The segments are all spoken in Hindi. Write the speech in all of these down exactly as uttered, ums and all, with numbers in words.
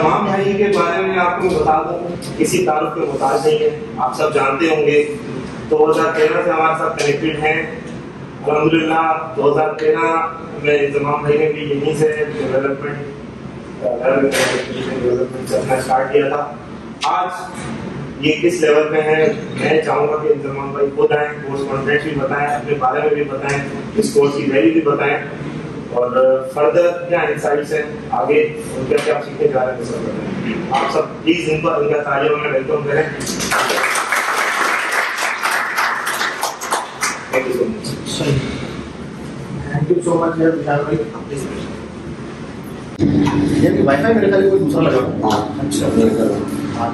इंजमाम भाई के बारे में आपको बता दूं, किसी तारुफ के मोहताज नहीं है, आप सब जानते होंगे। दो हज़ार तेरह से हमारे साथ कनेक्टेड हैं अल्हम्दुलिल्लाह। दो हज़ार तेरह में इंजमाम भाई ने भी यहीं से डेवलपमेंट डेवलपमेंट करना स्टार्ट किया था। आज ये किस लेवल पे है, मैं चाहूँगा कि इंजमाम भाई खुद आएँ, कोर्स कॉन्टेंट भी बताएं, अपने बारे में भी बताएं, इस कोर्स की वैल्यू भी बताएं और फर्दर क्या इंसाइट्स हैं आगे और क्या क्या आप सीखने जा रहे हैं सब बताएं। आप सब प्लीज इनको इनका तालियों में वेलकम करें। Thank you so much. Thank you so much Vishal भाई। ये कि वाईफाई मेरे ख्याल कोई दूसरा लगा। हां अच्छा मेरे ख्याल हां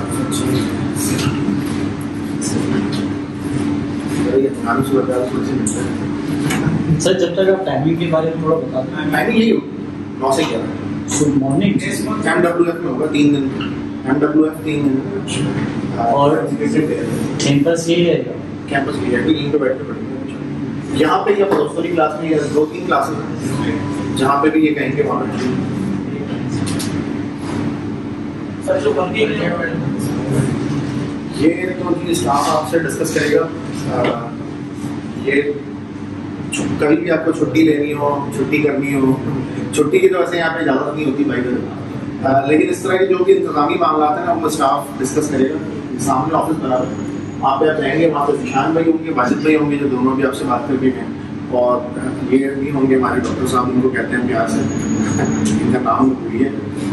ये नाम से बता दो सर। जब तक आप टाइमिंग के बारे में थोड़ा बता दें। टाइमिंग यही हो नौ से ग्यारह सुबह मॉर्निंग एम डब्ल्यू एफ में होगा तीन दिन एम डब्ल्यू एफ तीन दिन और कैंपस यही रहेगा। कैंपस यही है यहीं पे बैठ के पढ़ेंगे। यहाँ पे या पड़ोस वाली क्लास में दो तीन क्लासेस हैं जहाँ पे भी ये कहेंगे वहाँ पे सर जो कंपनी ये तो जी स्टाफ आपसे डिस्कस करेगा। ये कभी भी आपको छुट्टी लेनी हो, छुट्टी करनी हो, छुट्टी की तो वैसे यहाँ पे इजाज़त नहीं होती भाई, लेकिन इस तरह के जो भी इंतजामी मामला है ना वो स्टाफ डिस्कस करेगा। सामने ऑफिस बना है, वहाँ पे आप जाएंगे, वहाँ पे निशान भाई होंगे, वाजिद भाई होंगे, जो दोनों भी आपसे बात करके हैं, और ये भी होंगे हमारे डॉक्टर साहब, उनको कहते हैं प्यार से, इनका नाम भूलिए।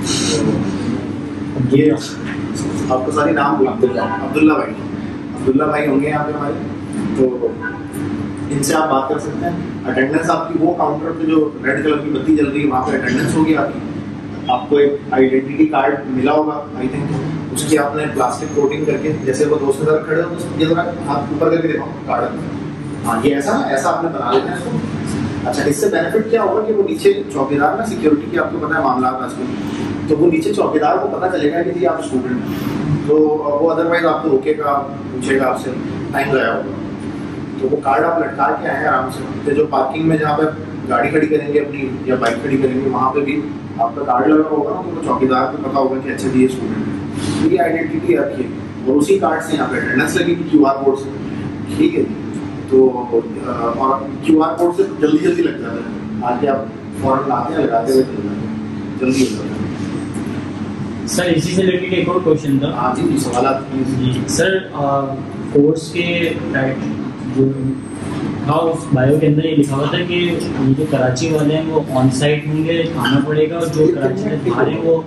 तो ये आपको सारी नाम अब्दुल्ला अब्दुल्ला भाई अब्दुल्ला भाई होंगे यहाँ पे हमारे, तो इनसे आप बात कर सकते हैं। अटेंडेंस आपकी वो काउंटर पे जो रेड कलर की बत्ती जल रही है वहाँ पे अटेंडेंस होगी आपकी। आपको एक आइडेंटिटी कार्ड मिला होगा आई थिंक, उसकी आपने प्लास्टिक कोटिंग करके, जैसे वो दोस्त के साथ खड़े हो तो ये जरा हाथ ऊपर करके देखो कार्ड। हाँ ये ऐसा ऐसा आपने बना लेना है इसको। अच्छा इससे बेनिफिट क्या होगा कि वो नीचे चौकीदार ना, सिक्योरिटी की आपको पता है मामला आजकल, तो वो नीचे चौकीदार को पता चलेगा कि जी आप स्टूडेंट हैं, तो वो अदरवाइज आपको रोकेगा, पूछेगा आपसे, टाइम गया होगा। तो वो कार्ड आप लटका के आए आराम से। तो जो पार्किंग में जहाँ पे गाड़ी खड़ी करेंगे अपनी या बाइक खड़ी करेंगे वहाँ पे भी आपका कार्ड लगा होगा ना, तो वो चौकीदार को पता होगा कि अच्छा जी ये स्टूडेंट है, तो ये आइडेंटिटी आपकी है। और उसी कार्ड से यहाँ पे अटेंडेंस लगेगी क्यू आर कोड से, ठीक है। तो और क्यू आर कोड से जल्दी जल्दी लग जाता है, आके आप फौरन लाते हैं, लगाते हुए चल जाते हैं, जल्दी हो जाता है। सर इसी से रिलेटेड एक और क्वेश्चन था। हाँ जी सवाल आते हैं सर। कोर्स के जो हाँ उस बायो के अंदर ये लिखा हुआ था कि ये जो कराची वाले हैं वो ऑन साइट होंगे, आना पड़ेगा, और जो कराची से बाहर हैं वो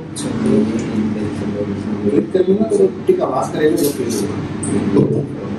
आवाज करेगा।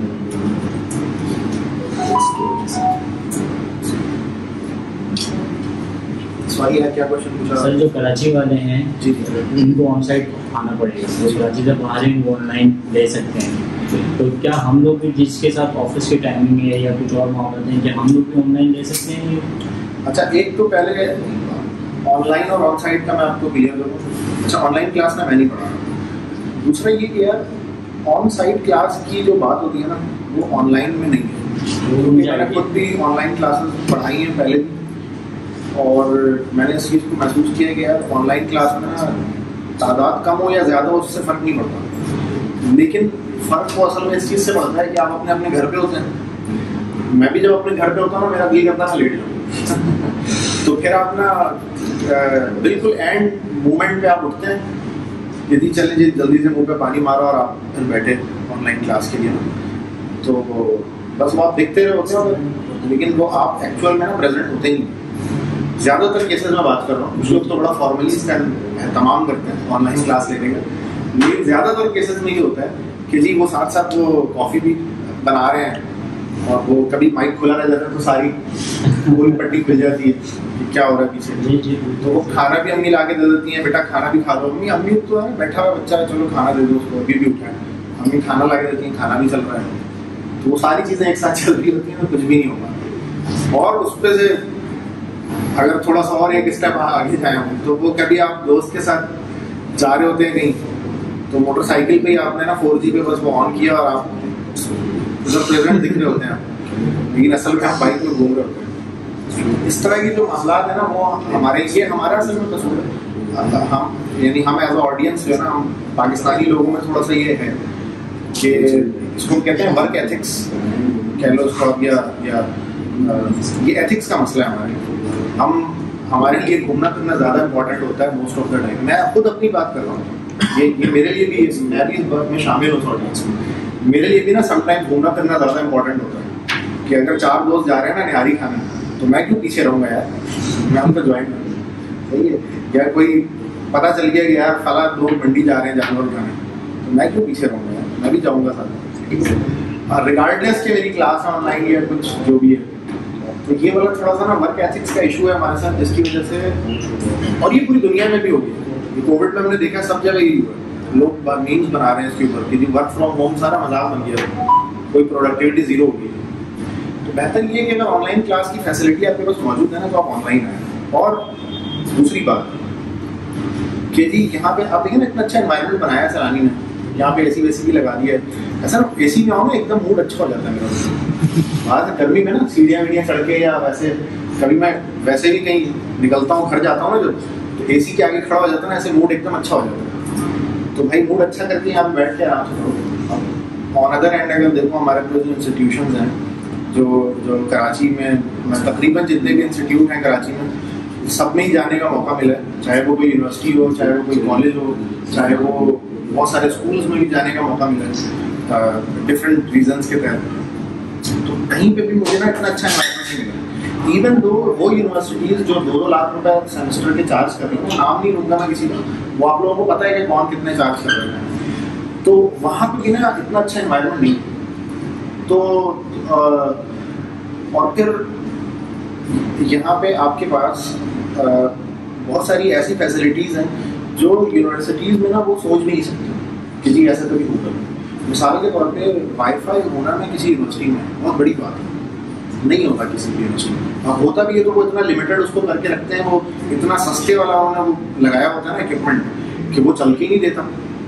सॉरी यार क्या क्वेश्चन पूछा सर? जो कराची वाले हैं जी उनको ऑन साइट आना पड़ेगा, जो कराची से बाहर हैं वो ऑनलाइन ले सकते हैं, तो क्या हम लोग भी जिसके साथ ऑफिस की टाइमिंग है या कुछ और मामले हैं, क्या हम लोग भी ऑनलाइन ले सकते हैं? अच्छा एक तो पहले ऑनलाइन और ऑन साइट का मैं आपको क्लियर करूँ। अच्छा ऑनलाइन क्लास में मैं नहीं पढ़ा रहा। दूसरा ये कि यार ऑन साइट क्लास की जो बात होती है ना वो ऑनलाइन में नहीं है, क्योंकि मैंने खुद भी ऑनलाइन क्लासेस पढ़ाई हैं पहले भी, और मैंने इस चीज़ को महसूस किया कि यार ऑनलाइन क्लास में ना तादाद कम हो या ज़्यादा हो उससे फ़र्क नहीं पड़ता, लेकिन फ़र्क तो असल में इस चीज़ से पड़ता है कि आप अपने अपने घर पे होते हैं। मैं भी जब अपने घर पे होता हूँ ना मेरा दिल करता है लेट जाऊँ, तो फिर आप ना बिल्कुल एंड मोमेंट पे आप उठते हैं, यदि चले जी जल्दी से मुंह पे पानी मारो और आप फिर बैठे ऑनलाइन क्लास के लिए ना, तो बस वो आप देखते रहे होते हैं, लेकिन वो आप एक्चुअल में ना प्रेजेंट होते ही नहीं। ज़्यादातर केसेस में बात कर रहा हूँ, कुछ लोग तो बड़ा फॉर्मली इसका तमाम करते हैं ऑनलाइन क्लास लेने का, लेकिन ज़्यादातर केसेस में ये होता है कि जी वो साथ साथ वो कॉफ़ी भी बना रहे हैं और वो कभी माइक खुला रह जाता है तो सारी पूरी पट्टी खुल जाती है कि क्या हो रहा है पीछे। तो वो खाना भी अम्मी ला के दे देती हैं, बेटा खाना भी खा लो। अम्मी अम्मी तो है बैठा हुआ बच्चा है, चलो खाना दे दो उसको, अभी भी उठा है, अम्मी खाना ला के देती हैं, खाना भी चल रहा है। तो वो सारी चीज़ें एक साथ चल रही होती हैं, कुछ भी नहीं होगा। और उस पर से अगर थोड़ा सा और एक स्टेप आगे जाए हम, तो वो कभी आप दोस्त के साथ जा रहे होते हैं कहीं, तो मोटरसाइकिल पे ही आपने ना फोर जी पे बस वो ऑन किया और आप उधर प्रेजेंट दिख रहे होते हैं, लेकिन असल में आप बाइक में घूम रहे होते हैं। इस तरह की जो मसला है ना वो हमारे ये हमारा असल में कसूर है। हम यानी हम एज ऑडियंस जो है ना, हम पाकिस्तानी लोगों में थोड़ा सा ये है कि इसको कहते हैं वर्क एथिक्स कह लो उसको, या या ये एथिक्स का मसला है हमारे। हम हमारे लिए घूमना फिरना ज़्यादा इंपॉर्टेंट होता है मोस्ट ऑफ द टाइम। मैं खुद अपनी बात कर रहा हूँ, ये ये मेरे लिए भी, मैं भी इस वर्क में शामिल हूँ ऑडियंस में। मेरे लिए भी ना समटाइम घूमना फिरना ज़्यादा इंपॉर्टेंट होता है कि अगर चार दोस्त जा रहे हैं ना निहारी खाने, तो मैं क्यों पीछे रहूँगा यार, मैं उनको ज्वाइन करूँ, सही है। या कोई पता चल गया कि यार फला लोग मंडी जा रहे हैं जानवर खाने, तो मैं क्यों पीछे रहूँगा यार, मैं भी जाऊँगा साथ। और रिगार्डलेस कि मेरी क्लास ऑनलाइन या कुछ जो भी है, तो ये वाला थोड़ा सा ना वर्क एथिक्स का इशू है हमारे साथ, जिसकी वजह से, और ये पूरी दुनिया में भी हो गया। ये कोविड में हमने देखा सब जगह यही हुआ, लोग मीम्स बना रहे हैं इसके ऊपर कि वर्क फ्रॉम होम सारा मजाक बन गया, कोई प्रोडक्टिविटी जीरो हो गई। तो बेहतर ये है कि अगर ऑनलाइन क्लास की फैसिलिटी आपके पास मौजूद है ना, तो आप ऑनलाइन आए। और दूसरी बात कि जी यहाँ पे आप देखिए ना, इतना अच्छा एनवायरनमेंट बनाया है सैलानी ने, यहाँ पे एसी वेसी भी लगा दिया है। ऐसा ना एसी में आओ ना एकदम मूड अच्छा हो जाता है मेरा। आज गर्मी में ना सीढ़ियाँ वीढ़ियाँ चढ़ के, या वैसे कभी मैं वैसे भी कहीं निकलता हूँ, घर जाता हूँ ना जब, तो एसी के आगे खड़ा हो जाता है ना, ऐसे मूड एकदम अच्छा हो जाता है। तो भाई मूड अच्छा करके यहाँ पे बैठ के आराम से करो। ऑन अदर एंड अगर देखो हमारे पास जो इंस्टीट्यूशन हैं, जो जो कराची में तकरीबन जितने भी इंस्टीट्यूट हैं कराची में, सब में ही जाने का मौका मिला है। चाहे वो कोई यूनिवर्सिटी हो, चाहे वो कोई कॉलेज हो, चाहे वो बहुत सारे स्कूल्स में भी जाने का मौका मिला है डिफरेंट रीजंस के तहत। तो कहीं पे भी मुझे ना इतना अच्छा एनवायरनमेंट नहीं मिला। इवन दो वो यूनिवर्सिटीज़ जो दो दो लाख रुपए सेमेस्टर के चार्ज कर रही हैं, नाम नहीं लूँगा मैं किसी का, वो आप लोगों को पता है कि कौन कितने चार्ज कर रहे हैं। तो वहाँ पे भी ना इतना अच्छा एनवायरनमेंट नहीं। तो आ, और फिर यहाँ पे आपके पास आ, बहुत सारी ऐसी फैसिलिटीज़ हैं जो यूनिवर्सिटीज़ में ना वो सोच नहीं सकते कि जी ऐसा कभी होगा। मिसाल के तौर पे वाईफाई होना ना किसी यूनिवर्सिटी में बहुत बड़ी बात है, नहीं होता किसी भी यूनिवर्सिटी में। और होता भी है तो वो इतना लिमिटेड उसको करके रखते हैं, वो इतना सस्ते वाला उन्होंने वो लगाया होता है ना इक्विपमेंट, कि वो चल के नहीं देता।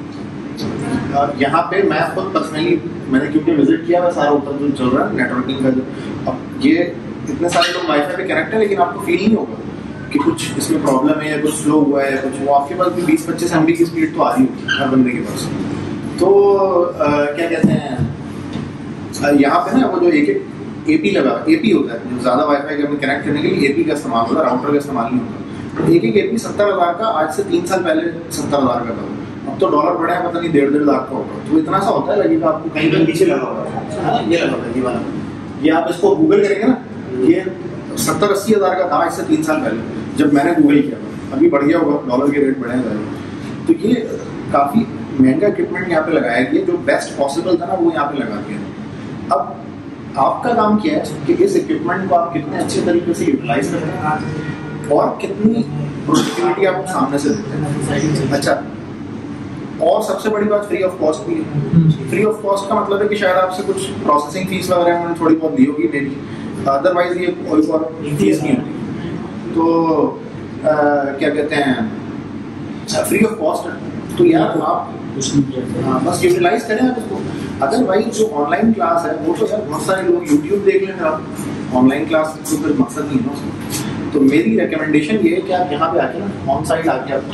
यहाँ पे मैं खुद पर्सनली मैंने क्योंकि विजिट किया, मैं सारा ऊपर जो चल रहा है नेटवर्किंग का, जो अब ये इतने सारे लोग वाईफाई पे कनेक्ट है, लेकिन आपको फील नहीं होगा कि कुछ इसमें प्रॉब्लम है या कुछ स्लो हुआ है या कुछ। वो आपके पास भी बीस पच्चीस एम बी की स्पीड तो आ रही होगी हर बंदे के पास। तो आ, क्या कहते हैं, यहाँ पे ना वो जो एक एक ए पी लगा, ए पी होता है जो ज़्यादा वाईफाई के कनेक्ट करने के लिए ए पी का इस्तेमाल होता है, राउटर का इस्तेमाल नहीं होता। एक एक ए पी सत्तर हज़ार का, आज से तीन साल पहले सत्तर हज़ार का था, अब तो डॉलर बढ़ा है, पता नहीं डेढ़ डेढ़ लाख का होगा। तो इतना सा होता है, लगेगा आपको कहीं पर पीछे लगा हुआ है, ये लगा हुआ है ये वाला। ये आप इसको गूगल करेंगे ना, ये सत्तर अस्सी हज़ार का था आज से तीन साल पहले जब मैंने गूगल किया था। अभी बढ़ गया होगा, डॉलर के रेट बढ़े हैं। तो ये काफ़ी महंगा इक्विपमेंट यहाँ पे लगाया गया, जो बेस्ट पॉसिबल था ना वो यहाँ पे लगा दिया। अब आपका काम क्या है कि इस इक्विपमेंट को आप कितने अच्छे तरीके से यूटिलाइज करते हैं और कितनी प्रोडक्टिविटी आप सामने से देते हैं। अच्छा, और सबसे बड़ी बात फ्री ऑफ कॉस्ट भी है। फ्री ऑफ कॉस्ट का मतलब है कि शायद आपसे कुछ प्रोसेसिंग फीस वगैरह उन्होंने थोड़ी बहुत दी होगी मेरी, अदरवाइज ये कोई और फीस नहीं होती। तो आ, क्या कहते हैं, फ्री ऑफ कॉस्ट है। तो यार आप हाँ, बस यूटिलाइज करें आप इसको। अदरवाइज जो ऑनलाइन क्लास है वो तो यार बहुत सारे लोग यूट्यूब देख लेंगे, आप ऑनलाइन क्लास तो फिर मकसद नहीं है उसका। तो मेरी रिकमेंडेशन ये है कि आप यहाँ पे आके ना ऑन साइट आके आप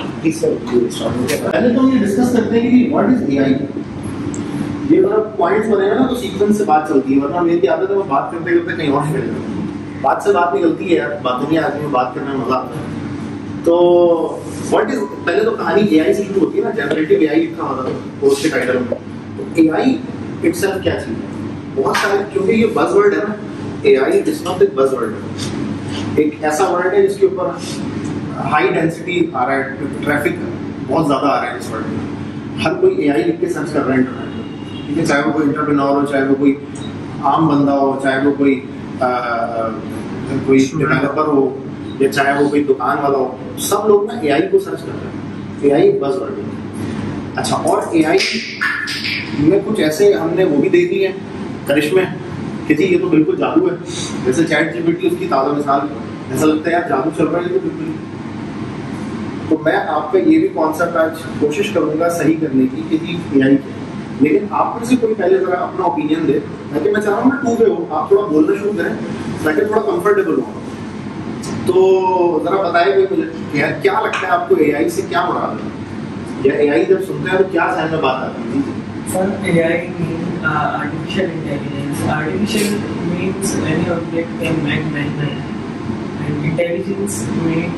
पहले तो ये डिस्कस करते हैं कि व्हाट इज एआई। ये मतलब पॉइंट्स बनेगा ना तो सीक्वेंस से बात चलती है, वरना मेरी आदत है मैं बात करते करते कहीं और निकल जाता हूँ। बात से बात निकलती है यार, बातों में आदमी में बात करने में मजा आता है। तो व्हाट इज, पहले तो कहानी एआई से शुरू होती है ना, जनरेटिव एआई लिखा होता है कोर्स के टाइटल में। तो एआई इटसेल्फ क्या चीज है, बहुत सारे, क्योंकि ये बज़वर्ड है ना, एआई इज नॉट एक बज़वर्ड है, एक ऐसा वर्ड है जिसके ऊपर हाई डेंसिटी आ रहा है, ट्रैफिक बहुत ज्यादा आ रहा है इस वर्ड में। हर कोई एआई लिख के सर्च कर रहा है इंटरनेट पर, ठीक है, चाहे वो कोई इंटरप्रेन्योर हो, चाहे वो कोई आम बंदा हो, चाहे वो कोई आ, कोई डेवलपर हो, या चाहे वो कोई दुकान वाला हो, सब लोग ना एआई को सर्च कर रहे हैं। एआई एक बज़वर्ड है। अच्छा, और एआई में कुछ ऐसे हमने वो भी देख ली है करिश्मे कि जी ये तो बिल्कुल जादू है, जैसे चैट जीपीटी उसकी ताज़ा मिसाल, ऐसा लगता है यार जादू चल रहा है ये तो बिल्कुल। तो मैं आपका ये भी कॉन्सेप्ट आज कोशिश करूंगा सही करने की कि जी एआई क्या है, लेकिन आप में से कोई पहले जरा अपना ओपिनियन दे, ताकि मैं चाह रहा हूँ ना टू वे हो, आप थोड़ा बोलना शुरू करें ताकि थोड़ा कंफर्टेबल हो। तो जरा बताइए मुझे क्या क्या लगता है आपको एआई से क्या मुराद है, या एआई जब सुनते हैं तो क्या ध्यान में बात आती है? Sir AI mean artificial intelligence. Artificial means any object can make management and intelligence mean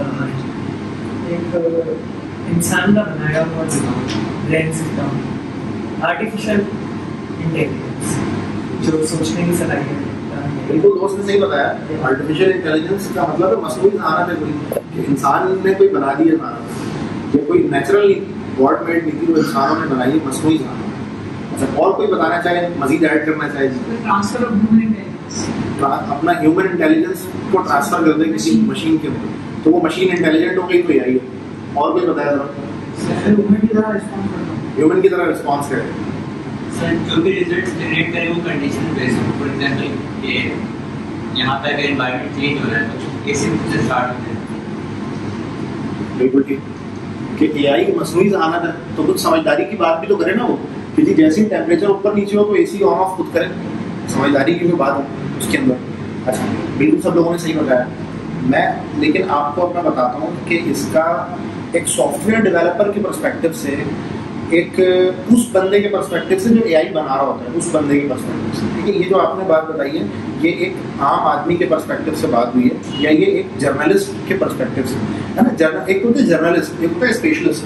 एक इंसान का बनाया हुआ ब्रेन सिस्टम. आर्टिफिशियल इंटेलिजेंस जो सोचने की सलाहियत. बिल्कुल दोस्त ने सही बताया. आर्टिफिशियल इंटेलिजेंस का मतलब है मसनूई ज़हानत है, कोई इंसान ने कोई बना दिया ज़हानत, ये कोई नेचुरल गॉड मेड नहीं थी, वो इंसानों ने बनाई है मसनूई ज़हानत. अच्छा, और कोई बताना चाहे, मजीद ऐड करना चाहे? ट्रांसफर ऑफ ह्यूमन इंटेलिजेंस, अपना ह्यूमन इंटेलिजेंस को ट्रांसफर कर दे किसी मशीन के ऊपर, तो वो मशीन इंटेलिजेंट हो गई, तो एआई है. और कोई बताया जरा? ह्यूमन की तरह रिस्पॉन्ड करना. ह्यूमन की तरह रिस्पॉन्स करे. सर जो भी रिजल्ट जनरेट करे वो कंडीशन बेस्ड है. फॉर एग्जांपल ये यहाँ पे अगर एनवायरनमेंट चेंज हो रहा है तो कैसे से स्टार्ट होता है. बिल्कुल ठीक कि एआई मसनूई ज़हानत है, तो कुछ समझदारी की बात भी तो करे ना वो, कि जी जैसे ही टेम्परेचर ऊपर नीचे हो तो एसी ऑन ऑफ खुद करे. समझदारी की भी बात हो उसके अंदर. अच्छा, बिल्कुल सब लोगों ने सही बताया. मैं लेकिन आपको अब मैं बताता हूँ कि इसका एक सॉफ्टवेयर डेवलपर के पर्सपेक्टिव से, एक उस बंदे के पर्सपेक्टिव से जो एआई बना रहा होता है, उस बंदे के पर्सपेक्टिव से. ठीक है, ये जो आपने बात बताई है ये एक आम आदमी के पर्सपेक्टिव से बात हुई है, या ये एक जर्नलिस्ट के पर्सपेक्टिव से है ना. जर्नल एक होता है जर्नलिस्ट, एक होता है स्पेशलिस्ट.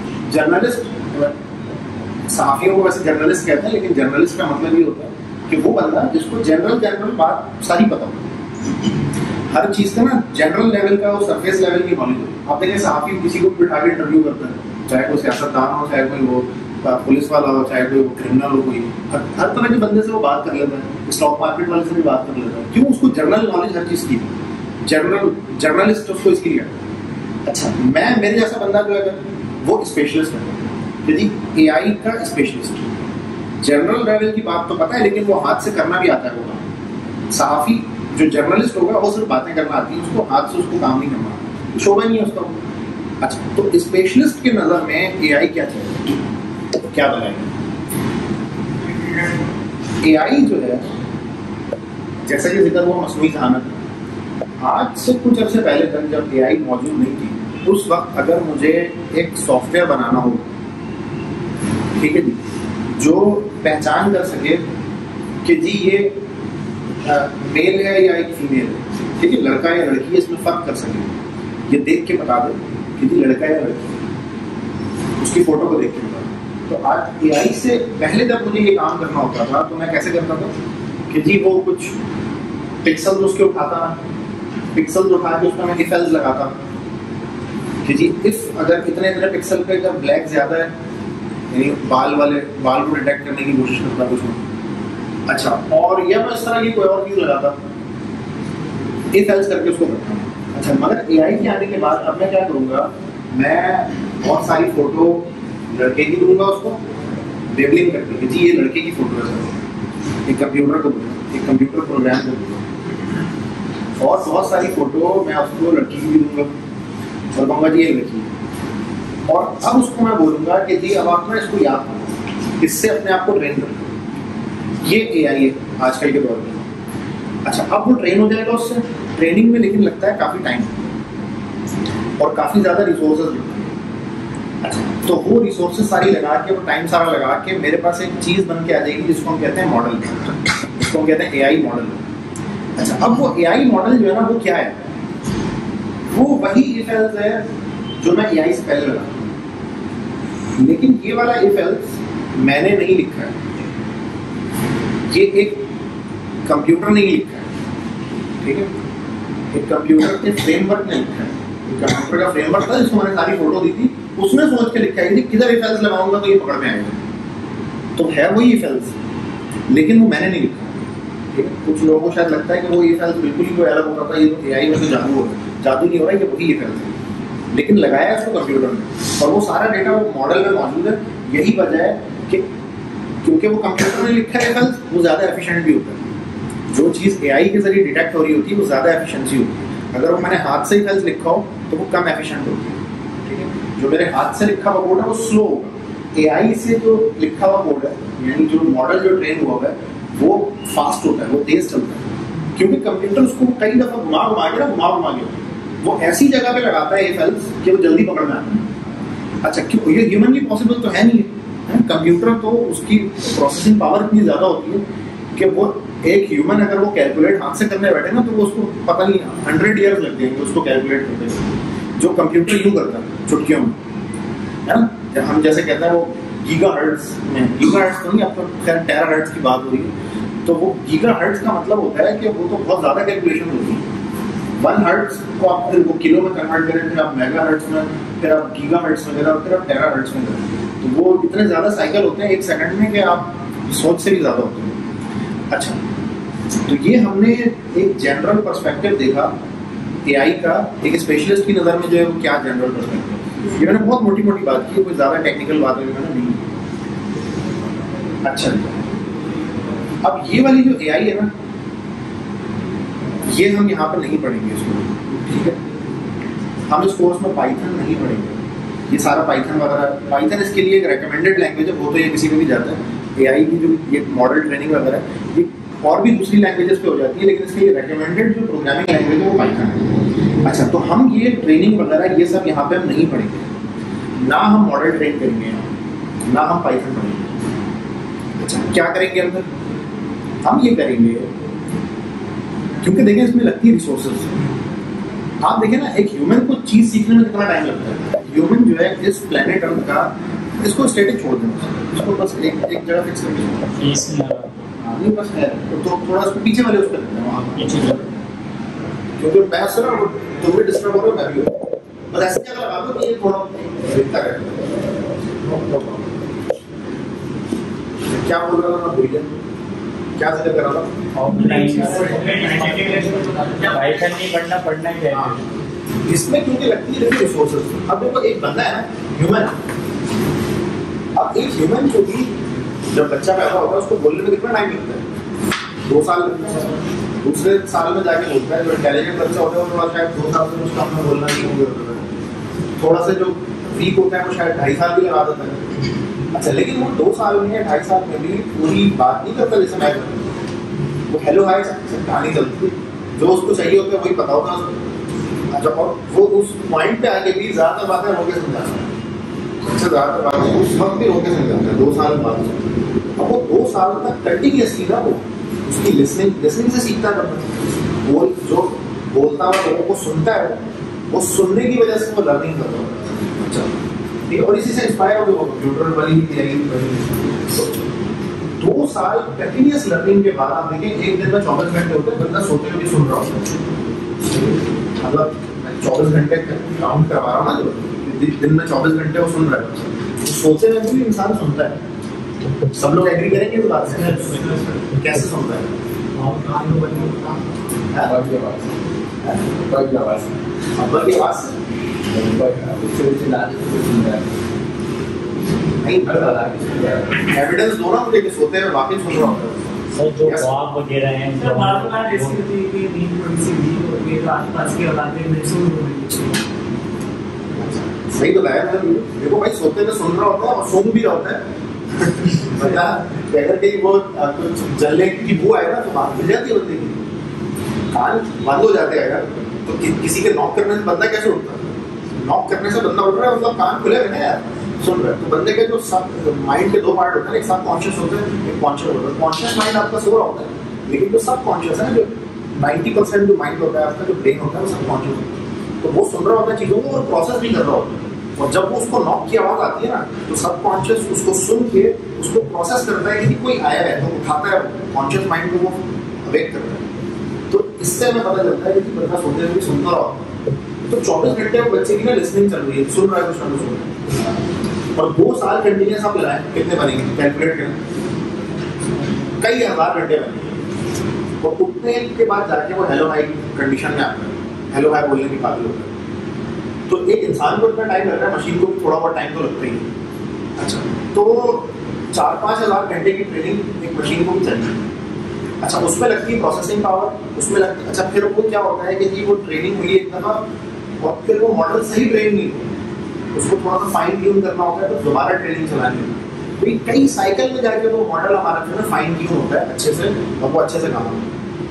जर्नलिस्ट सहाफियों को वैसे जर्नलिस्ट कहते हैं, लेकिन जर्नलिस्ट का मतलब ये होता है कि वो बंदा जिसको जनरल जनरल बात सारी पता हो, हर चीज़ का ना जनरल लेवल का और सरफेस लेवल की नॉलेज हो. आप देखिए सहाफी किसी को बिठा के इंटरव्यू करता है, चाहे कोई सियासतदान हो, चाहे कोई वो पुलिस वाला हो, चाहे कोई क्रिमिनल हो, कोई हर, हर तरह के बंदे से वो बात कर लेता है. स्टॉक मार्केट वाले से भी बात कर लेता है. क्यों? उसको जनरल नॉलेज हर चीज़ की, जनरल जर्नलिस्ट उसको इसकी लिया. अच्छा, मैं मेरे जैसा बंदा जो है वो स्पेशलिस्ट है, यदि एआई का स्पेशलिस्ट. जनरल लेवल की बात तो पता है, लेकिन वो हाथ से करना भी आता है. वो सहाफी जो जर्नलिस्ट होगा वो सिर्फ बातें करना आती है, उसको हाथ से उसको काम नहीं करना, शोभा नहीं है उसका. अच्छा, तो स्पेशलिस्ट की नज़र में एआई क्या चाहिए, क्या बनाएगा? एआई जो है, जैसा कि जिक्र हुआ मसनूई ज़हानत, आज से कुछ अर्से पहले तक जब एआई मौजूद नहीं थी, उस वक्त अगर मुझे एक सॉफ्टवेयर बनाना हो, ठीक है जी, जो पहचान कर सके कि जी ये आ, मेल है या एक फीमेल है, ठीक है, लड़का या लड़की है, इसमें फ़र्क कर सके, ये देख के बता दे कि जी लड़का या लड़की, उसकी फ़ोटो को देख के बता दे. तो आज एआई से पहले जब मुझे ये काम करना होता था तो मैं कैसे करता था कि जी वो कुछ पिक्सल उसके उठाता, पिक्सल उठा के उसमें मैं इफ एल्स लगाता कि जी इफ अगर इतने इतने पिक्सल पे अगर ब्लैक ज़्यादा है, यानी बाल वाले बाल को डिटेक्ट करने की कोशिश करता कुछ में. अच्छा, और या मैं इस तरह की कोई और चीज़ लगाता, इफ एल्स करके उसको करता. अच्छा, मगर एआई के आने के बाद अब मैं क्या करूँगा, मैं बहुत सारी फ़ोटो लड़के की दूंगा, उसको लेबलिंग करके कि जी ये लड़के की फ़ोटो है सर, एक कंप्यूटर को दूंगा, एक कंप्यूटर प्रोग्राम को दूंगा, और बहुत सारी फ़ोटो मैं उसको लड़की की भी दूंगा और कहूँगा जी ये लड़की है. और अब उसको मैं बोलूँगा कि जी अब आप ना इसको याद करो, इससे अपने आप को ट्रेन करो. ये एआई है आजकल के दौर में. अच्छा, अब वो ट्रेन हो जाएगा उससे. ट्रेनिंग में लेकिन लगता है काफ़ी टाइम और काफ़ी ज़्यादा रिसोर्सेज लगते हैं. अच्छा, तो वो रिसोर्सेज सारी लगा के, वो टाइम सारा लगा के मेरे पास एक चीज़ बन के आ जाएगी जिसको हम कहते हैं मॉडल, जिसको हम कहते हैं एआई मॉडल. अच्छा, अब वो एआई मॉडल जो है ना वो क्या है, वो वही इफ एल्स है जो मैं एआई से पहले लगा, लेकिन ये वाला इफ एल्स मैंने नहीं लिखा है, ये एक कंप्यूटर ने लिखा है. ठीक है, एक कंप्यूटर के फ्रेमवर्क ने लिखा है. कंप्यूटर का फ्रेमवर्क था जिसको मैंने सारी फोटो दी थी, उसने सोच के लिखा है कि किधर इफ एल्स लगाऊंगा तो ये पकड़ में आएगा. तो है वही इफ एल्स, लेकिन वो मैंने नहीं लिखा. ठीक है, कुछ लोगों को शायद लगता है कि वो इफ एल्स बिल्कुल ही कोई अलग हो रहा था, ये तो एआई में तो जादू हो रहा है. जादू नहीं हो रहा है, ये वही इफ एल्स है, लेकिन लगाया उसको कंप्यूटर में, और वो सारा डेटा वो मॉडल में मौजूद है. यही वजह है कि क्योंकि वो कंप्यूटर में लिखा है इफ एल्स, वो ज़्यादा एफिशिएंट भी होता है. जो चीज़ एआई के जरिए डिटेक्ट हो रही होती है वो ज़्यादा एफिशिएंसी होती है. अगर वो मैंने हाथ से इफ एल्स लिखा हो तो वो कम एफिशिएंट होती है. ठीक है, जो मेरे हाथ से लिखा हुआ कोड है वो स्लो होगा. एआई से जो लिखा हुआ कोड है, यानी जो मॉडल जो ट्रेन हुआ है वो फास्ट होता है, वो तेज चलता है. क्योंकि कंप्यूटर उसको कई दफा घुमा घुमा के ना घुमा घुमा के वो ऐसी जगह पे लगाता है ये सेल्स कि वो जल्दी पकड़ में आता है। अच्छा, क्यों ये ह्यूमनली पॉसिबल तो है नहीं है। कंप्यूटर तो उसकी प्रोसेसिंग पावर इतनी ज्यादा होती है कि वो एक ह्यूमन अगर वो कैलकुलेट हाथ से करने बैठे ना तो वो उसको पता नहीं हंड्रेड ईयर्स लग जाएंगे उसको कैलकुलेट करते, जो कंप्यूटर यूं करता है चुटकियों में, है ना। हम जैसे कहते हैं वो गीगा हर्ट्ज में, गीगा हर्ट्ज तो नहीं, आपको खैर टेरा हर्ट्ज की बात हो रही है, तो वो गीगा हर्ट्ज का मतलब होता है कि वो तो बहुत ज्यादा कैलकुलेशन होती है। वन हर्ट्ज को आप फिर वो किलो में कन्वर्ट करें, फिर आप मेगा हर्ट्ज में, फिर आप गीगा हर्ट्ज में करें, फिर आप टेरा हर्ट्ज में करें, तो वो इतने ज्यादा साइकिल होते हैं एक सेकंड में कि आप सोच से भी ज्यादा होते हैं। अच्छा, तो ये हमने एक जनरल पर्सपेक्टिव देखा एआई का, एक स्पेशलिस्ट की नज़र में जो है वो क्या जनरल पर्सपेक्टिव, ये मैंने बहुत मोटी मोटी बात की, कोई ज़्यादा टेक्निकल बात है मैंने नहीं। अच्छा, अब ये वाली जो एआई है ना, ये हम यहाँ पर नहीं पढ़ेंगे इसको, ठीक है। हम इस कोर्स में पाइथन नहीं पढ़ेंगे, ये सारा पाइथन वगैरह, पाइथन इसके लिए एक रेकमेंडेड लैंग्वेज है, वो तो ये किसी को भी जाता है। एआई की जो ये मॉडल ट्रेनिंग वगैरह ये और भी दूसरी लैंग्वेजेस पे हो जाती है, लेकिन इसके लिए रेकमेंडेड जो प्रोग्रामिंग लैंग्वेज है वो पाइथन है। अच्छा, तो हम ये ट्रेनिंग वगैरह ये सब यहाँ पे हम नहीं पढ़ेंगे, ना हम मॉडल ट्रेन करेंगे, ना हम पाइथन पढ़ेंगे। अच्छा, क्या करेंगे अंदर हम ये करेंगे, क्योंकि देखें इसमें लगती है रिसोर्सेज। आप देखें ना, एक ह्यूमन को चीज सीखने में कितना टाइम लगता है। ह्यूमन जो है इस प्लेनेट अर्थ का, इसको स्टैटिक छोड़ देना, इसको बस एक एक जगह फिक्स करके नहीं बस है, तो थोड़ा उसको पीछे वाले उस पर रखना, क्योंकि मैं सर वो तुम भी डिस्टर्ब हो रहे हो, मैं भी हूँ, बस ऐसी जगह लगा दो कि ये थोड़ा दिखता है। क्या बोल रहा था भैया, क्या जिक्र कर रहा था? पाइथन नहीं पढ़ना, पढ़ना क्या है इसमें, क्योंकि लगती है रिसोर्सेज। अब देखो एक बंदा है ना ह्यूमन, अब एक ह्यूमन को भी जब बच्चा पैदा होता है उसको बोलने में कितना टाइम लगता है, दो साल लगता है, दूसरे साल में जाके बोलता है। जो इंटेलिजेंट बच्चा होता है वो थोड़ा शायद दो साल से उसका अपना बोलना नहीं होगा, थोड़ा सा जो वीक होता है वो शायद ढाई साल भी लगा देता है। अच्छा, लेकिन वो दो साल में या ढाई साल में भी पूरी बात नहीं करता जैसे मैं करता, वो हेलो हाय कहानी चलती है, जो उसको चाहिए होता है वही पता होता है उसको। अच्छा, और वो उस पॉइंट पे आके भी ज्यादातर बातें रोके समझाता है, अच्छा ज्यादातर बातें उस वक्त भी रोके समझाता है, दो साल बाद। अब वो दो साल तक कंटिन्यूअसली ना वो उसकी लिसनिंग लिसनिंग से सीखता है, वो जो बोलता है लोगों को सुनता है, वो सुनने की वजह से वो लर्निंग करता है। अच्छा, ठीक है, और इसी से इंस्पायर हो गया वो कंप्यूटर वाली भी तैयारी बनी। दो साल कंटिन्यूअस लर्निंग के बाद आप देखें एक दिन में चौबीस घंटे होते हैं, बंदा सोते हुए भी सुन रहा होता है, मतलब चौबीस घंटे काउंट करवा रहा हूँ ना, जो दिन में चौबीस घंटे वो सुन रहा है, सोते हुए भी इंसान सुनता है। सब लोग एग्री करेंगे इस बात से? कैसे सुनता है? अब्बा की आवाज, अब्बा की आवाज एविडेंस दो ना मुझे कि सोते हुए वाकई सुन रहा होता है। सर जो ख्वाब वगैरह हैं, तो बार बार ऐसी होती है कि नींद थोड़ी सी वीक होती है, तो आसपास की औलादें महसूस हो रही है। सही बताया मैंने, देखो भाई सोते हुए सुन रहा होता है और सूंघ भी रहा होता है। बता अगर कहीं वो कुछ जलने की बू आए ना तो बात मिल जाती है बंदे की, कान बंद हो जाते हैं अगर, तो कि, किसी के नॉक करने से बंदा कैसे उठता है? नॉक करने से बंदा उठ रहा है मतलब कान खुले हुए ना यार, सुन रहे। तो बंदे के जो सब माइंड के दो पार्ट होते हैं, एक सब कॉन्शियस होते हैं, एक कॉन्शियस होता है। कॉन्शियस माइंड आपका सो रहा होता है, लेकिन जो सब कॉन्शियस है ना, जो नाइन्टी परसेंट जो माइंड होता है आपका, जो ब्रेन होता है वो सब कॉन्शियस होता है, तो वो सुन रहा होता है चीजों को और प्रोसेस भी कर रहा होता है। और जब वो उसको नॉक की आवाज आती है ना, तो सब कॉन्शियस उसको सुन के उसको प्रोसेस करता है कि कोई आया है, तो उठाता है कॉन्शियस माइंड को, वो अवेक करता है। तो इससे हमें पता चलता है कि बंदा सोते हुए सुनता रहा, तो चौबीस घंटे वो बच्चे की ना लिसनिंग चल रही है, सुन रहा है कुछ ना कुछ सुन रहा है। और दो साल कंटिन्यूस आप लगाए, कितने बनेंगे कैलकुलेट करें, कई हजार घंटे बनेंगे। और उठने के बाद जाके वो हेलो हाई कंडीशन में आता है, हेलो हाई बोलने की काबिल होता है। तो एक इंसान को इतना टाइम लग रहा है, मशीन को भी थोड़ा बहुत टाइम तो लगता ही है। अच्छा, तो चार पाँच हजार घंटे की ट्रेनिंग एक मशीन को भी चाहिए। अच्छा, उसमें लगती है प्रोसेसिंग पावर, उसमें लगती है। अच्छा, फिर वो क्या होता है कि जी वो ट्रेनिंग हुई एक दफा और फिर वो मॉडल सही ट्रेन नहीं हुआ, उसको थोड़ा सा फाइन ट्यून करना होता है, तो दोबारा ट्रेनिंग चलानी है। तो ये कई साइकिल में जाके वो मॉडल हमारा जो है फाइन ट्यून होता है अच्छे से, और वो अच्छे से काम होता है।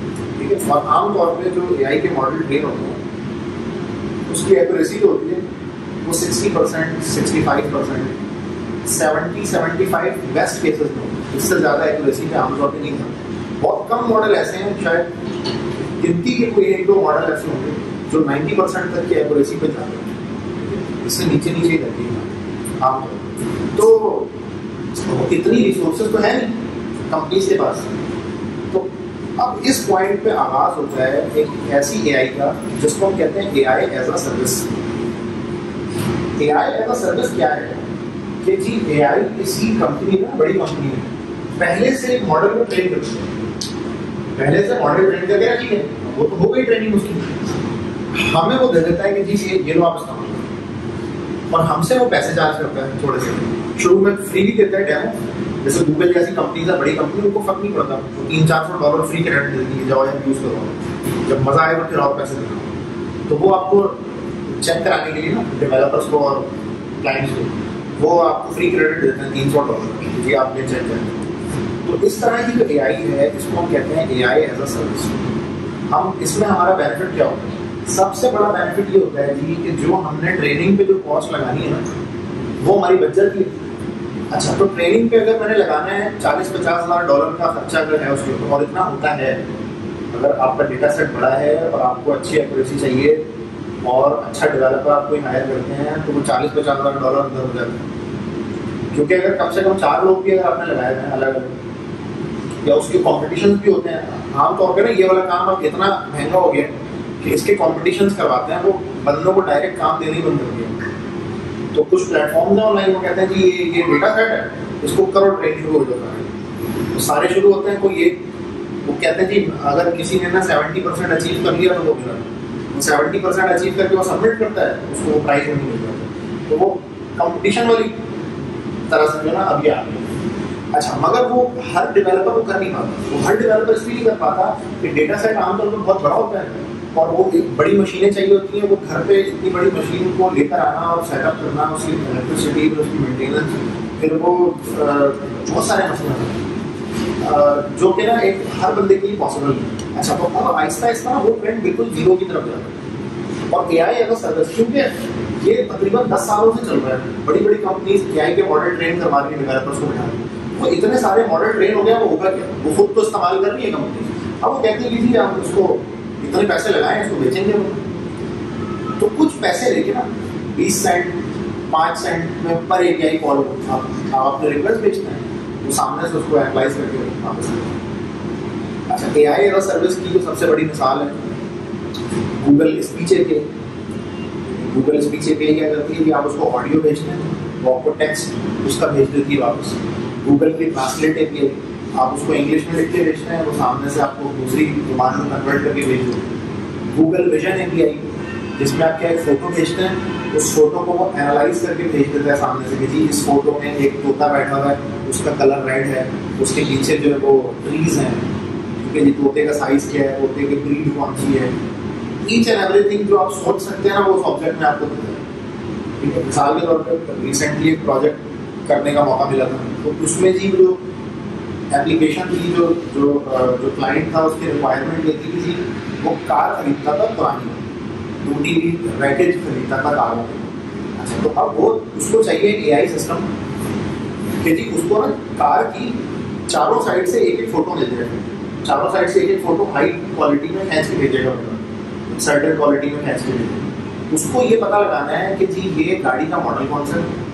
ठीक है। और आमतौर पे जो एआई के मॉडल ट्रेन होते हैं उसकी एक्यूरेसी जो होती है वो sixty percent, sixty five percent, seventy, seventy five best cases में, इससे ज़्यादा एक्यूरेसी पे आमतौर पे नहीं था। बहुत कम मॉडल ऐसे हैं, शायद गिनती के कोई एक दो मॉडल ऐसे होंगे जो नाइन्टी परसेंट तक की एक्यूरेसी पे जाते हैं, इससे नीचे नीचे ही रहती है आमतौर। तो इतनी रिसोर्सेज तो है नहीं कंपनीज के पास। तो अब इस पॉइंट पे आगाज होता है एक ऐसी एआई का जिसको हम कहते हैं AI as a service. AI as a service क्या है कि जी एआई किसी कंपनी में, बड़ी कंपनी में पहले से एक मॉडल को ट्रेन करती है, पहले से मॉडल ट्रेन करके रखी है, वो तो हो गई ट्रेनिंग उसकी, हमें वो दे देता है कि जी ये ये लो आप इस्तेमाल करो, और हमसे वो पैसे चार्ज करता है थोड़े से। शुरू में फ्री भी देता है डेमो, जैसे गूगल जैसी कंपनी है, बड़ी कंपनी, उनको फर्क नहीं पड़ता, तो तीन चार सौ डॉलर फ्री क्रेडिट देती है, जाओ यूज करो, जब मजा आएगा फिर और पैसे देना। तो वो आपको चेक कराने के लिए ना डेवलपर्स को और क्लाइंट्स को, वो आपको फ्री क्रेडिट देते हैं तीन सौ डॉलर, जी आपने चेक करें। तो इस तरह की जो एआई है इसको हम कहते हैं एआई एज अ सर्विस। हम इसमें हमारा बेनिफिट क्या होता है? सबसे बड़ा बेनिफिट ये होता है जी कि जो हमने ट्रेनिंग पे जो कॉस्ट लगानी है ना वो हमारी बच जाती है। अच्छा, तो ट्रेनिंग पे अगर मैंने लगाना है चालीस पचास हज़ार डॉलर का खर्चा अगर है उसके ऊपर, और इतना होता है, अगर आपका डेटा सेट बड़ा है और आपको अच्छी एक्यूरेसी चाहिए और अच्छा डेवलपर आप कोई हायर करते हैं तो वो चालीस पचास हज़ार डॉलर अंदर हो जाते हैं। क्योंकि अगर कम से कम चार लोग भी अगर आपने लगाए हैं अलग अलग, या उसके कॉम्पिटिशन भी होते हैं, आमतौर पर ना ये वाला काम अब इतना महंगा हो गया कि इसके कॉम्पिटिशन करवाते हैं, वो बंदों को डायरेक्ट काम देने ही बंद कर दिया। तो कुछ प्लेटफॉर्म है ऑनलाइन, वो कहते हैं कि ये ये डेटा सेट है, इसको करो ट्रेन, शुरू हो जाता है। तो सारे शुरू होते हैं, कोई ये वो कहते हैं जी अगर किसी ने ना सेवेंटी परसेंट अचीव कर लिया तो वो मिला, वो सेवेंटी परसेंट अचीव करके वो सबमिट करता है, उसको वो प्राइस नहीं मिल जाता। तो वो कंपटीशन वाली तरह से जो ना अभी आ गई। अच्छा, मगर वो हर डेवलपर को कर नहीं पाता, वो हर डेवलपर इसलिए नहीं कर पाता कि डेटा सेट आमतौर पर बहुत बड़ा होता है और वो एक बड़ी मशीनें चाहिए होती हैं, वो घर पे इतनी बड़ी मशीन को लेकर आना और सेटअप करना, उसकी इलेक्ट्रिसिटी, उसकी मेंटेनेंस, फिर वो बहुत सारे मसले जो कि ना एक हर बंदे के लिए पॉसिबल नहीं। अच्छा, तो अब आहिस्ता आहिस्ता वो ट्रेंड बिल्कुल जीरो की तरफ जाता है और एआई अगर सर्विस, क्योंकि ये तकरीबन दस सालों से चल रहा है, बड़ी बड़ी कंपनीज एआई के मॉडल ट्रेन करवा रही है डेवलपर्स को बिठा रही है, वो इतने सारे मॉडल ट्रेन हो गया, वो होगा क्या? वो खुद तो इस्तेमाल कर रही है कंपनी, अब वो कहती है कि आप उसको इतने पैसे लगाएं, इसको बेचेंगे वो, तो कुछ पैसे लेके ना बीस सेंट पाँच सेंट में पर एक एआई कॉल आप अपने रिक्वेस्ट भेजते हैं, वो सामने से उसको एनालाइज करके वापस करते। अच्छा, एआई एज अ सर्विस की जो सबसे बड़ी मिसाल है Google speech API. Google speech API क्या करती है कि आप उसको ऑडियो भेजते हैं, वो आपको टेक्स्ट उसका भेज देती है वापस। गूगल की ट्रांसलेट एपीआई, आप उसको इंग्लिश में लिख के भेजते हैं, वो सामने से आपको दूसरी जुबान में कन्वर्ट करके भेज दो। गूगल विजन एपीआई, जिसमें आप क्या एक फोटो भेजते हैं, उस फोटो को वो एनालाइज करके भेज देता है सामने से कि जी इस फोटो में एक तोता बैठा हुआ है, उसका कलर रेड है, उसके पीछे जो है वो ट्रीज हैं, क्योंकि तोते का साइज क्या है, तोते की ब्रीड कौन सी है, ईच एंड एवरीथिंग जो आप सोच सकते हैं ना वो उस ऑब्जेक्ट में आपको देता है। ठीक है, मिसाल के तौर पर रिसेंटली एक प्रोजेक्ट करने का मौका मिला था, तो उसमें जी जो एप्लीकेशन थी, जो जो जो क्लाइंट था उसकी रिक्वायरमेंट ये थी कि जी वो कार खरीदता था पुरानी, टूटी रैकेज खरीदता था कार में। अच्छा, तो अब वो उसको चाहिए एआई सिस्टम कि जी उसको ना कार की चारों साइड से एक एक फोटो दे देगा, चारों साइड से एक एक फोटो हाई क्वालिटी में खींच के भेजेगा, सर्टेन क्वालिटी में खींच के भेजेगा। उसको ये पता लगाना है कि जी ये गाड़ी का मॉडल कौन सा है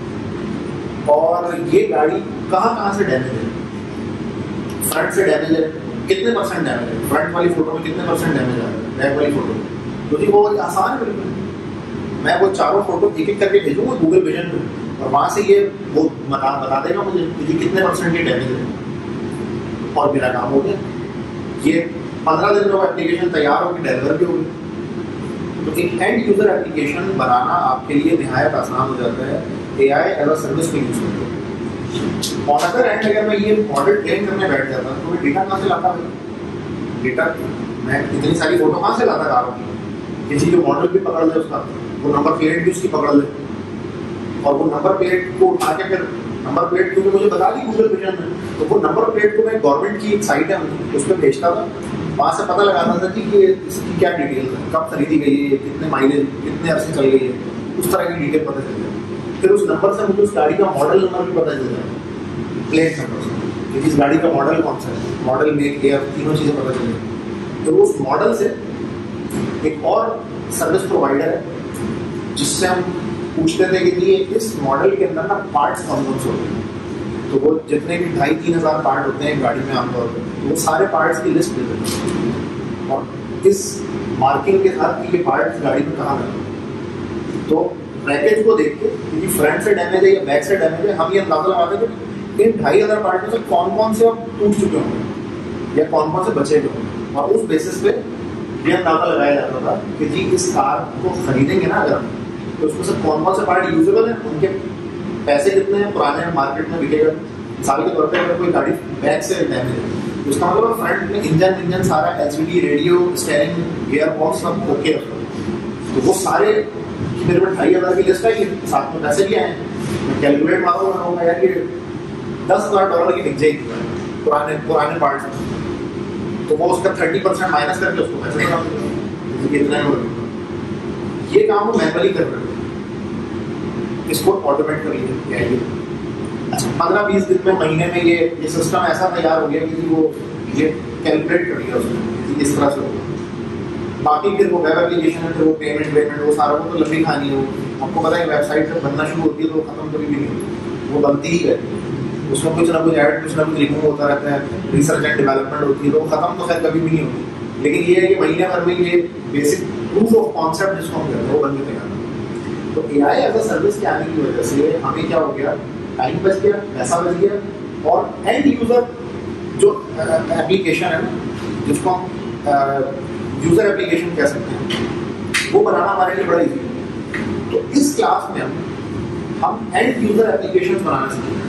और ये गाड़ी कहाँ कहाँ से डैमेज है, फ्रंट से डैमेज है, कितने परसेंट डैमेज है, फ्रंट वाली फोटो में कितने परसेंट डैमेज आ रहा है, बैक वाली फोटो, क्योंकि वो आसान है बिल्कुल। मैं वो चारों फोटो एक एक करके भेजूंगा गूगल विजन में और वहाँ से ये वो बता बता देगा मुझे कि कितने परसेंट ये डैमेज है और मेरा काम हो गया। ये पंद्रह दिन में वो एप्लीकेशन तैयार होकर डिलीवर भी होगी। तो एक एंड यूजर एप्लीकेशन बनाना आपके लिए निहायत आसान हो जाता है एआई एज अ सर्विस को यूज करके। और अगर एंड अगर मैं ये मॉडल ट्रेन करने बैठ जाता तो मैं डेटा कहाँ से लाता भाई? डेटा मैं इतनी सारी फोटो कहाँ से लाता कार की? किसी जो मॉडल भी पकड़ ले उसका, वो नंबर प्लेट भी उसकी पकड़ ले और वो नंबर प्लेट को उठा के फिर नंबर प्लेट क्योंकि मुझे बता दी गूगल विजन में, तो वो नंबर प्लेट को मैं गवर्नमेंट की एक साइट है उस पर भेजता था वहाँ से पता लगाना था कि ये इसकी क्या डिटेल है, कब खरीदी गई है, कितने माइलेज, कितने अरसे चल गई है, उस तरह की डिटेल पता चल जाए। फिर उस नंबर से मुझे उस गाड़ी का मॉडल नंबर भी पता चल जाए, प्लेट नंबर से कि इस गाड़ी का मॉडल कौन सा है, मॉडल मेक ईयर तीनों चीज़ें पता चल जाए। तो उस मॉडल से एक और सर्विस प्रोवाइडर है जिससे हम पूछते थे कि ये इस मॉडल के अंदर ना पार्ट्स कौन कौन से होते हैं, तो वो जितने भी ढाई तीन हज़ार पार्ट होते हैं गाड़ी में आमतौर पर, तो वो सारे पार्ट्स की लिस्ट दे देते हैं और इस मार्किंग के साथ कि ये पार्ट्स गाड़ी में कहाँ लगे। तो पैकेज को देख के क्योंकि फ्रंट से डैमेज है या बैक से डैमेज है, हम ये अंदाजा लगाते थे कि इन ढाई हज़ार पार्ट में से कौन कौन से अब टूट चुके होंगे या कौन कौन से बचे हुए होंगे, और उस बेसिस पे ये अंदाजा लगाया जाता था कि जी इस कार को खरीदेंगे ना अगर हम, तो उसमें से कौन कौन से पार्ट यूजेबल हैं, उनके पैसे कितने हैं, पुराने मार्केट में बिकेगा। मिसाल के तौर पर अगर कोई गाड़ी बैक से डैमेज है तो उसका मतलब फ्रंट में इंजन इंजन सारा LCD, radio, steering, gear box सब ओके है, तो वो सारे मेरे में ढाई हज़ार की लिस्ट है कि साथ में पैसे भी आए, मैं कैलकुलेट मारूंगा होगा यार कि दस हज़ार डॉलर की बिक जाएगी पुराने पुराने पार्ट्स, तो वो उसका थर्टी परसेंट माइनस करके उसको पैसे बना देगा, कितना ये काम वो मैनुअली कर रहे हैं, इसको ऑटोमेट कर लीजिए। अच्छा पंद्रह बीस दिन में, महीने में ये ये सिस्टम ऐसा तैयार हो गया कि वो ये कैलकुलेट कर लिया उसने इस तरह से होगा। बाकी फिर वो वेब एप्लीकेशन है, फिर वो पेमेंट वेमेंट वो सारा वो तो लंबी कहानी हो, आपको पता है वेबसाइट जब बनना शुरू होती है तो खत्म कभी भी नहीं होती, वो बनती ही रहती है, उसमें कुछ ना कुछ ऐड कुछ ना कुछ रिमूव होता रहता है, रिसर्च एंड डेवलपमेंट होती है, तो वो खत्म तो खैर कभी भी नहीं होती, लेकिन ये है कि महीने भर में ये बेसिक प्रूफ ऑफ कॉन्सेप्ट जिसको हम कहते हैं वो बन के तैयार। तो ए आई एज अ सर्विस के आने की वजह से हमें क्या हो गया, टाइम बच गया, पैसा बच गया, और एंड यूजर जो एप्लीकेशन है ना जिसको हम यूजर एप्लीकेशन कह सकते हैं, वो बनाना हमारे लिए बड़ा इजी है। तो इस क्लास में हम हम एंड यूजर एप्लीकेशन बनाना सीखेंगे।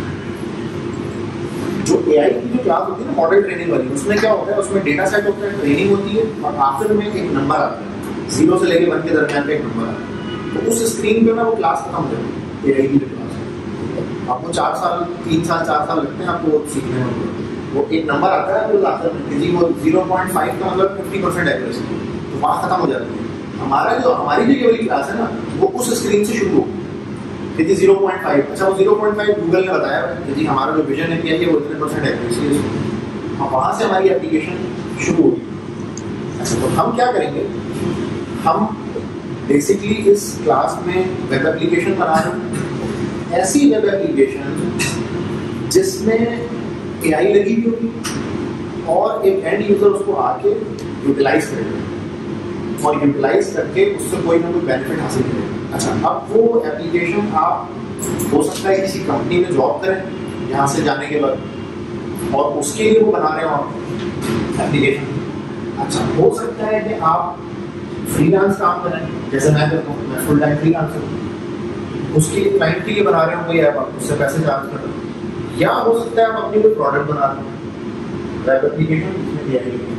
जो एआई की जो क्लास होती है ना मॉडल ट्रेनिंग वाली, उसमें क्या होता है, उसमें डेटा सेट होता है, ट्रेनिंग होती है, और आखिर में एक नंबर आता है, जीरो से लेके वन के दरमियान पे एक नंबर आता है। तो उस स्क्रीन पे ना वो क्लास खत्म हो जाती है, एआई की जो क्लास है। आपको चार साल तीन साल चार साल लगते हैं आपको सीखने में, वो एक नंबर आता है तो आखिर में जी वो जीरो पॉइंट फाइव का मतलब फिफ्टी परसेंट एक्यूरेसी, तो वहाँ खत्म हो जाती है। हमारा जो हमारी जो ये वाली क्लास है ना वो उस स्क्रीन से शुरू होगी कि जीरो पॉइंट फाइव, अच्छा वो जीरो पॉइंट फाइव गूगल ने बताया कि जी हमारा जो विजन है कि वो इतने परसेंट एक्यूरेसी है, हाँ वहाँ से हमारी एप्लीकेशन शुरू होगी। अच्छा तो हम क्या करेंगे, हम बेसिकली इस क्लास में वेब एप्लीकेशन बना रहे हैं, ऐसी वेब एप्लीकेशन जिसमें एआई लगी हुई होगी और एक एंड यूजर उसको आके यूटिलाइज करेगा और यूटिलाइज करके उससे कोई ना कोई बेनिफिट हासिल करेगा। अच्छा अब वो एप्लीकेशन आप हो सकता है किसी कंपनी में जॉब करें यहाँ से जाने के बाद, और उसके लिए वो बना रहे हो आप एप्लीकेशन। अच्छा हो सकता है कि आप फ्रीलांस काम करें, जैसे मैं करता हूँ, मैं फुल टाइम फ्रीलांसर हूँ, उसके लिए क्लाइंट के लिए बना रहे हो कोई ऐप, आप उससे पैसे चार्ज कर रहे हो, या हो सकता है आप अपनी कोई प्रोडक्ट बना रहे हो वेब एप्लीकेशन जिसमें एआई लगी।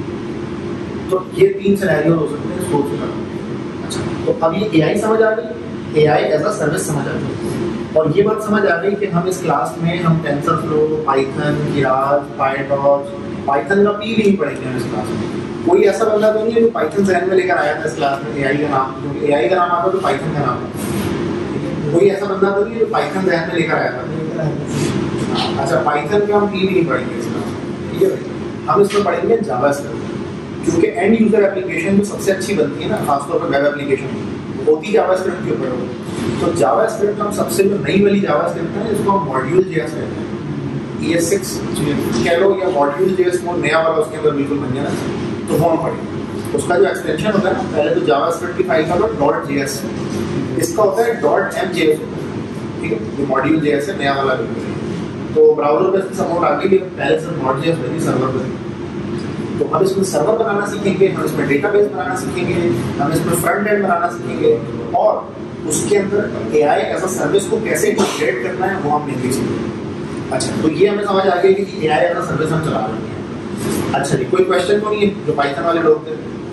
तो ये तीन सिनेरियो हो सकते हैं सोच कर। अच्छा तो अब ये एआई समझ आ गई, एआई एज अ सर्विस समझ आ गई, और ये बात समझ आ गई कि हम इस क्लास में हम TensorFlow, Python, Keras, PyTorch, Python का पी भी नहीं पढ़ेंगे हम इस क्लास में। कोई ऐसा बंदा तो नहीं है जो पाइथन जहन में लेकर आया था इस क्लास में एआई का नाम, क्योंकि एआई का नाम आता तो पाइथन का नाम आता, कोई ऐसा बंदा तो नहीं है जो पाइथन जहन में लेकर आया था। अच्छा पाइथन का हम पी भी नहीं पढ़ेंगे इस क्लास में, ठीक है, हम इसमें पढ़ेंगे जावास्क्रिप्ट, क्योंकि एंड यूजर एप्लीकेशन जो सबसे अच्छी बनती है ना खासतौर पर वेब एप्लीकेशन होती जावास्क्रिप्ट के ऊपर होगी। तो जावास्क्रिप्ट हम सबसे जो नई वाली जावास्क्रिप्ट है इसको हम मॉड्यूल जेएस कहते हैं, ई एस सिक्स कह लो या मॉड्यूल जेएस को नया वाला उसके अंदर बिल्कुल बन गया ना, तो वो हम पढ़ेंगे। उसका जो एक्सटेंशन होता है ना, पहले तो जावास्क्रिप्ट की फाइल का डॉट जेएस, इसका होता है डॉट एम जेएस, ठीक है, ये मॉड्यूल जेएस है नया वाला बिल्कुल। तो ब्राउजर पे सपोर्ट आ गई, पहले से नॉट जेएस बनी सर्वर पे, तो हम इसमें सर्वर बनाना सीखेंगे, हम इसमें डेटाबेस बनाना सीखेंगे, हम इसमें फ्रंट एंड बनाना सीखेंगे, और उसके अंदर एआई एज अ सर्विस को कैसे इंटीग्रेट करना है वो हम नहीं सीखेंगे। अच्छा तो ये हमें समझ आ गया कि एआई एज अ सर्विस हम चला रहे हैं। अच्छा जी कोई क्वेश्चन तो नहीं है जो पाइथन वाले लोग थे?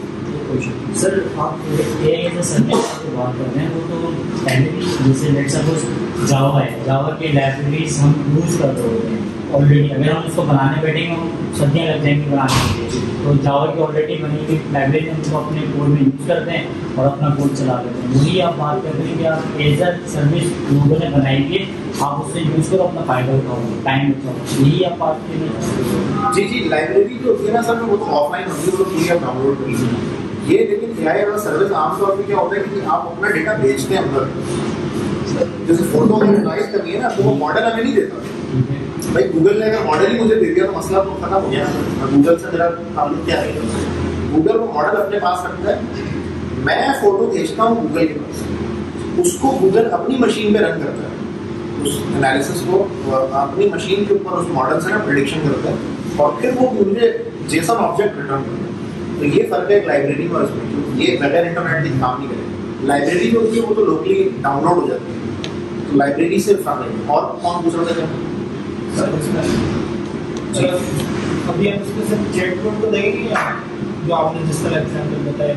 क्वेश्चन। सर आप ए आई एज सर्विस की बात कर रहे हैं, वो तो पहले भी जैसे लेट सपोज जावा है, जावा के लाइब्रेरीज हम यूज़ कर रहे होते हैं ऑलरेडी। अगर हम उसको बनाने बैठेंगे हम सदियाँ लग जाएंगी बनाने के लिए, तो जावा की ऑलरेडी बनी हुई लाइब्रेरी हम उसको अपने कोड में यूज़ करते हैं और अपना कोड चला लेते हैं। वही आप बात कर रहे हैं कि आप एज अ सर्विस लोगों ने बनाई है, आप उससे यूज़ करो, अपना फायदा उठाओ, टाइम उठाओ, यही आप बात कर रहे हैं। जी जी, लाइब्रेरी जो होती है ना सर, वो तो ऑफलाइन होती है, वो तो पूरी आप डाउनलोड कर लीजिए। ये लेकिन एआई वाला सर्विस आमतौर पर क्या होता है कि आप अपना डेटा बेचते हैं अंदर। जैसे फोटो अगर एनालाइज करनी है ना, तो वो मॉडल हमें नहीं देता भाई। गूगल ने अगर मॉडल ही मुझे दे दिया तो मसला तो खत्म हो गया। गूगल से मेरा ताल्लुक क्या है? गूगल वो मॉडल अपने पास रखता है, मैं फोटो भेजता हूँ गूगल के पास, उसको गूगल अपनी मशीन में रन करता है, उस एनालिसिस को अपनी मशीन के ऊपर उस मॉडल से ना प्रेडिक्शन करता है और फिर वो मुझे जेसन ऑब्जेक्ट रिटर्न करता है। तो ये फर्क है एक लाइब्रेरी में और इसमें। ये बगैर इंटरनेट के काम नहीं करेगा। लाइब्रेरी जो होती है वो तो लोकली डाउनलोड हो जाती है, तो लाइब्रेरी से फर्क है। और कौन पूछ रहा था? अभी हम इसमें सिर्फ चैटबॉट तो देंगे जो आपने जिस तरह एग्जांपल बताया।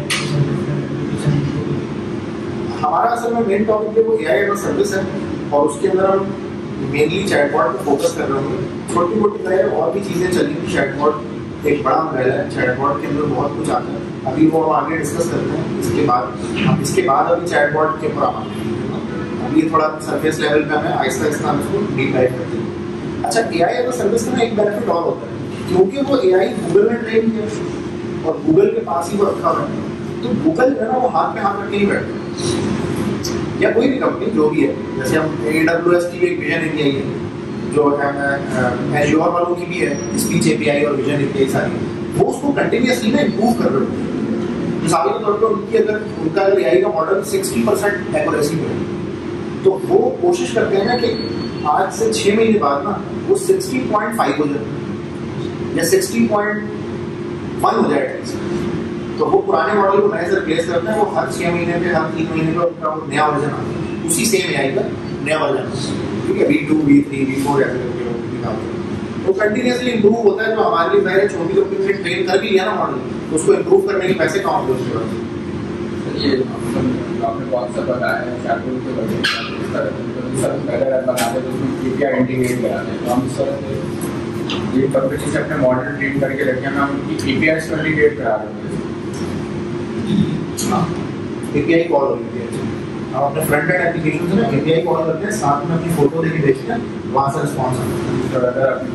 हमारा असल में मेन टॉपिक है वो एआई एज अ सर्विस है और उसके अंदर हम मेनली चैटबॉट पे फोकस कर रहे होंगे। छोटी मोटी तरह और भी चीज़ें चलेंगी। चैटबॉट एक बड़ा अम्ब्रेला है, चैटबॉट के अंदर बहुत कुछ आता है, अभी वो हम आगे डिस्कस करते हैं। इसके बाद हम इसके बाद अभी चैटबॉट के ऊपर आते हैं। अभी ये थोड़ा सरफेस लेवल पे हमें आहिस्ता आहिस्ता हम इसको डीप डाइव करते हैं। अच्छा, एआई एज अ सर्विस का एक बेनिफिट और होता है, क्योंकि वो एआई गूगल में ट्रेन किया और गूगल के पास ही वो रखा हुआ है, तो गूगल जो है ना वो हाथ में हाथ रख के नहीं बैठता। या कोई भी कंपनी जो भी है, जैसे हम एडब्ल्यूएस की भी एक विजन एपीआई है, जो एज़्योर वालों की भी है स्पीच एपीआई और विजन एपीआई सारी, वो उसको कंटिन्यूअसली ना इम्प्रूव कर रहे हो। मिसाल के तौर पर उनकी अगर उनका अगर एआई का मॉडल साठ परसेंट एक्यूरेसी में है, तो वो कोशिश करते हैं ना कि आज से छः महीने बाद ना वो साठ पॉइंट पाँच हो जाए या साठ पॉइंट एक हो जाए एटलीस्ट। तो वो पुराने मॉडल को नए से रिप्लेस करते हैं। वो हर छः महीने पे हर तीन महीने पे उनका नया वर्जन आता है, उसी सेम एआई का नया वर्जन, ठीक है, V two V three V four ऐसे करके वो कंटिन्यूसली इम्प्रूव होता है। जो हमारे लिए पहले छोटी कंपनी ने ट्रेन कर भी लिया ना मॉडल, तो उसको इम्प्रूव करने के पैसे कम होते उसके बाद। ये आपने कौन सा बताया है चैटबॉट के बारे में, सर पहले बनाते तो उसमें एपीआई इंटीग्रेट कराते हैं, तो हम सर ये कंपनी से अपने मॉडल ट्रेन करके रखे हैं, हम उनकी एपीआई से इंटीग्रेट करा रहे हैं। हाँ, एपीआई कॉल होती है। हम अपने फ्रंट एंड एप्लीकेशन से ना एपीआई कॉल करते हैं, साथ में अपनी फोटो देके भेजते हैं, वहाँ से रिस्पॉन्स आता है।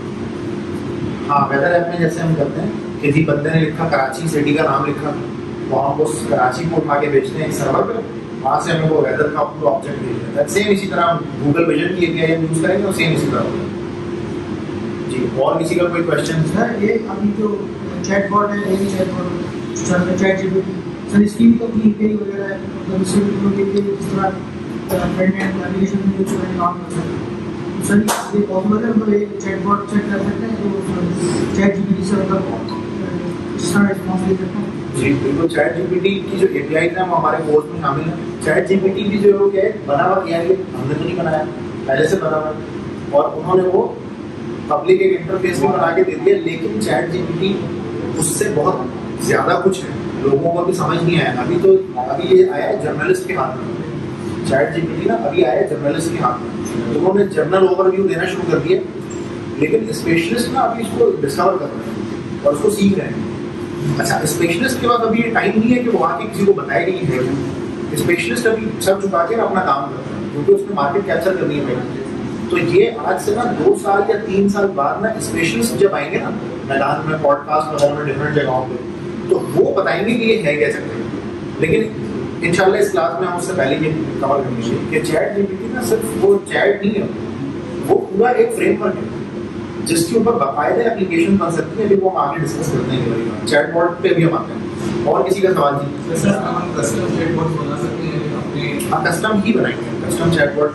हाँ, वेदर ऐप में जैसे हम करते हैं, किसी बंदे ने लिखा कराची सिटी का नाम लिखा, तो हम उस कराची को उठा के भेजते हैं एक सर्वर पे, वहाँ से हमें वो वेदर का पूरा ऑब्जेक्ट भेज देता है। सेम इसी तरह हम गूगल विजन की एपीआई हम यूज़ करेंगे और सेम इसी तरह होगा। जी, और किसी का कोई क्वेश्चन? सर ये अभी जो चैटबॉट है, ये chatbot sir ChatGPT sir इसकी भी तो एपीआई वगैरह है, मतलब इससे भी लोग के लिए जिस तरह फ्रंट एंड एप्लीकेशन में जो है काम कर सकते हैं। सर ये पॉसिबल है, मतलब एक चैटबॉट चेक कर सकते हैं तो चैट जीपीटी से मतलब इस तरह रिस्पॉन्स दे सकते हैं। जी बिल्कुल, चैट जीपीटी की जो एपीआई है वो हमारे कोर्स में शामिल है। चैट जीपीटी भी जो है बना हुआ एआई है, हमने तो नहीं बनाया, पहले से बना हुआ, और उन्होंने वो पब्लिक एक इंटरफेस में बना के दे दिया। लेकिन चैट जीपीटी उससे बहुत ज़्यादा कुछ है, लोगों को भी समझ नहीं आया। अभी तो अभी ये आया है जर्नलिस्ट के हाथ में, चैट जीपीटी ना अभी आया है जर्नलिस्ट के हाथ में, तो उन्होंने जर्नल ओवरव्यू देना शुरू कर दिया। लेकिन स्पेशलिस्ट ना अभी इसको डिस्कवर कर रहे हैं और उसको सीख रहे हैं। अच्छा, स्पेशलिस्ट के बाद अभी ये टाइम नहीं है कि वो आके किसी को बताए कि ये है। स्पेशलिस्ट अभी सब झुका के अपना काम करता है, क्योंकि उसमें मार्केट कैप्चर करनी है पहले। तो ये आज से ना दो साल या तीन साल बाद ना स्पेशलिस्ट जब आएंगे ना मैदान में, पॉडकास्ट वगैरह में, डिफरेंट जगहों पे, तो वो बताएंगे कि ये है क्या चक्कर। लेकिन इंशाल्लाह इस क्लास में हम उससे पहले ये कवर कर लीजिए कि चैट जीपीटी ना सिर्फ वो चैट नहीं है, वो पूरा एक फ्रेमवर्क है जिसके ऊपर बाकायदा एप्लीकेशन बन सकती है। अभी वो हम आगे डिस्कस करते हैं, चैटबॉट पे भी हम आते हैं। और किसी का सवाल जी? सर हम कस्टम चैटबॉट बना सकते हैं अपने? हाँ, कस्टम ही बनाएंगे, कस्टम चैटबॉट।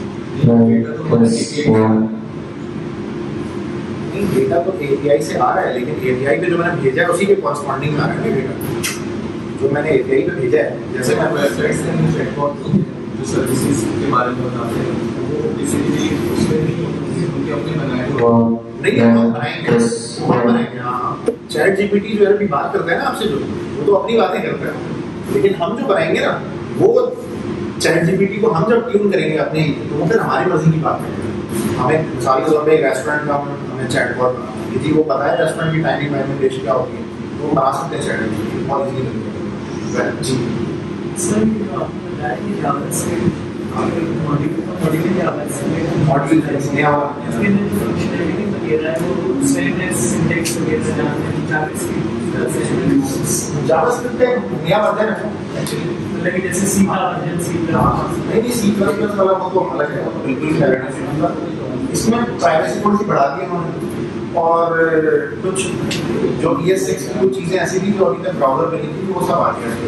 डेटा तो एपीआई से आ रहा है, लेकिन एपीआई पे जो मैंने भेजा है उसी के कॉरस्पॉन्डिंग आ रहा है डेटा, जो मैंने एपीआई पे भेजा है। जैसे मैं वेबसाइट से चैटबॉट जो सर्विसेज के बारे में बताते हैं, वो बेसिकली उसमें नहीं उनके अपने बनाए हुए नहीं, हम बनाएंगे, हम बनाएंगे। हाँ, चैट जीपीटी जो है अभी बात करता है ना आपसे, जो वो तो अपनी बातें करता है, लेकिन हम जो कराएंगे ना वो चैट जीपीटी को हम जब ट्यून करेंगे अपने, तो वो फिर हमारी मर्जी की बात करेंगे। हमें मिसाल के तौर पर एक रेस्टोरेंट का हमें चैट बॉट बनाना, यदि वो पता है रेस्टोरेंट की टाइमिंग वाइमिंग डेट क्या होती है तो वो बना सकते हैं चैट जीपीटी बहुत इजीली जी। सर ये जो आपने बताया कि जावास्क्रिप्ट मॉड्यूल मॉड्यूल नया वाला इसके अंदर जो फंक्शनैलिटी वगैरह है वो सेम एज सिंटैक्स वगैरह जावास्क्रिप्ट जावास्क्रिप्ट का एक नया वर्जन है एक्चुअली, मतलब कि जैसे सी का वर्जन सी नहीं नहीं सी प्लस प्लस वाला वो तो अलग है, बिल्कुल अलग है। इसमें प्राइवेसी थोड़ी सी बढ़ा दी है उन्होंने, और कुछ जो ई एस सिक्स की कुछ चीज़ें ऐसी थी जो अभी तक ब्राउज़र में नहीं थी वो सब आ गया है।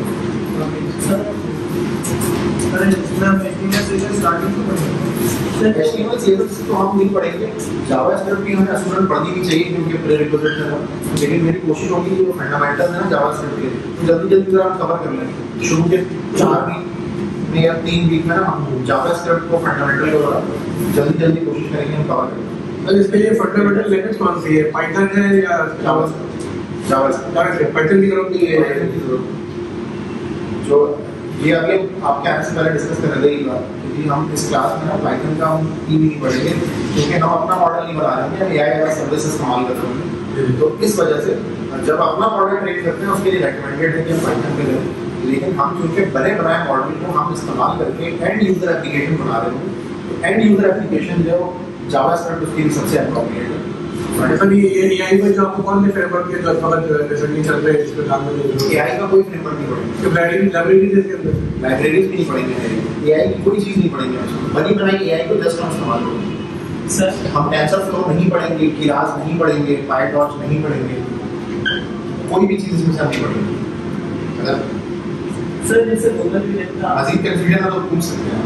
एचटीएमएल सीएसएस तो हम नहीं पढ़ेंगे, जावास्क्रिप्ट भी हमें स्टूडेंट पढ़नी भी चाहिए क्योंकि प्रीरिक्विजिट है, लेकिन मेरी कोशिश होगी जो फंडामेंटल्स है ना जावास्क्रिप्ट के तो जल्दी जल्दी जरा हम कवर कर लेंगे। शुरू के चार वीक में या तीन वीक में ना हम जावास्क्रिप्ट को फंडामेंटल वगैरह जल्दी जल्दी कोशिश करेंगे हम कवर करेंगे। सर इसके लिए फंडामेंटल लैंग्वेज कौन सी है, पाइथन है या जावास्क्रिप्ट? जावास्क्रिप्ट पाइथन की जरूरत नहीं है जो ये अभी आपके आने से पहले डिस्कस कर रहे थे एक बार, क्योंकि हम इस क्लास में ना पाइथन का हम ई भी नहीं पढ़ेंगे क्योंकि हम अपना मॉडल नहीं बना रहे हैं, एआई वाला सर्विस इस्तेमाल कर रहे हैं। तो इस वजह से जब अपना मॉडल ट्रेन करते हैं उसके लिए रेकमेंडेड है कि हम पाइथन पे करें, लेकिन हम क्योंकि बने बनाए मॉडल को हम इस्तेमाल करके एंड यूजर एप्लीकेशन बना रहे हैं, तो एंड यूजर एप्लीकेशन जो जावास्क्रिप्ट उसके लिए सबसे अप्रोप्रिएट है। सर ये एआई में जो आपको कौन से फ्रेमवर्क के लगभग रिसेंटली चल रहे हैं इस पे काम करने के लिए? एआई का कोई फ्रेमवर्क नहीं पढ़ेंगे, लाइब्रेरी लाइब्रेरी इसके अंदर लाइब्रेरीज भी नहीं पढ़ेंगे, एआई की कोई चीज़ नहीं पढ़ेंगे, बनी बनाई एआई को जस्ट हम इस्तेमाल करेंगे। सर हम टेंसरफ्लो नहीं पढ़ेंगे, कीरास नहीं पढ़ेंगे, पाइटॉर्च नहीं पढ़ेंगे, कोई भी चीज़ इसमें से नहीं पढ़ेंगे। अगर सर जैसे गूगल विजन का मजीद कंफ्यूजन है तो पूछ सकते हैं।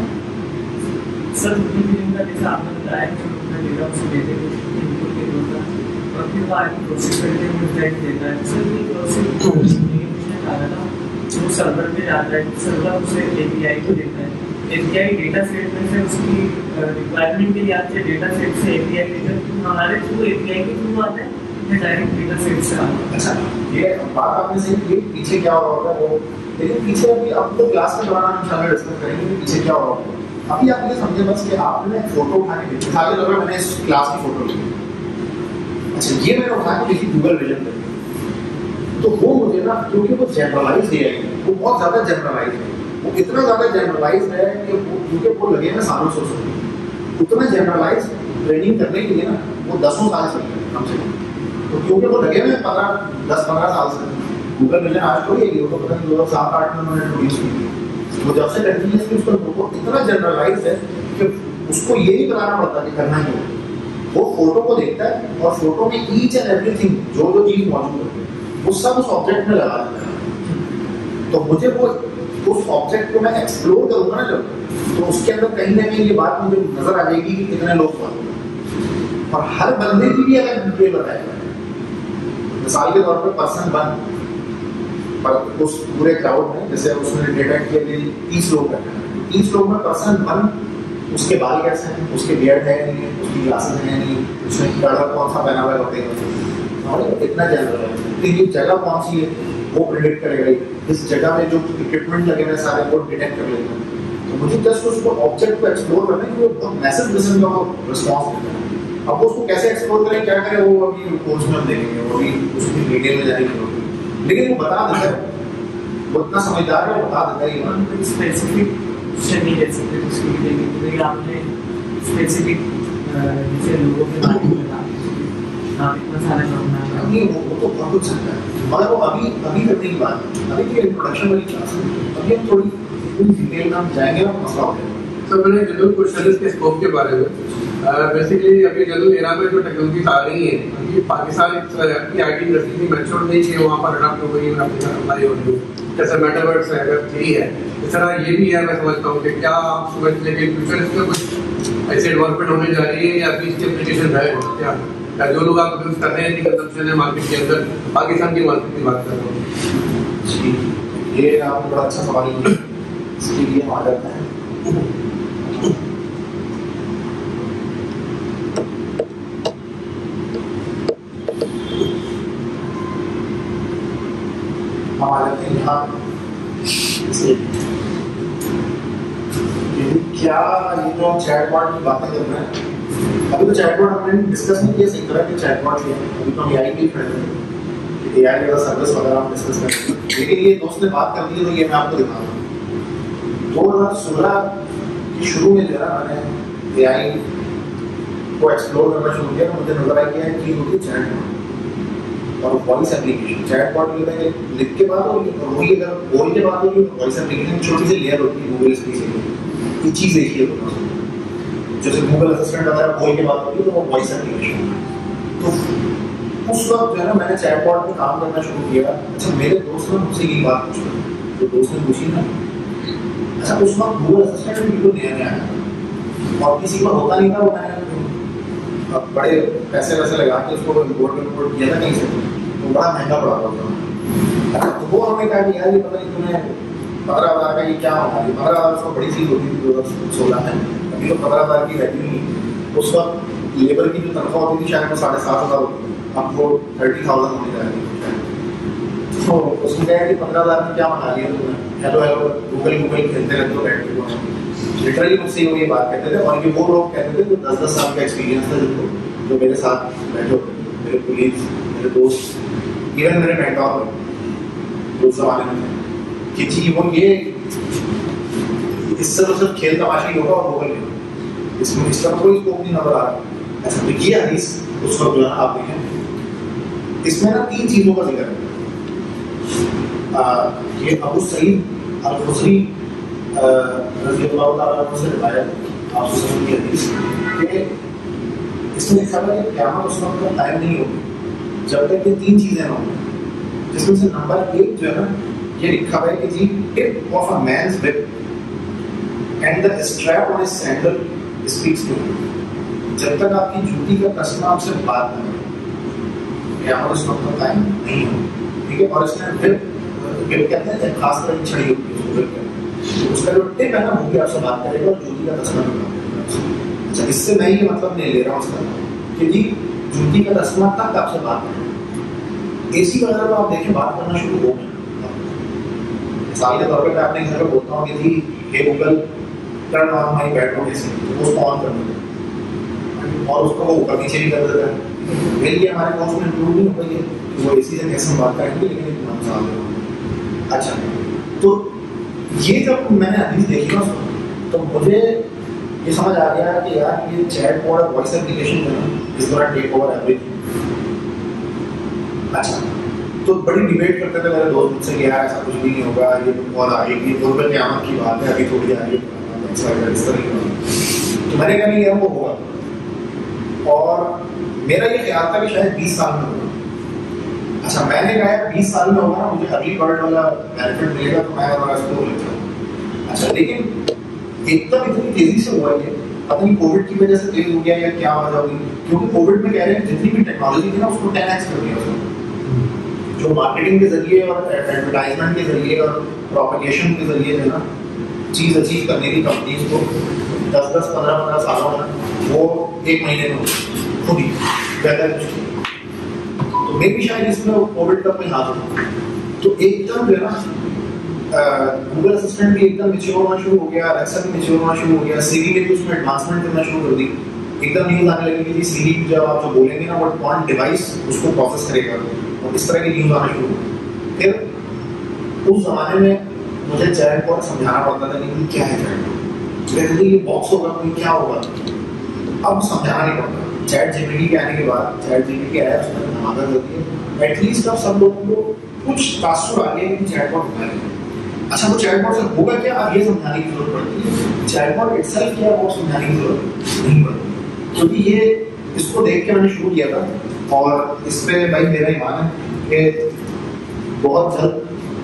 सर गूगल विजन का जैसे आपने बताया कि अपना डेटा उसे देते हैं इनपुट के द्वारा और फिर वो आगे प्रोसेस करके रिजल्ट देता है। सर ये प्रोसेस मुझे आ रहा था वो सर्वर पे जाता है, सर्वर उसे एपीआई को देता है, एपीआई डेटा सेट में से उसकी रिक्वायरमेंट के लिए आपके डेटा सेट से एपीआई लेकर हमारे थ्रू एपीआई के थ्रू आता है या डायरेक्ट डेटा सेट से आता है? अच्छा ये बात आपने सही की, पीछे क्या हो रहा होगा वो, लेकिन पीछे अभी अब तो क्लास के दौरान हम इंशाल्लाह डिस्कस करेंगे कि पीछे क्या हो रहा होगा। अभी आप ये समझे बस कि आपने फोटो उठाने की खाली लगा, मैंने इस क्लास की फोटो ली, अच्छा ये मैंने उठाया किसी गूगल विजन पे, तो वो मुझे ना क्योंकि वो जनरलाइज है, वो बहुत ज़्यादा जनरलाइज है, वो इतना ज़्यादा जनरलाइज है कि वो क्योंकि वो लगे ना सालों से उसको, उतना जनरलाइज ट्रेनिंग करने के लिए ना वो दसों साल से कम से कम, तो क्योंकि वो लगे हुए पंद्रह दस पंद्रह साल से। गूगल विजन आज थोड़ी है, वो तो पता नहीं दो हज़ार सात आठ में उन्होंने इंट्रोड्यूस की, वो जब से कंटिन्यूसली उसका वो इतना जनरलाइज है कि उसको ये नहीं बताना पड़ता कि करना क्यों, वो फोटो को देखता है और फोटो में ईच एंड एवरीथिंग जो जो चीज़ मौजूद है वो सब उस ऑब्जेक्ट में लगा देता है। तो मुझे वो उस ऑब्जेक्ट को मैं एक्सप्लोर करूंगा ना जब, तो उसके अंदर कहीं ना कहीं ये बात मुझे नजर आ जाएगी कि कितने लोग मौजूद हैं, और हर बंदे की भी अगर डिटेल बताएगा, मिसाल के तौर पर पर्सन वन पर उस पूरे क्राउड में जैसे उसने डिटेक्ट किया कि तीस लोग बैठे हैं, तीस लोग में पर्सन वन उसके बाल कैसे हैं, उसके बियर्ड है नहीं है, उसकी ग्लासेस हैं नहीं, उसने कलर कौन सा पहना हुआ है होते हैं, इतना जनरल है। फिर ये जगह कौन सी है वो प्रिडिक्ट करेगा, इस जगह में जो इक्विपमेंट लगे हुए सारे वो डिटेक्ट कर लेगा। तो मुझे जस्ट उसको ऑब्जेक्ट को एक्सप्लोर करना है कि वो बहुत मैसिव किस्म का वो रिस्पॉन्स देता है। अब वो उसको कैसे एक्सप्लोर करें, क्या करें, वो अभी कोर्स में हम देखेंगे, वो अभी उसकी डिटेल में जाने की जरूरत है, लेकिन वो बता देता है, वो इतना समझदार है, वो बता देता है। ये स्पेसिफिक नहीं दे सकते उसके लिए, लेकिन आपने स्पेसिफिक जैसे लोगों के बारे में बता आप इतना सारा काम ना नहीं, वो वो तो बहुत कुछ सकता है, मगर वो अभी अभी करने की बात है, अभी की इंट्रोडक्शन वाली क्लास है, अभी हम थोड़ी डिटेल में हम जाएंगे और मसला हो जाएगा। सर मैंने जनरल क्वेश्चन के स्कोप के बारे में बेसिकली अभी जनरल एरा में जो टेक्नोलॉजी आ रही है, अभी पाकिस्तान की आईटी इंडस्ट्री मैच्योर नहीं है, वहाँ पर अडॉप्ट हो गई है, एप्लीकेशन अप्लाई हो रही है, जैसे मेटावर्स है, वेब थ्री है, इस तरह ये भी है। मैं समझता हूँ कि क्या आप समझते हैं कि फ्यूचर इसमें कुछ ऐसी डेवलपमेंट होने जा रही है या अभी इसकी एप्लीकेशन है क्या, या जो लोग आप यूज कर रहे हैं कंजप्शन है मार्केट के अंदर, पाकिस्तान की मार्केट की बात कर रहा हूँ। जी ये आपने बड़ा अच्छा सवाल किया, इसके लिए हम आ जाते हैं। हाँ क्या ये जो चैटबॉट की बातें कर रहे हैं, अभी तो चैटबॉट हमने डिस्कस नहीं किया सही तरह के चैटबॉट के, अभी तो हम एआई की खड़े हैं, एआई का सर्विस वगैरह हम डिस्कस करेंगे। लेकिन ये दोस्त ने बात कर दी तो ये मैं आपको दिखा रहा हूँ। दो हज़ार सोलह की शुरू में जो है मैंने एआई को एक्सप्लोर करना शुरू किया तो मुझे नजर आई कि चीज़ होती है चैटबॉट और वॉइस एप्लीकेशन। चैटबॉट ये है लिख के बात होगी और वही अगर बोल के बात होगी तो वॉइस एप्लीकेशन छोटी सी लेयर होती है गूगल स्पीच की, ये चीज़ देखिए जैसे गूगल असिस्टेंट वगैरह बोल के बात होगी तो वो वॉइस एप्लीकेशन। तो उस वक्त जो है ना मैंने चैटबॉट में काम करना शुरू किया। अच्छा मेरे दोस्त ने मुझसे ये बात पूछी, तो दोस्त ने पूछी ना, अच्छा उस वक्त गूगल असिस्टेंट भी बिल्कुल नया नया आया और किसी को होता नहीं था, वो मैंने बड़े पैसे वैसे लगा के उसको इम्पोर्ट इम्पोर्ट किया था कहीं से, तो बड़ा महंगा पड़ा था। अच्छा तो वो हमें कहा कि यार ये पता नहीं तुम्हें पंद्रह हज़ार का ये क्या होगा, ये पंद्रह हज़ार उसको बड़ी चीज़ होती थी दो हज़ार सोलह में, अभी तो पंद्रह हज़ार की वैल्यू नहीं। उस वक्त लेबर की जो तनख्वाह होती थी शायद वो साढ़े सात हज़ार होती, अब वो थर्टी थाउजेंड होने जा रही है। तो उसमें क्या है कि पंद्रह हज़ार में क्या मंगा लिया तुमने, हेलो हेलो गूगल गूगल खेलते रहते हो बैठ के, लिटरली मुझसे ये बात कहते थे। और ये वो लोग कहते थे जो दस दस साल का एक्सपीरियंस था, जिनको जो मेरे साथ बैठे होते, मेरे कोलीग्स, मेरे दोस्त, इवन मेरे मेंटोर उस जमाने में, कि जी वो ये इससे तो सिर्फ खेल तमाशा ही होगा और गूगल नहीं, इसमें इस तरह कोई स्कोप नहीं नजर आ रहा। अच्छा तो ये हदीस उस वक्त जो है आप देखें, इसमें ना तीन चीज़ों का जिक्र है। ये अबू सईद अल खुदरी रज़ी अल्लाह तआला अन्हु से रिवायत आप सुनने की हदीस कि इसमें लिखा है कि क़यामत उस वक्त का टाइम नहीं होगी जब तक ये तीन चीज़ें ना हों, जिसमें से नंबर एक जो है ना ये लिखा है कि जी tip of a man's whip and the strap on his sandal speaks to you. जब तक आपकी जूती का कसना आपसे बात न करे क़यामत उस वक्त का टाइम नहीं हो, ठीक है। और इसमें विप विप कहते हैं खास तरह की छड़ी होती है उसको विप कहते हैं, तो उसका जो टिप है ना वो भी आपसे बात करेगा और जूती का कसना भी बात करेगा। अच्छा इससे मैं ये मतलब नहीं ले रहा हूँ उसका कि जी जूती का कसना तक आपसे बात करेगा। एसी वगैरह तो आप देखें बात करना शुरू हो गए, मिसाल के तौर पर मैं अपने घर में बोलता हूँ कि जी hey Google turn on my bedroom AC, तो उसको ऑन कर देता और उसको वो ऊपर नीचे भी कर देता है। मेरे लिए हमारे कोर्स में इंक्लूड नहीं हो गई है कि वो एसी से कैसे हम बात करेंगे, लेकिन इतना मिसाल है। अच्छा तो ये जब मैंने हदीस देखी ना तो मुझे ये समझ आ गया कि यार ये चैट बॉट और वॉइस एप्लीकेशन जो है इस तरह टेक ओवर एवरीथिंग। अच्छा तो बड़ी डिबेट करते थे मेरे दोस्त मुझसे कि यार ऐसा कुछ भी नहीं होगा, ये तो बहुत आगे की गूगल क़यामत की बात है, अभी थोड़ी आगे इस तरह की बात। तो मैंने कहा नहीं यार वो होगा, और मेरा ये ख्याल था कि शायद बीस साल में होगा। अच्छा मैंने कहा यार बीस साल में होगा ना, मुझे अर्ली बर्ड वाला बेनिफिट मिलेगा तो मैं और इसको लेता हूँ। अच्छा लेकिन एकदम इतनी तेजी से हुआ ये, पता नहीं कोविड की वजह से तेज हो गया या क्या वजह हुई, क्योंकि कोविड में कह रहे हैं जितनी भी टेक्नोलॉजी थी ना उसको टेन एक्स कर दिया उसने, जो मार्केटिंग के जरिए और एडवर्टाइजमेंट के जरिए और प्रोपगेशन के जरिए है ना चीज़ अचीव करने की कंपनीज को दस दस पंद्रह पंद्रह सालों में वो एक महीने में खुद ही बेहतर। तो मे भी शायद इसमें कोविड का कोई हाथ हो, तो एकदम जो है ना गूगल असिस्टेंट भी एकदम मैच्योर होना शुरू हो गया, अलेक्सा भी मैच्योर होना शुरू हो गया, सीरी ने भी उसमें एडवांसमेंट करना शुरू कर दी। एकदम न्यूज़ आने लगी कि सीरी जब आप जो बोलेंगे ना वो कौन डिवाइस उसको प्रोसेस करेगा, और इस तरह की न्यूज़ आना शुरू हो। फिर उस जमाने में मुझे चैट बॉट समझाना पड़ता था कि क्या है चैट बॉट, जैसे ये बॉक्स होगा तो क्या होगा, अब समझाना नहीं पड़ता। चैट जीपीटी के आने के बाद चैट जीपीटी के आया उसमें धमाका होती है, एटलीस्ट अब सब लोगों को कुछ तासुर आ गया कि चैट बॉट होता है। अच्छा वो चैट बॉट से होगा क्या, अब ये समझाने की जरूरत पड़ती है। चैट बॉट इटसेल्फ क्या है वो समझाने की जरूरत नहीं पड़ती, क्योंकि ये इसको देख के मैंने शुरू किया था और इस पर भाई मेरा ईमान है कि बहुत जल्द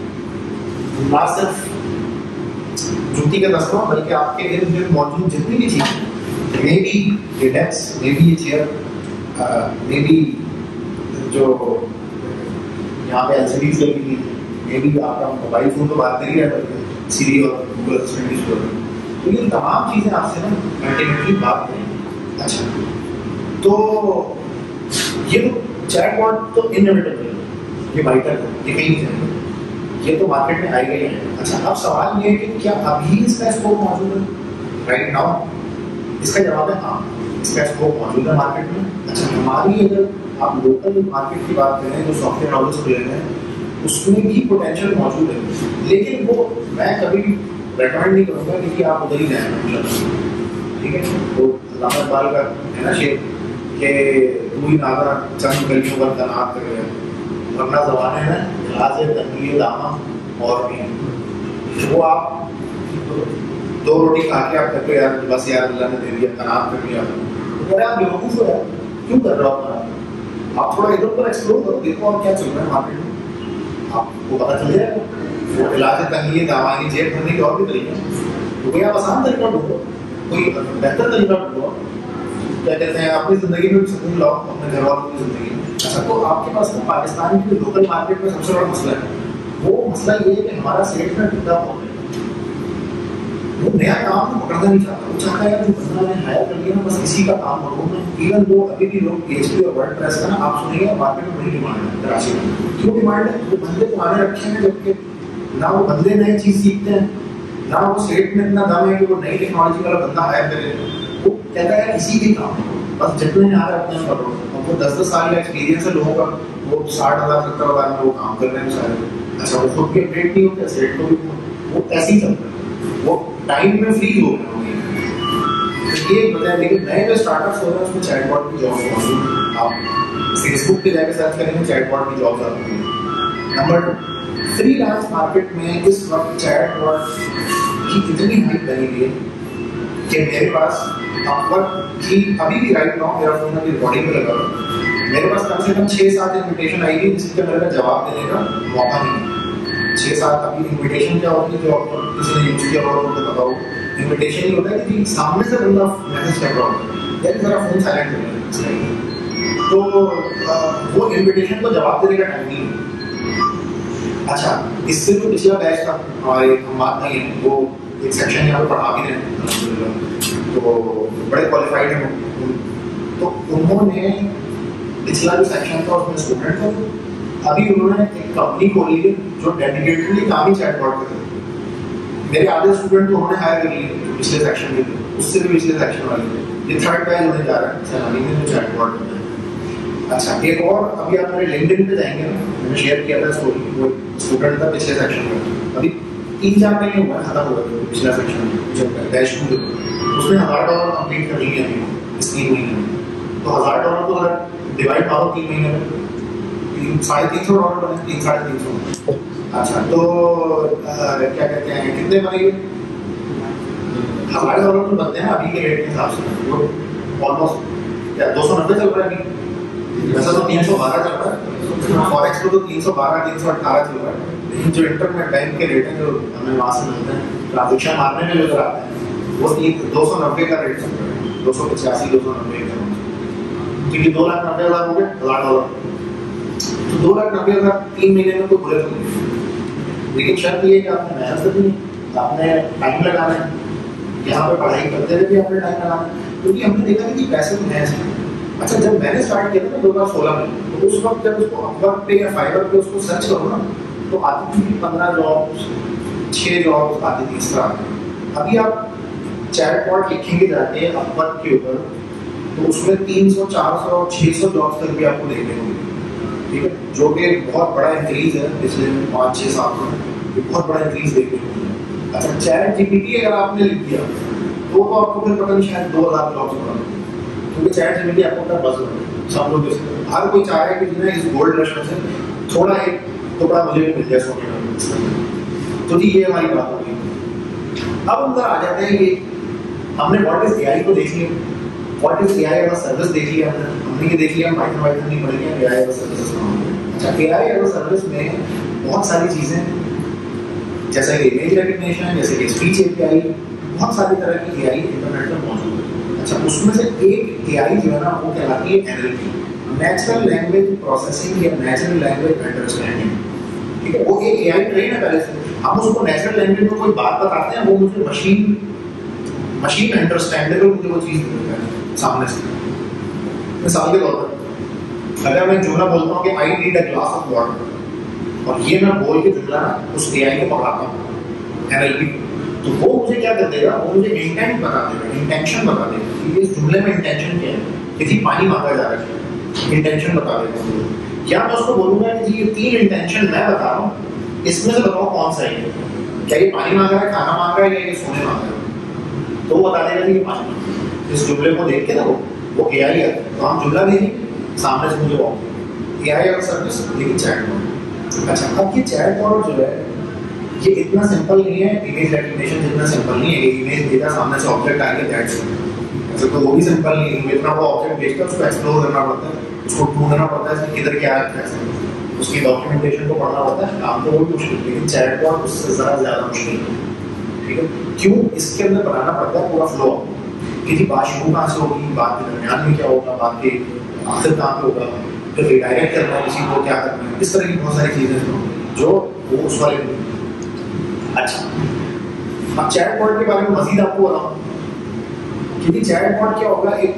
ना सिर्फ जूती का दस्ता बल्कि आपके इर्द गिर्द मौजूद जितनी भी चीज़ें, मे बी ये डेस्क, मे बी ये चेयर, मे बी जो यहाँ पे एलसीडीज लगी हुई, मे बी आपका मोबाइल फोन तो बात कर ही रहा है सीरी और गूगल असिस्टेंट की जरूरत, तो ये तमाम चीज़ें आपसे ना अल्टीमेटली बात करें। अच्छा तो ये चैट बॉट तो इनएविटेबल है, ये वाइटल है, ये कहीं नहीं जाएगा। ये तो मार्केट में आई गई है। अच्छा, अब सवाल ये है कि क्या अभी इसका स्कोप मौजूद है राइट नाउ? इसका जवाब है हाँ, इसका स्कोप मौजूद है मार्केट में। अच्छा, हमारी अगर आप लोकल मार्केट की बात करें जो सॉफ्टवेयर हाउसेस खुले हैं उसमें भी पोटेंशियल मौजूद है, लेकिन वो मैं कभी रेकमेंड नहीं करूँगा क्योंकि आप उधर ही जाएंगे, ठीक है? तो अल्लामा इकबाल का है ना शेर कि तू ही नागा चंद गलियों पर तैनात कर गया, वरना ज़माने में राज तंगील दामा और भी। वो आप दो रोटी खा के आप कहते यार बस यार अल्लाह ने दे दिया, तैनात कर दिया, तो कह रहे आप बेवकूफ़ हो यार, क्यों कर रहे हो आप? आप थोड़ा इधर उधर एक्सप्लोर करो, देखो और क्या चल रहा है मार्केट में, आपको पता चल जाएगा। वो इलाज तंगील दामा की जेब भरने के और भी तरीके हैं, तो कोई आप आसान तरीका ढूंढो, कोई बेहतर तरीका ढूंढो। क्या कहते हैं, अपनी ज़िंदगी में सुकून लाओ, अपने घर वालों की ज़िंदगी में। अच्छा, तो आपके पास ना पाकिस्तान की जो लोकल मार्केट में सबसे बड़ा मसला है, वो मसला ये है कि हमारा सेट में टुकड़ा हो गया। वो नया काम तो पकड़ना नहीं चाहता, वो चाहता है जो बंदा ने हायर कर लिया ना बस इसी का काम करूँ मैं। इवन वो अभी भी लोग पीएचपी और वर्डप्रेस का ना आप सुनेंगे मार्केट में बड़ी डिमांड है कराची में। क्यों डिमांड है? वो बंदे पुराने रखे हैं, जबकि ना वो बंदे नई चीज़ सीखते हैं, ना वो स्टेट में इतना दम है कि वो नई टेक्नोलॉजी वाला बंदा हायर करे। वो कहता है इसी के काम बस जितने आ रहे हैं पकड़ो। अब वो दस दस साल का एक्सपीरियंस है लोगों का, वो साठ हज़ार सत्तर हज़ार में वो काम कर रहे हैं सारे। अच्छा, वो खुद भी अपडेट नहीं होते, सेट को भी वो ऐसे ही चलता है, वो टाइम में फ्री हो गए। तो ये बताया, लेकिन नए जो स्टार्टअप्स हो रहे हैं उसमें चैटबॉट की जॉब मौजूद है। आप फेसबुक पे जाकर सर्च करेंगे चैटबॉट की जॉब आती है। नंबर टू, फ्रीलांस मार्केट में इस वक्त चैटबॉट की इतनी हाइप बनी हुई है कि मेरे पास अपवर्क की अभी भी राइट नाउ मेरा फोन अभी रिकॉर्डिंग में लगा हुआ है, मेरे पास कम से कम छः सात इन्विटेशन आई थी जिसके मेरे को जवाब देने का मौका नहीं। छः सात अभी इन्विटेशन क्या होती है जो किसी ने यूज किया हो उनको पता हो, इन्विटेशन ही होता है कि सामने से बंदा मैसेज कर रहा होता है या मेरा फोन साइलेंट कर रहा है, तो वो इन्विटेशन को जवाब देने का टाइम नहीं है। अच्छा, इससे जो पिछला बैच था हमारे, हम बात नहीं है, वो एक सेक्शन यहाँ पे पढ़ा भी रहे तो बड़े क्वालिफाइड हैं, तो उन्होंने पिछला जो सेक्शन था उसमें स्टूडेंट थे, अभी उन्होंने एक कंपनी खोली है जो डेडिकेटली काम ही चैटबॉट करते हैं। मेरे आधे स्टूडेंट तो उन्होंने हायर कर लिए पिछले सेक्शन में, उससे भी पिछले सेक्शन वाले, ये थर्ड बैच होने जा रहा है सैलानी में जो चैटबॉट करते हैं। अच्छा, एक और अभी आप मेरे लिंक्डइन पे जाएंगे ना, मैंने शेयर किया था स्टोरी, वो स्टूडेंट था पिछले सेक्शन में, अभी तीन चार महीने हुआ खत्म हुआ पिछला सेक्शन जब बैच टू उसने हज़ार डॉलर कंप्लीट कर लिया इस तीन महीने में। तो हज़ार डॉलर को अगर डिवाइड करो तीन महीने में, तीन साढ़े तीन सौ डॉलर बने, तीन साढ़े तीन सौ। अच्छा, तो आ, क्या कहते हैं कितने बनेंगे? हज़ार डॉलर तो बनते हैं अभी के रेट के हिसाब से, वो ऑलमोस्ट क्या दो सौ नब्बे चल रहा है अभी, वैसा तो तीन सौ बारह चल रहा है, फॉरेक्स को तो तीन सौ बारह तीन सौ अट्ठारह चल रहा है, लेकिन जो इंटरनेट बैंक के रेट हैं जो हमें वहाँ से मिलते हैं ट्रांजेक्शन मारने में जो आते हैं वो तीन दो सौ नब्बे का रेट चल रहा है, दो सौ पचासी दो सौ नब्बे का, क्योंकि दो लाख नब्बे हज़ार हो गए हज़ार डॉलर, तो दो लाख नब्बे हज़ार तीन महीने में कोई बुरे तो नहीं। लेकिन शर्त ये है कि आपने मेहनत करनी है, आपने टाइम लगाना है, यहाँ पे पढ़ाई करते हुए भी आपने टाइम लगाना है, क्योंकि हमने देखा कि पैसे तो हैं। अच्छा, जब मैंने स्टार्ट किया था दो हज़ार सोलह में, तो उस वक्त जब उसको अपवर्क पे या फाइवर पे उसको सर्च करो ना तो आती थी पंद्रह जॉब छः जॉब आती थी इस तरह। अभी आप चैटबॉट लिखेंगे जाके अपवर्क के ऊपर तो उसमें तीन सौ चार सौ छः सौ जॉब्स तक भी आपको देखने को मिलेगी, ठीक है, जो कि बहुत बड़ा इंक्रीज है पिछले पाँच छः साल में, ये बहुत बड़ा इंक्रीज देखने को मिला। अच्छा, चैट जीपीटी अगर आपने लिख दिया तो तो आपको फिर पता नहीं शायद दो हज़ार जॉब्स बढ़ा, क्योंकि चैट जीपीटी आपको क्या बस हो सब लोग, हर कोई चाह रहा है कि जिन्हें इस गोल्ड रश में से थोड़ा एक टुकड़ा मुझे भी मिल जाए सॉफ्टवेयर। तो जी ये हमारी बात होगी। अब अंदर आ जाते हैं कि हमने व्हाट इज एआई को देख लिया, what is AI as a service देख लिया, हमने हमने ये देख लिया पाइथन वाइथन नहीं पढ़ लिया, एआई एज अ सर्विस। अच्छा, एआई एज अ सर्विस में बहुत सारी चीज़ें जैसे कि इमेज रिकग्निशन, जैसे कि स्पीच एपीआई, बहुत सारी तरह की एआई इंटरनेट में मौजूद है। अच्छा, उसमें से एक एआई जो है ना वो कहलाती है एनएलपी, नेचुरल लैंग्वेज प्रोसेसिंग या नेचुरल लैंग्वेज अंडरस्टैंडिंग, ठीक है। वो एक एआई ट्रेन है पहले से, हम उसको नेचुरल लैंग्वेज में कोई बात बताते हैं वो मुझे मशीन मशीन अंडरस्टैंडेबल मुझे वो चीज़ देता है सामने से। मिसाल के तौर पर अगर मैं जुमला बोलता हूँ कि I need a glass of water, और ये मैं बोल के जुमला उस एआई को पकड़ाता हूँ एनएलपी, तो वो मुझे क्या कर देगा, वो मुझे इंटेंट बता देगा, इंटेंशन बता देगा कि इस जुमले में इंटेंशन क्या है, किसी पानी मांगा जा रहा है, इंटेंशन बता देगा। क्या मैं उसको बोलूंगा कि जी ये तीन इंटेंशन मैं बता रहा हूँ, इसमें से बताओ कौन सा है, क्या ये पानी मांग रहा है, खाना मांग रहा है, या ये सोने मांग रहा है, तो वो बता देगा कि ये पानी। इस जुमले को देख के ना वो वो एआई है, तो हम जुमला भेजेंगे, सामने से मुझे वो एआई और सर्विस लेकिन चैटबॉट। अच्छा, अब ये चैटबॉट जो है ये इतना सिंपल नहीं है, इमेज रिकग्निशन जितना सिंपल नहीं है कि इमेज भेजा सामने से ऑब्जेक्ट आ गया दैट्स इट। अच्छा, तो वो भी सिंपल नहीं है, इतना वो ऑब्जेक्ट भेजकर उसको एक्सप्लोर करना पड़ता है, उसको ढूंढना पड़ता है कि किधर क्या है, उसकी डॉक्यूमेंटेशन को पढ़ना पड़ता है, काम तो वो मुश्किल, लेकिन चैटबॉट उससे ज़रा ज़्यादा मुश्किल है। ठीक है, क्यों? इसके अंदर बनाना पड़ता है पूरा फ्लो कि जी बात शुरू कहाँ से होगी, बात के दरमियान में क्या होगा, बात के आखिर कहाँ पे होगा, फिर रिडायरेक्ट करना है किसी को क्या करना है, इस तरह की बहुत सारी चीज़ें जो वो उस वाले। अच्छा, अब चैटबॉट के बारे में मजीद आपको बताऊँ, क्योंकि चैटबॉट क्या होगा, एक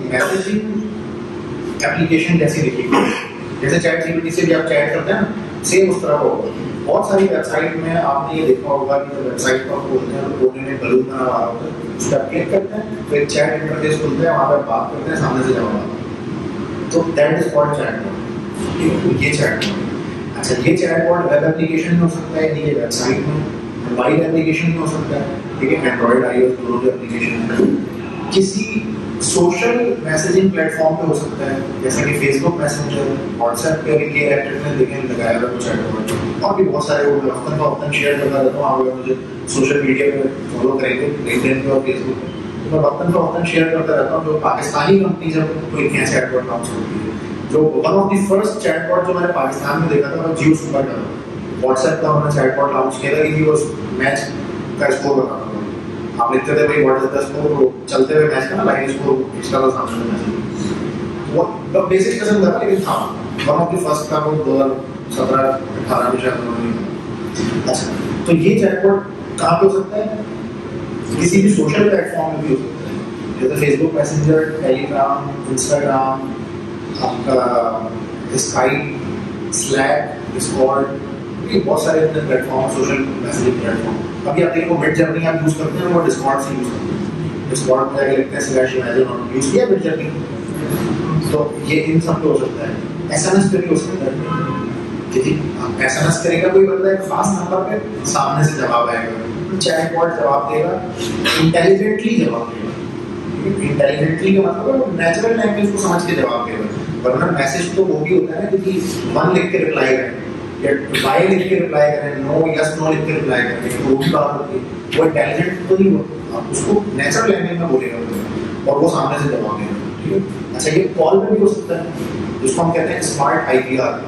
मैसेजिंग एप्लीकेशन जैसी दिखेगी, जैसे चैट जीपीटी से भी आप चैट करते हैं ना, सेम उस तरह का होगा। बहुत सारी वेबसाइट में आपने ये देखा होगा कि जब वेबसाइट को आप खोलते हैं तो कोने में बलून बना हुआ होता है, उस पर क्लिक करते हैं, फिर चैट इंटरफेस खुलता है, वहाँ पर बात करते हैं, सामने से जवाब आता है, तो दैट इज कॉल्ड चैटबॉट। ये चैटबॉट। अच्छा, ये चैटबॉट वेब एप्लीकेशन में हो सकता है, ये वेबसाइट में, मोबाइल एप्लीकेशन में हो सकता है, ठीक है, एंड्रॉइड आईओएस दोनों के एप्लीकेशन, किसी सोशल मैसेजिंग प्लेटफॉर्म पे हो सकता है, जैसा कि फेसबुक मैसेंजर, व्हाट्सएप पे अभी के एक्टिव में देखें लगाया हुआ कुछ चैटबॉट, और भी बहुत सारे वो ऑप्शन का ऑप्शन शेयर करता रहता हूँ। आप अगर मुझे सोशल मीडिया पे फॉलो करेंगे, लिंक्डइन पे और फेसबुक पे, तो मैं ऑप्शन का ऑप्शन शेयर करता रहता हूँ। जो पाकिस्तानी कंपनी जब कोई क्या चैटबॉट लॉन्च होती है, जो one of the first chatbot जो मैंने पाकिस्तान में देखा था वो जियो सुपर का, व्हाट्सएप का उन्होंने चैटबॉट लॉन्च किया था कि वो मैच का स्कोर बताना, आप लिखते थे भाई व्हाट इज द स्कोर, चलते हुए मैच का ना लाइव स्कोर एक्स्ट्रा का सामने मैच, वो द बेसिक किस्म था, लेकिन था वन ऑफ द फर्स्ट का वो दो हज़ार सत्रह अठारह में शायद उन्होंने। अच्छा, तो ये चैटबॉट कहाँ पे हो सकता है? किसी भी सोशल प्लेटफॉर्म में भी हो सकता है, जैसे फेसबुक मैसेंजर, टेलीग्राम, इंस्टाग्राम, आपका स्काइप, स्लैक, डिस्कॉर्ड, ये बहुत सारे अपने प्लेटफॉर्म, सोशल मैसेजिंग प्लेटफॉर्म। अभी आप देखो मिड जर्नी आप यूज करते हैं, वो डिस्कॉर्ड से यूज करते हैं, डिस्कॉर्ड में जाके लिखते हैं स्लैश इमेजिन और यूज किया मिड जर्नी, तो ये इन सब पे हो सकता है। एसएमएस पे भी हो सकता है, क्योंकि आप एसएमएस करेगा कोई बंदा एक खास नंबर पे, सामने से जवाब आएगा, चैटबॉट जवाब देगा, इंटेलिजेंटली जवाब देगा। इंटेलिजेंटली का मतलब नेचुरल लैंग्वेज को समझ के जवाब देगा, वरना मैसेज तो वो भी होता है ना कि वन लिख के रिप्लाई करें या वाई लिख के रिप्लाई करें, नो यस नो लिख के रिप्लाई करें, तो वो भी बात होती है। वो इंटेलिजेंट तो नहीं होता, आप उसको नेचुरल लैंग्वेज में बोलेगा और वो सामने से जवाब देगा। ठीक है, अच्छा, ये कॉल में भी हो सकता है, जिसको हम कहते हैं स्मार्ट आईपीआर।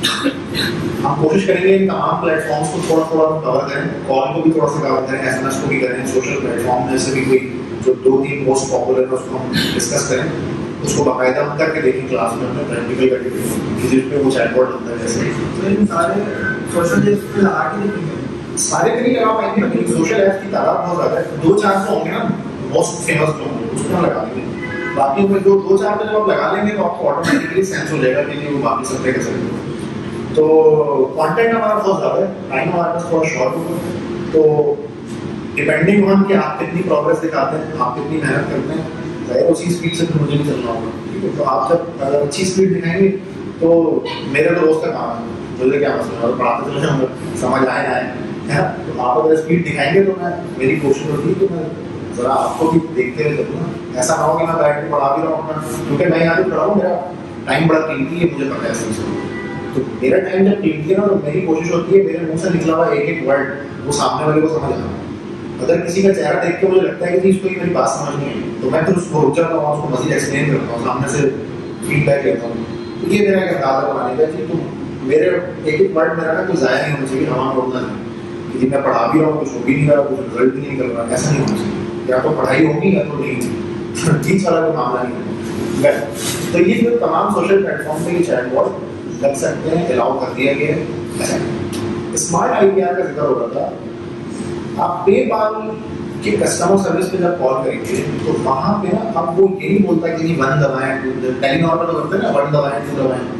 हम कोशिश करेंगे इन तमाम प्लेटफॉर्म्स को थोड़ा थोड़ा कवर करें, कॉल को भी थोड़ा सा कवर करें, एसएमएस को भी करें, सोशल प्लेटफॉर्म में से भी कोई जो दो तीन मोस्ट पॉपुलर है उसको हम डिस्कस करें, उसको बाकायदा हम करके देखें क्लास में, अपने प्रैक्टिकल करके देखें किसी पे वो चैटबॉट होता है जैसे। तो इन सारे सोशल एप्स पे लगा के देखेंगे, सारे पे नहीं लगा पाएंगे, लेकिन सोशल ऐप की तादाद बहुत ज़्यादा है, दो चार तो होंगे ना मोस्ट फेमस जो होंगे उसको हम लगा देंगे। बाकी में जो दो चार पे जब आप लगा लेंगे तो आपको ऑटोमेटिकली सेंस हो जाएगा कि वो बाकी सब पे कैसे। तो कंटेंट हमारा बहुत ज़्यादा है, टाइम हमारे पास थोड़ा शॉर्ट होगा, तो डिपेंडिंग ऑन कि आप कितनी प्रोग्रेस दिखाते हैं, आप कितनी मेहनत करते हैं, जाहिर उसी स्पीड से तो मुझे भी चलना होगा। ठीक है, तो आप जब अगर अच्छी स्पीड दिखाएंगे तो मेरे तो रोज का काम है, मुझे क्या मसला है, पढ़ाते चले जाऊँगा, समझ आए ना आए, है ना। तो आप अगर स्पीड दिखाएंगे तो मैं मेरी कोशिश होती है कि मैं ज़रा आपको भी देखते हुए चलूँ, ऐसा ना हो कि मैं बैठ के पढ़ा भी रहा हूँ अपना, क्योंकि मैं यहाँ पे पढ़ा हूँ, मेरा टाइम बड़ा कीमती है, मुझे पता है इस चीज़ को। तो मेरा टाइम जब कीमती है ना, तो मेरी कोशिश होती है मेरे मुँह से निकला हुआ एक एक वर्ड वो सामने वाले को समझ आना। अगर किसी का चेहरा देख के मुझे लगता है कि इसको ये मेरी बात समझ नहीं है, तो मैं फिर उसको रुक जाता हूँ, उसको मजीद एक्सप्लेन करता हूँ, सामने से फीडबैक लेता हूँ। तो ये मेरा एक अंदाजा बनाने का कि तुम मेरे एक एक वर्ड मेरा ना कुछ ज़ाया नहीं होना चाहिए, हवा में उड़ना नहीं, कि मैं पढ़ा भी रहा हूँ, कुछ हो भी नहीं रहा, कुछ रिजल्ट भी नहीं कर रहा, ऐसा नहीं होना चाहिए। या तो पढ़ाई होगी या तो नहीं, ठीक वाला कोई मामला नहीं है। तो ये जो तमाम सोशल प्लेटफॉर्म पे ये चैटबॉट लग सकते हैं, अलाउ कर दिया गया है। स्मार्ट आईपीआर का जिक्र हो रहा था, आप पेपाल के कस्टमर सर्विस पे जब कॉल करेंगे तो वहाँ पे ना अब वो ये नहीं बोलता कि वन दबाएं, टेलीनॉर पर तो करते हैं ना वन दबाएं टू दबाएं,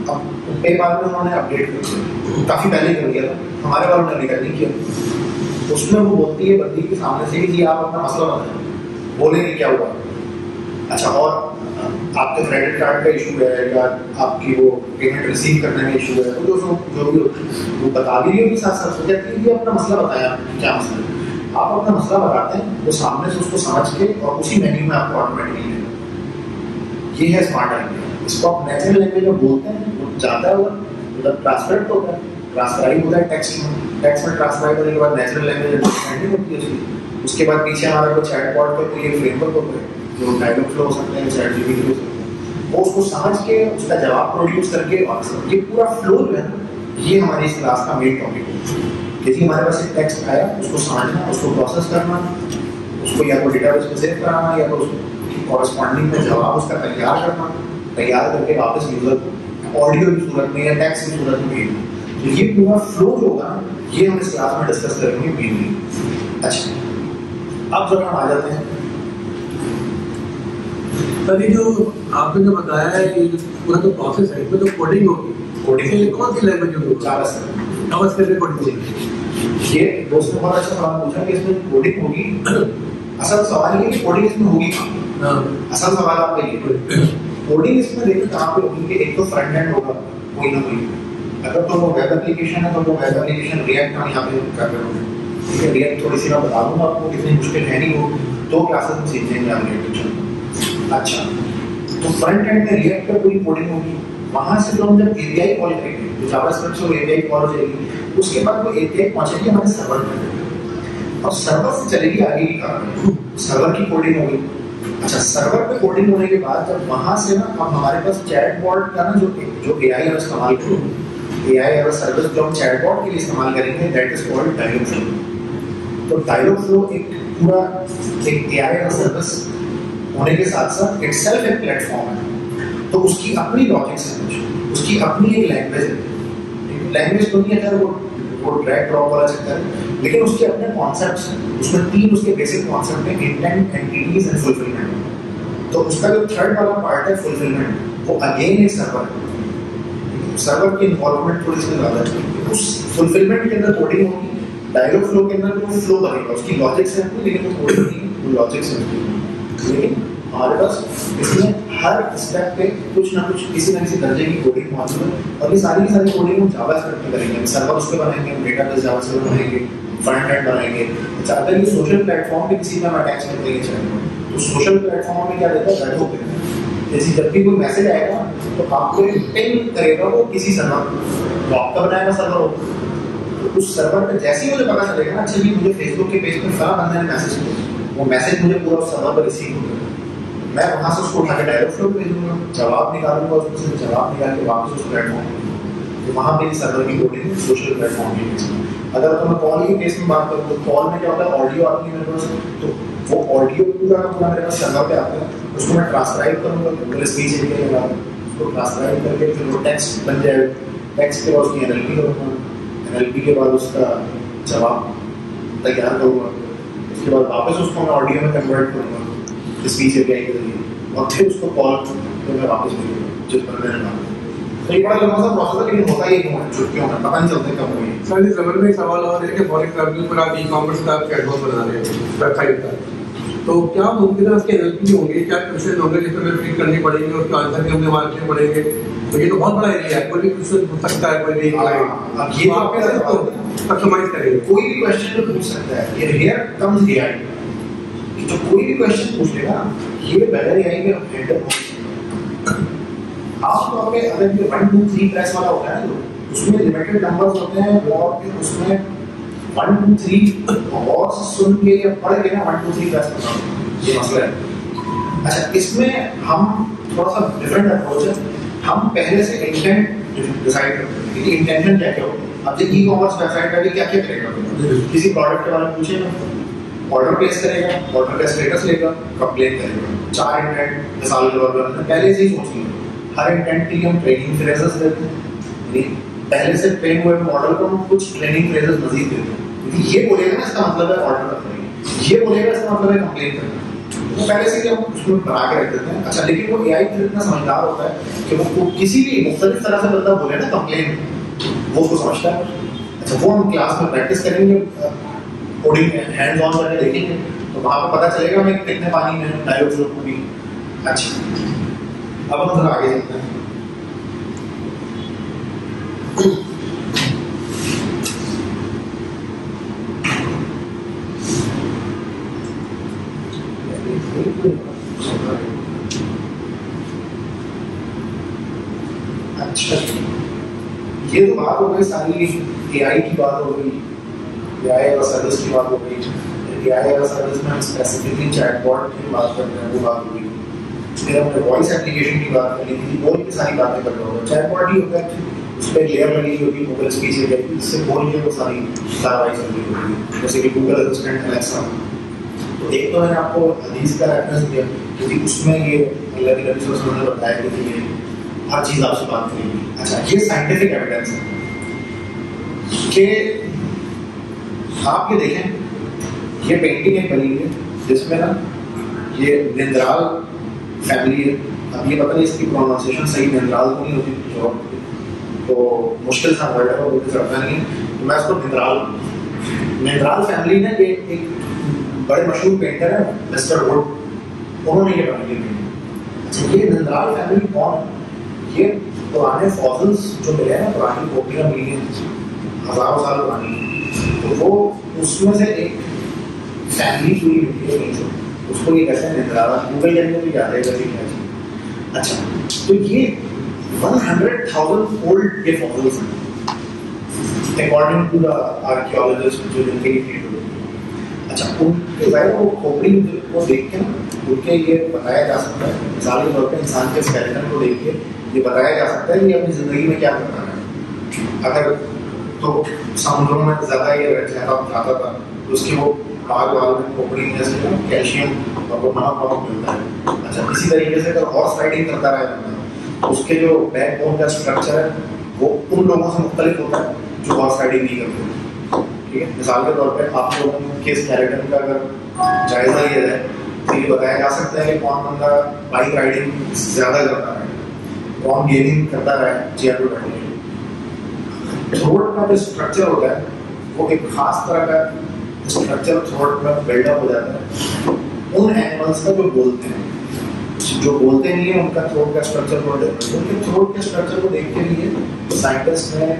अब कई बार में उन्होंने अपडेट कर दिया, काफ़ी पहले कर दिया था, हमारे वालों ने अभी नहीं किया। उसमें वो बोलती है बंदी के सामने से कि आप अपना मसला बताएं, बोलेंगे क्या हुआ। अच्छा, और आपके क्रेडिट कार्ड का इशू है या आपकी वो पेमेंट रिसीव करने में इशू है, तो जो जो भी वो बता भी रही होगी साथ साथ हो जाती है कि अपना मसला बताया, क्या मसला है। आप अपना मसला बताते हैं, वो सामने से उसको समझ के और उसी मेन्यू में आपको ऑटोमेटिकली देगा। ये है स्मार्ट आइडिया। इसको आप नेचुरल लैंग्वेज में बोलते हैं, वो जाता है, मतलब ट्रांसलेट होता है, ट्रांसक्राइब होता है टेक्स्ट में, टेक्स्ट में ट्रांसक्राइब करने के बाद नेचुरल लैंग्वेज अंडरस्टैंडिंग होती है उसकी। उसके बाद पीछे हमारा कोई चैटबॉट का कोई फ्रेमवर्क होता है, जो डायलॉग फ्लो हो सकते हैं, चैट जीपीटी हो सकते हैं, वो उसको समझ के उसका जवाब प्रोड्यूस करके, और ये पूरा फ्लो जो है ये हमारी इस क्लास का मेन टॉपिक है। यदि हमारे पास एक टेक्स्ट आया, उसको समझना, उसको प्रोसेस करना, उसको या तो डेटाबेस में सेव कराना या तो उसको कॉरेस्पॉन्डिंग में जवाब उसका तैयार करना, तैयार करके वापस यूजर को ऑडियो की सूरत में या टेक्स्ट की सूरत में भेजना। तो ये पूरा फ्लो जो होगा ये हम इस क्लास में डिस्कस करेंगे मेनली। अच्छा, अब जब हम आ जाते हैं सर, ये जो आपने जो बताया है ये पूरा जो प्रोसेस है इसमें तो कोडिंग होगी, कोडिंग कौन सी लैंग्वेज होगी? जावास्क्रिप्ट। जावास्क्रिप्ट कोडिंग होगी। ये दोस्त ने बहुत अच्छा सवाल पूछा कि इसमें कोडिंग होगी। असल सवाल ये कि कोडिंग इसमें होगी कहाँ? असल सवाल आपका ये कोडिंग इसमें देखिए कहाँ पे होगी कि एक तो फ्रंट एंड होगा कोई ना कोई, अगर तो वो वेब एप्लीकेशन है तो वो वेब एप्लीकेशन रिएक्ट हम यहाँ पे कर रहे होंगे, ठीक है। रिएक्ट थोड़ी सी मैं बता दूंगा आपको, कितनी मुश्किल है नहीं, वो दो क्लासेस में सीख जाएंगे आप रिएक्ट। अच्छा, तो फ्रंट एंड में रिएक्ट पर पूरी कोडिंग होगी, वहां से तो हम जब एपीआई कॉल करेंगे तो जावास्क्रिप्ट से वो एपीआई कॉल हो जाएगी, उसके बाद वो एपीआई पहुंचेगी हमारे सर्वर पर और सर्वर से चलेगी आगे की कार्रवाई, सर्वर की कोडिंग होगी। अच्छा, सर्वर पे कोडिंग होने के बाद जब वहां से ना अब हमारे पास चैटबॉट का ना जो जो एआई हम इस्तेमाल करेंगे, एआई एज अ सर्विस जो हम चैटबॉट के लिए इस्तेमाल करेंगे, that is called Dialogflow. तो डायलॉग फ्लो एक पूरा एक एआई एज अ सर्विस होने के साथ साथ इटसेल्फ एक प्लेटफॉर्म है, तो उसकी अपनी लॉजिक्स है, उसकी अपनी एक लैंग्वेज है। लैंग्वेज तो नहीं है वो वो ड्रैग ड्रॉप वाला चक्कर है, लेकिन उसके अपने कॉन्सेप्ट्स हैं, उसमें तीन उसके बेसिक कॉन्सेप्ट हैं, इंटेंट, एंटिटीज एंड फुलफिलमेंट। तो उसका जो थर्ड वाला पार्ट है फुलफिलमेंट, वो अगेन एक सर्वर है, सर्वर की इन्वॉल्वमेंट थोड़ी सी ज़्यादा है। उस फुलफिलमेंट के अंदर कोडिंग होगी, डायलॉग फ्लो के अंदर वो फ्लो बनेगा, उसकी लॉजिक्स है, लेकिन वो कोडिंग नहीं, वो लॉजिक्स है। लेकिन हमारे पास इसमें हर स्टेप पे कुछ ना कुछ किसी ना किसी दर्जे की कोडिंग मौजूद है, और ये सारी की सारी कोडिंग हम जावास्क्रिप्ट में करेंगे, सर्वर उस पे बनाएंगे, डेटाबेस जावास्क्रिप्ट बनाएंगे, फ्रंट एंड बनाएंगे। अच्छा, अगर ये सोशल प्लेटफॉर्म पे किसी का अटैच करते हैं चाहिए तो सोशल प्लेटफॉर्म में क्या रहता है, वेब होते हैं, जैसे जब भी कोई मैसेज आएगा तो आपको एक पिंग करेगा वो किसी सर्वर को, आपका बनाएगा सर्वर हो, तो उस सर्वर पे जैसे ही मुझे पता चलेगा ना, अच्छा जी मुझे फेसबुक के पेज पर फला बंदे ने मैसेज किया, वो मैसेज मुझे पूरा उस सर्वर पर रिसीव होगा, मैं वहां से उसको उठा के डायलॉग फ्लो भेजूंगा, जवाब निकालूंगा, उसको जवाब निकाल के वापस उस प्लेटफॉर्म तो वहां पे सर्वर की कोडिंग सोशल प्लेटफॉर्म की केस में। अगर तो मैं कॉल के केस में बात करूँ तो कॉल में क्या होता है, ऑडियो आती है मेरे पास, तो वो ऑडियो पूरा पूरा मेरे पास सर्वर पे आता है, उसको मैं ट्रांसक्राइब करूँगा, गूगल स्पीच एरिया के बाद उसको ट्रांसक्राइब करके फिर वो टेक्स्ट बन जाएगा, टेक्स्ट के बाद उसकी एनएलपी करूँगा, एनएलपी के बाद उसका जवाब तैयार करूँगा, उसके बाद वापस उसको मैं ऑडियो में कन्वर्ट करूँगा स्पीच एपीआई के जरिए, और फिर उसको कॉल तो मैं वापस भेजूंगा जिस पर मैंने कहा। तो ये बड़ा लंबा सा प्रोसेस है, लेकिन होता ही क्यों है, छुट्टियों में पता नहीं चलता कब हुई। सर, इस जमाने में एक सवाल और है कि फॉर एग्जाम्पल पर आप ई कॉमर्स का चैटबॉट बना रहे हैं वेबसाइट का, तो क्या मुमकिन है उसके एनएलपी होंगे, क्या क्वेश्चन होंगे जिसमें फिट करनी पड़ेंगे, उसके आंसर भी हमें मार्केट पड़ेंगे, तो ये तो बहुत बड़ा एरिया है, कोई भी क्वेश्चन पूछ सकता है, कोई भी अब ये आप कैसे इसको कस्टमाइज करेंगे? कोई भी क्वेश्चन पूछ सकता है, ये हियर कम्स एआई, जो कोई भी क्वेश्चन पूछ लेगा ये बगैर एआई के हैंडल हो सकता है। आप तो पे अगर ये वन टू थ्री प्रेस वाला होता है ना, उसमें लिमिटेड नंबर्स होते हैं, और फिर उसमें वन टू थ्री और सुन के या पढ़ के ना वन टू थ्री प्रेस करना, ये मसला है। अच्छा, इसमें हम थोड़ा सा डिफरेंट अप्रोच है, हम पहले से इंटेंट डिसाइड करते हैं कि इंटेंशन क्या क्या होगा। अब देखिए ई कॉमर्स वेबसाइट पे क्या क्या करेगा, किसी प्रोडक्ट के बारे में पूछेगा, ऑर्डर प्लेस करेगा, ऑर्डर का स्टेटस लेगा, कंप्लेन करेगा, चार इंटेंट मिसाल के तौर पर पहले से ही सोच लिया, हर इंटेंट के लिए हम ट्रेनिंग फ्रेजेस देते हैं, पहले से ट्रेन हुए मॉडल को हम कुछ ट्रेनिंग फ्रेजेस मजीद देते हैं। ये बोलेगा ना इसका मतलब है ऑर्डर करना, ये बोलेगा इसका मतलब है कंप्लेन करना, वो पहले से ही हम उसको बना के रख देते हैं। अच्छा, लेकिन वो एआई फिर इतना समझदार होता है कि वो किसी भी मुख्तलिफ तरह से बंदा बोले ना कंप्लेन, वो उसको समझता है। अच्छा, वो हम क्लास में प्रैक्टिस करेंगे, कोडिंग हैंड्स ऑन करके देखेंगे, तो वहाँ पर पता चलेगा हमें कितने पानी में डायोड फ्लो होगी। अच्छा, अब हम थोड़ा आगे चलते हैं। अच्छा, ये तो बात हो गई सारी एआई की बात हो गई, एआई का सर्विस की बात हो गई। एआई का सर्विस में हम स्पेसिफिकली चैटबॉट की बात करते हैं, वो बात हो गई। फिर हमने वॉइस एप्लीकेशन की बात कर ली थी, बोल की सारी बातें कर रहे हो। चैटबॉट ही होता है, उस पर लेयर लगी होगी गूगल स्पीच लेयर, इससे बोल के वो सारी कार्रवाई चल रही होगी, जैसे कि गूगल असिस्टेंट, अलेक्सा। तो एक तो मैंने आपको हदीस का रेफरेंस दिया क्योंकि उसमें ये अल्लाह के नबी सल्लल्लाहु अलैहि वसल्लम ने बताया कि ये हर चीज़ आपसे बात करेगी। अच्छा, ये साइंटिफिक एविडेंस है कि आप ये देखें, ये पेंटिंग एक बनी है जिसमें ना ये निंद्राल फैमिली है। अब ये पता नहीं इसकी प्रोनाउंसिएशन सही निंद्राल तो नहीं होती, जो तो मुश्किल सा वर्ड है, वो मुझे समझना नहीं है, तो मैं उसको निंद्राल निंद्राल फैमिली ने ये एक बड़े मशहूर पेंटर है मिस्टर वुड, उन्होंने ये बनाई है। अच्छा, ये निंद्राल फैमिली कौन है? ये पुराने फॉसिल्स जो मिले हैं, पुरानी खोपड़ियाँ मिली हैं हजारों साल पुरानी, तो वो उसमें से एक फैमिली पूरी मिली है कहीं से, उसको ये कहते हैं निंद्राला। गूगल करने में भी याद है कैसे क्या चीज़। अच्छा, तो ये वन हंड्रेड थाउजेंड ओल्ड ये फॉसिल्स हैं अकॉर्डिंग टू द आर्कियोलॉजिस्ट जो जिनके फील्ड होती है। अच्छा, उनके ज़ाहिर वो खोपड़ी को देख के उनके ये बताया जा सकता है, मिसाल के तौर पर इंसान के स्केलेटन को देख के ये बताया जा सकता है कि अपनी ज़िंदगी में क्या करना है। अगर तो समुद्रों में ज़्यादा ये रहता जाता था, तो उसकी वो बाग वाल में खोपड़ी में जैसे कैल्शियम और वो महाप्रमुख मिलता है। अच्छा, इसी तरीके से अगर हॉर्स राइडिंग करता रहे तो उसके जो बैकबोन का स्ट्रक्चर है वो उन लोगों से मुख्तलिफ होता है जो हॉर्स राइडिंग नहीं करते। ठीक है, मिसाल के तौर पर आप लोगों के स्केलेटन का अगर जायजा लिया जाए तो ये बताया जा सकता है कि कौन बंदा बाइक राइडिंग ज़्यादा करता है, कौन गेमिंग करता है, चेयर पर बैठने के। थ्रोट का जो स्ट्रक्चर होता है वो एक खास तरह का स्ट्रक्चर थ्रोट में बिल्डअप हो जाता है उन एनिमल्स का जो बोलते हैं। जो बोलते नहीं है उनका थ्रोट का स्ट्रक्चर बहुत डिफरेंट है। उनके थ्रोट के स्ट्रक्चर को देख के लिए साइंटिस्ट ने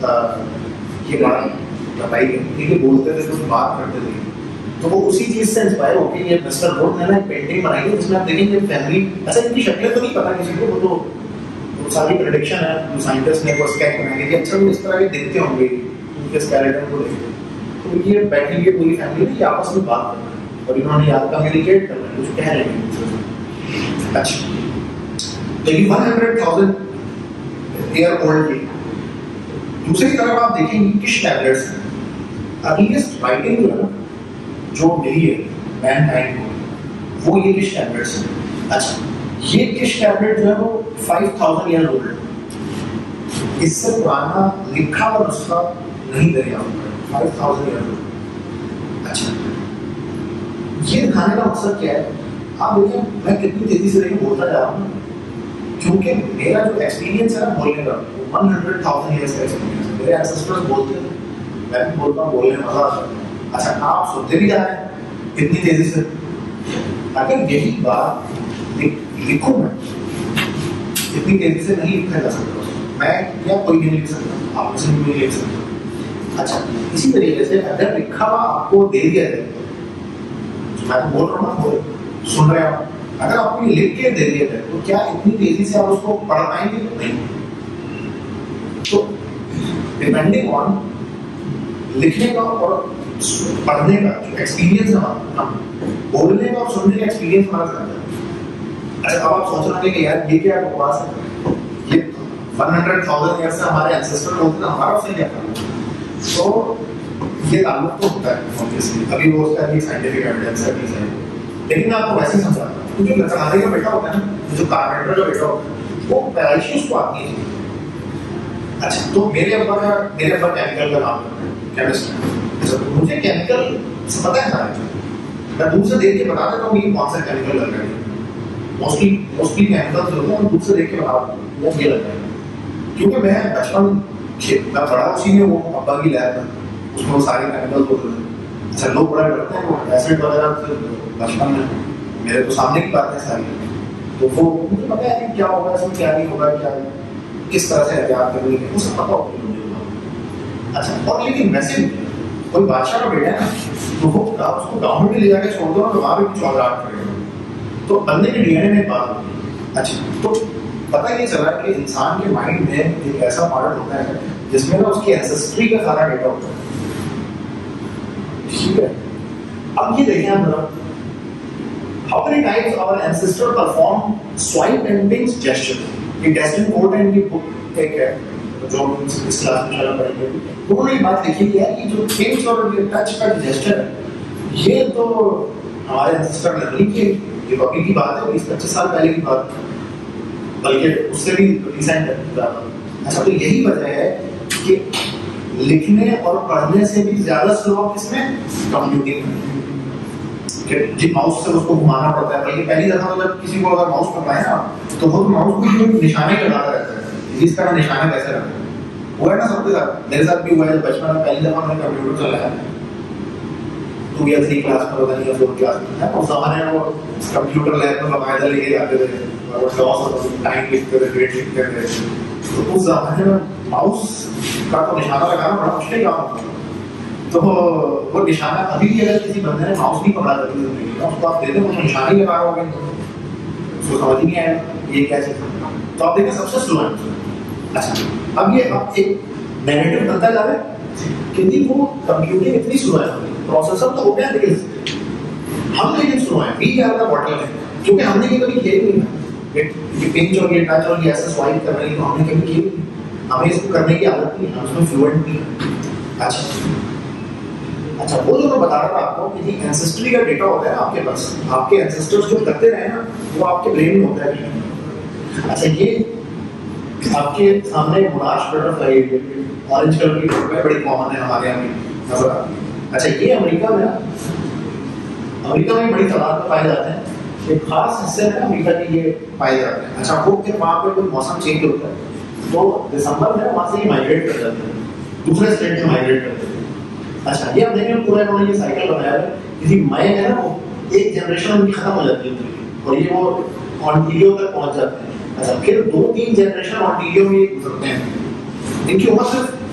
ये बात बताई कि ये बोलते थे, कुछ बात करते थे, तो वो उसी चीज से इंस्पायर होकर ये मिस्टर वुड ने ना एक पेंटिंग बनाई है जिसमें आप देखेंगे फैमिली। अच्छा, इनकी शक्लें तो नहीं पता किसी को, वो तो वो सारी प्रेडिक्शन है जो साइंटिस्ट ने वो स्केच बनाई है। अच्छा, वो इस तरह के दिखते होंगे उनके स्केलेटन को देख के, तो ये बैठी हुई पूरी फैमिली ने आपस में बात करना है और इन्होंने याद कम्युनिकेट करना है, कुछ कह रहे हैं। अच्छा, तो ये one hundred thousand year old की। दूसरी तरफ आप देखेंगे किस टैबलेट्स हैं अर्लीस्ट राइटिंग जो है ना जो मिली है मैनकाइंड को, वो ये किस टैबलेट्स हैं। अच्छा, ये किस टैबलेट जो है वो फाइव थाउजेंड ईयर ओल्ड है, इससे पुराना लिखा हुआ नुस्खा नहीं दरिया फाइव थाउजेंड ईयर ओल्ड। अच्छा, ये दिखाने का मकसद क्या है? आप देखिए मैं कितनी तेजी से लेके बोलता जा रहा हूँ क्योंकि मेरा जो एक्सपीरियंस है ना बोलने का वन हंड्रेड थाउजेंड ईयर्स का एक्सपीरियंस है। मेरे एंसेस्टर्स बोलते थे, मैं भी बोलता हूँ, बोलने में मजा आता है। अच्छा, आप सुनते भी जा रहे हैं कितनी तेजी से। अगर यही बात लिखूं मैं, इतनी तेजी से नहीं लिखा जा सकता मैं, या कोई भी नहीं लिख सकता, आप किसी भी नहीं लिख सकता। अच्छा, इसी तरीके से अगर लिखा हुआ आपको दे दिया जाए, मैं तो बोल रहा हूँ सुन रहे हो, अगर आपको ये लिख के दे दिया जाए तो क्या इतनी तेजी से आप उसको पढ़ पाएंगे? नहीं। तो डिपेंडिंग ऑन लिखने का और पढ़ने का जो एक्सपीरियंस है हमारा, बोलने का और सुनने का एक्सपीरियंस हमारा ज्यादा है। अच्छा, अब आप सोच रहे हैं कि यार ये क्या बकवास है, ये वन हंड्रेड थाउजेंड ईयर से हमारे एंसेस्टर होते हैं, हमारा उससे क्या करना। तो ये ताल्लुक तो होता है ऑब्वियसली, अभी वो उसका भी साइंटिफिक एविडेंस है, लेकिन मैं आपको वैसे ही समझा रहा हूँ क्योंकि लकड़हारे का बेटा होता है ना, जो कारपेंटर का बेटा होता है, वो पैराइशिस को आती है। अच्छा, तो मेरे अब्बा का मेरे अब्बा केमिकल का काम करते हैं, केमिस्ट है। अच्छा, तो मुझे केमिकल से पता है सारा, मैं दूर से देख के बता देता हूँ ये कौन सा केमिकल लग रहा है। मोस्टली मोस्टली केमिकल्स जो है दूर से देख के बता देता हूँ ये लग रहा है, क्योंकि मैं बचपन मैं बड़ा उसी में वो अब्बा की लैब में उसमें वो सारे केमिकल्स होते हैं। अच्छा लोग बड़ा डरते हैं वो एसिड वगैरह बचपन में मेरे तो सामने की बात है सारी, तो वो मुझे पता है क्या होगा इसमें क्या नहीं होगा क्या किस तरह से एहतियात करनी है वो सब पता होगा। अच्छा और लेकिन वैसे कोई बादशाह का बेटा है ना तो वो उसको गाँव में भी ले जाकर छोड़ दो ना तो वहाँ भी कुछ और रात करेगा, तो बंदे के डीएनए में बात होगी। अच्छा तो पता ये चला कि इंसान के माइंड में एक ऐसा पार्ट होता है जिसमें ना उसकी एंसेस्ट्री का सारा डेटा होता है, ठीक है। अब ये देखें आप जरा, how many times our ancestor perform swipe and pinch gesture. ये डेस्टिन कोड है इनकी बुक एक है जो इस क्लास में चला पढ़ेंगे, उन्होंने ये बात लिखी है कि जो पिंच और ये टच का जेस्चर है ये तो हमारे एंसेस्टर ने नहीं किए, ये अभी की बात है बीस पच्चीस साल पहले की बात है, बल्कि उससे भी रिसेंट है। अच्छा तो यही वजह है कि लिखने और पढ़ने से भी ज्यादा स्लो किसमें कंप्यूटिंग में, जिस माउस से उसको घुमाना पड़ता है। बल्कि पहली दफा तो जब किसी को अगर माउस पकड़ाए ना तो वो माउस को निशाने लगाता रहता है, इस तरह निशाना कैसे रखना है वो है ना सबके साथ, मेरे साथ भी हुआ है। जब बचपन में पहली दफा मैंने कंप्यूटर चलाया टू या थ्री क्लास में होता नहीं या फोर्थ क्लास में है, उस जमाने में वो कंप्यूटर लैब में बाकायदा लेके जाते थे और वो लॉस टाइम लिखते थे ग्रेड लिखते थे, तो उस जमाने में माउस का तो निशाना लगाना बड़ा मुश्किल काम होता है। तो वो निशाना अभी भी अगर किसी बंदे ने माउस नहीं पकड़ा करती जिंदगी में उसको आप देते वो निशाना ही लगा होगे उसको समझ ही नहीं आएगा ये क्या चीज, तो आप देखें सबसे स्लो है। अच्छा अब ये आप एक नेगेटिव बनता जा रहा है कि वो कंप्यूटिंग इतनी स्लो है, प्रोसेसर तो हो गया लेकिन हम लेकिन स्लो है, वी आर द बॉटल है, क्योंकि हमने ये कभी खेल नहीं है ये पिंच और ये टच और ये ऐसा स्वाइप कर रही है, तो हमने कभी खेल नहीं, हमें इसको करने की आदत नहीं है, हम उसमें फ्लुएंट नहीं है। अच्छा अच्छा वो जो मैं बता रहा था आपको कि एंसेस्ट्री का डेटा होता है आपके पास, आपके एंसेस्टर्स जो करते रहे ना वो आपके ब्रेन में होता है। अच्छा ये आपके सामने मोनार्च बटरफ्लाई ऑरेंज कलर की बड़ी कॉमन है हमारे यहाँ की नजर आती है। अच्छा ये अमेरिका में अमेरिका में बड़ी तादाद में पाए जाते हैं, एक खास हिस्से में अमेरिका के ये पाए जाते हैं। अच्छा वो फिर वहाँ पे कोई मौसम चेंज होता है तो दिसंबर में वहाँ से ये माइग्रेट कर जाते हैं, दूसरे स्टेट में माइग्रेट करते हैं। अच्छा ये आप देखें पूरा इन्होंने ये साइकिल बनाया है, किसी मई में ना वो एक जनरेशन उनकी खत्म हो जाती है और ये वो ऑन्टेरियो तक पहुंच जाते हैं। अच्छा फिर दो तीन जनरेशन ऑन्टेरियो में गुजरते हैं, इनकी उम्र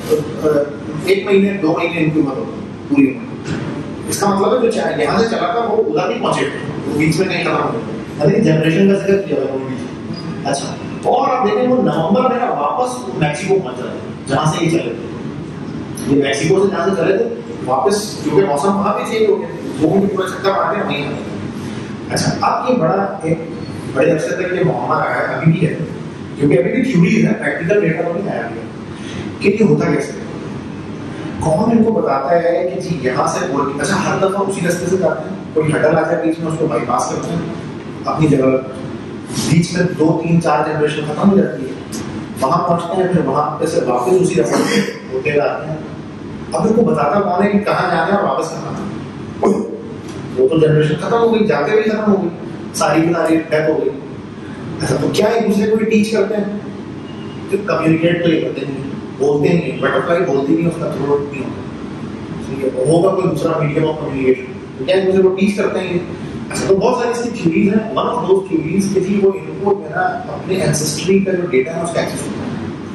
सिर्फ एक महीने दो महीने इनकी उम्र होती है पूरी उम्र। इसका मतलब है जो यहाँ से चला था वो उधर नहीं पहुंचे, वो बीच में नहीं खत्म हो गया, अरे जनरेशन का जिक्र किया हुआ है। अच्छा तो और आप देखें वो नवंबर में वापस मैक्सिको पहुंच जाते हैं जहाँ से ये चले थे, ये मैक्सिको से जहाँ से चले थे वापस क्योंकि मौसम वहाँ भी चेंज हो गया, वो भी पूरा चक्कर मारते हैं वहीं आते। अच्छा अब ये बड़ा एक बड़े अरसे तक ये मामला आया है, अभी भी है क्योंकि अभी भी थ्योरीज है, प्रैक्टिकल डेटा तो नहीं आया कि ये होता कैसे, कौन इनको बताता है कि जी यहाँ से बोल। अच्छा हर दफा उसी रास्ते से जाते हैं, कोई हटल आता है बीच में उसको बाईपास करते हैं अपनी जगह, बीच में दो तीन चार जनरेशन खत्म हो जाती है, वहां पहुंचते हैं फिर वहां पे से वापस उसी रास्ते से होते जाते हैं। अब इनको बताता कौन है कि कहाँ जाना है और वापस कहाँ आना, वो तो जनरेशन खत्म हो गई, जाते हुए खत्म हो गई, सारी की सारी डेथ हो गई। अच्छा तो क्या एक दूसरे को भी टीच करते हैं, तो कम्युनिकेट तो ये करते नहीं, बोलते नहीं, बटरफ्लाई बोलती नहीं, उसका थ्रोट नहीं होता, ठीक है, होगा कोई दूसरा मीडियम ऑफ कम्युनिकेशन, तो क्या एक दूसरे को टीच करते हैं। अच्छा तो बहुत सारी इसकी थ्योरीज हैं, वन ऑफ दोस थ्योरीज की थी वो इनको मेरा अपने एंसेस्ट्री का जो डेटा है उसका एक्सेस होता है।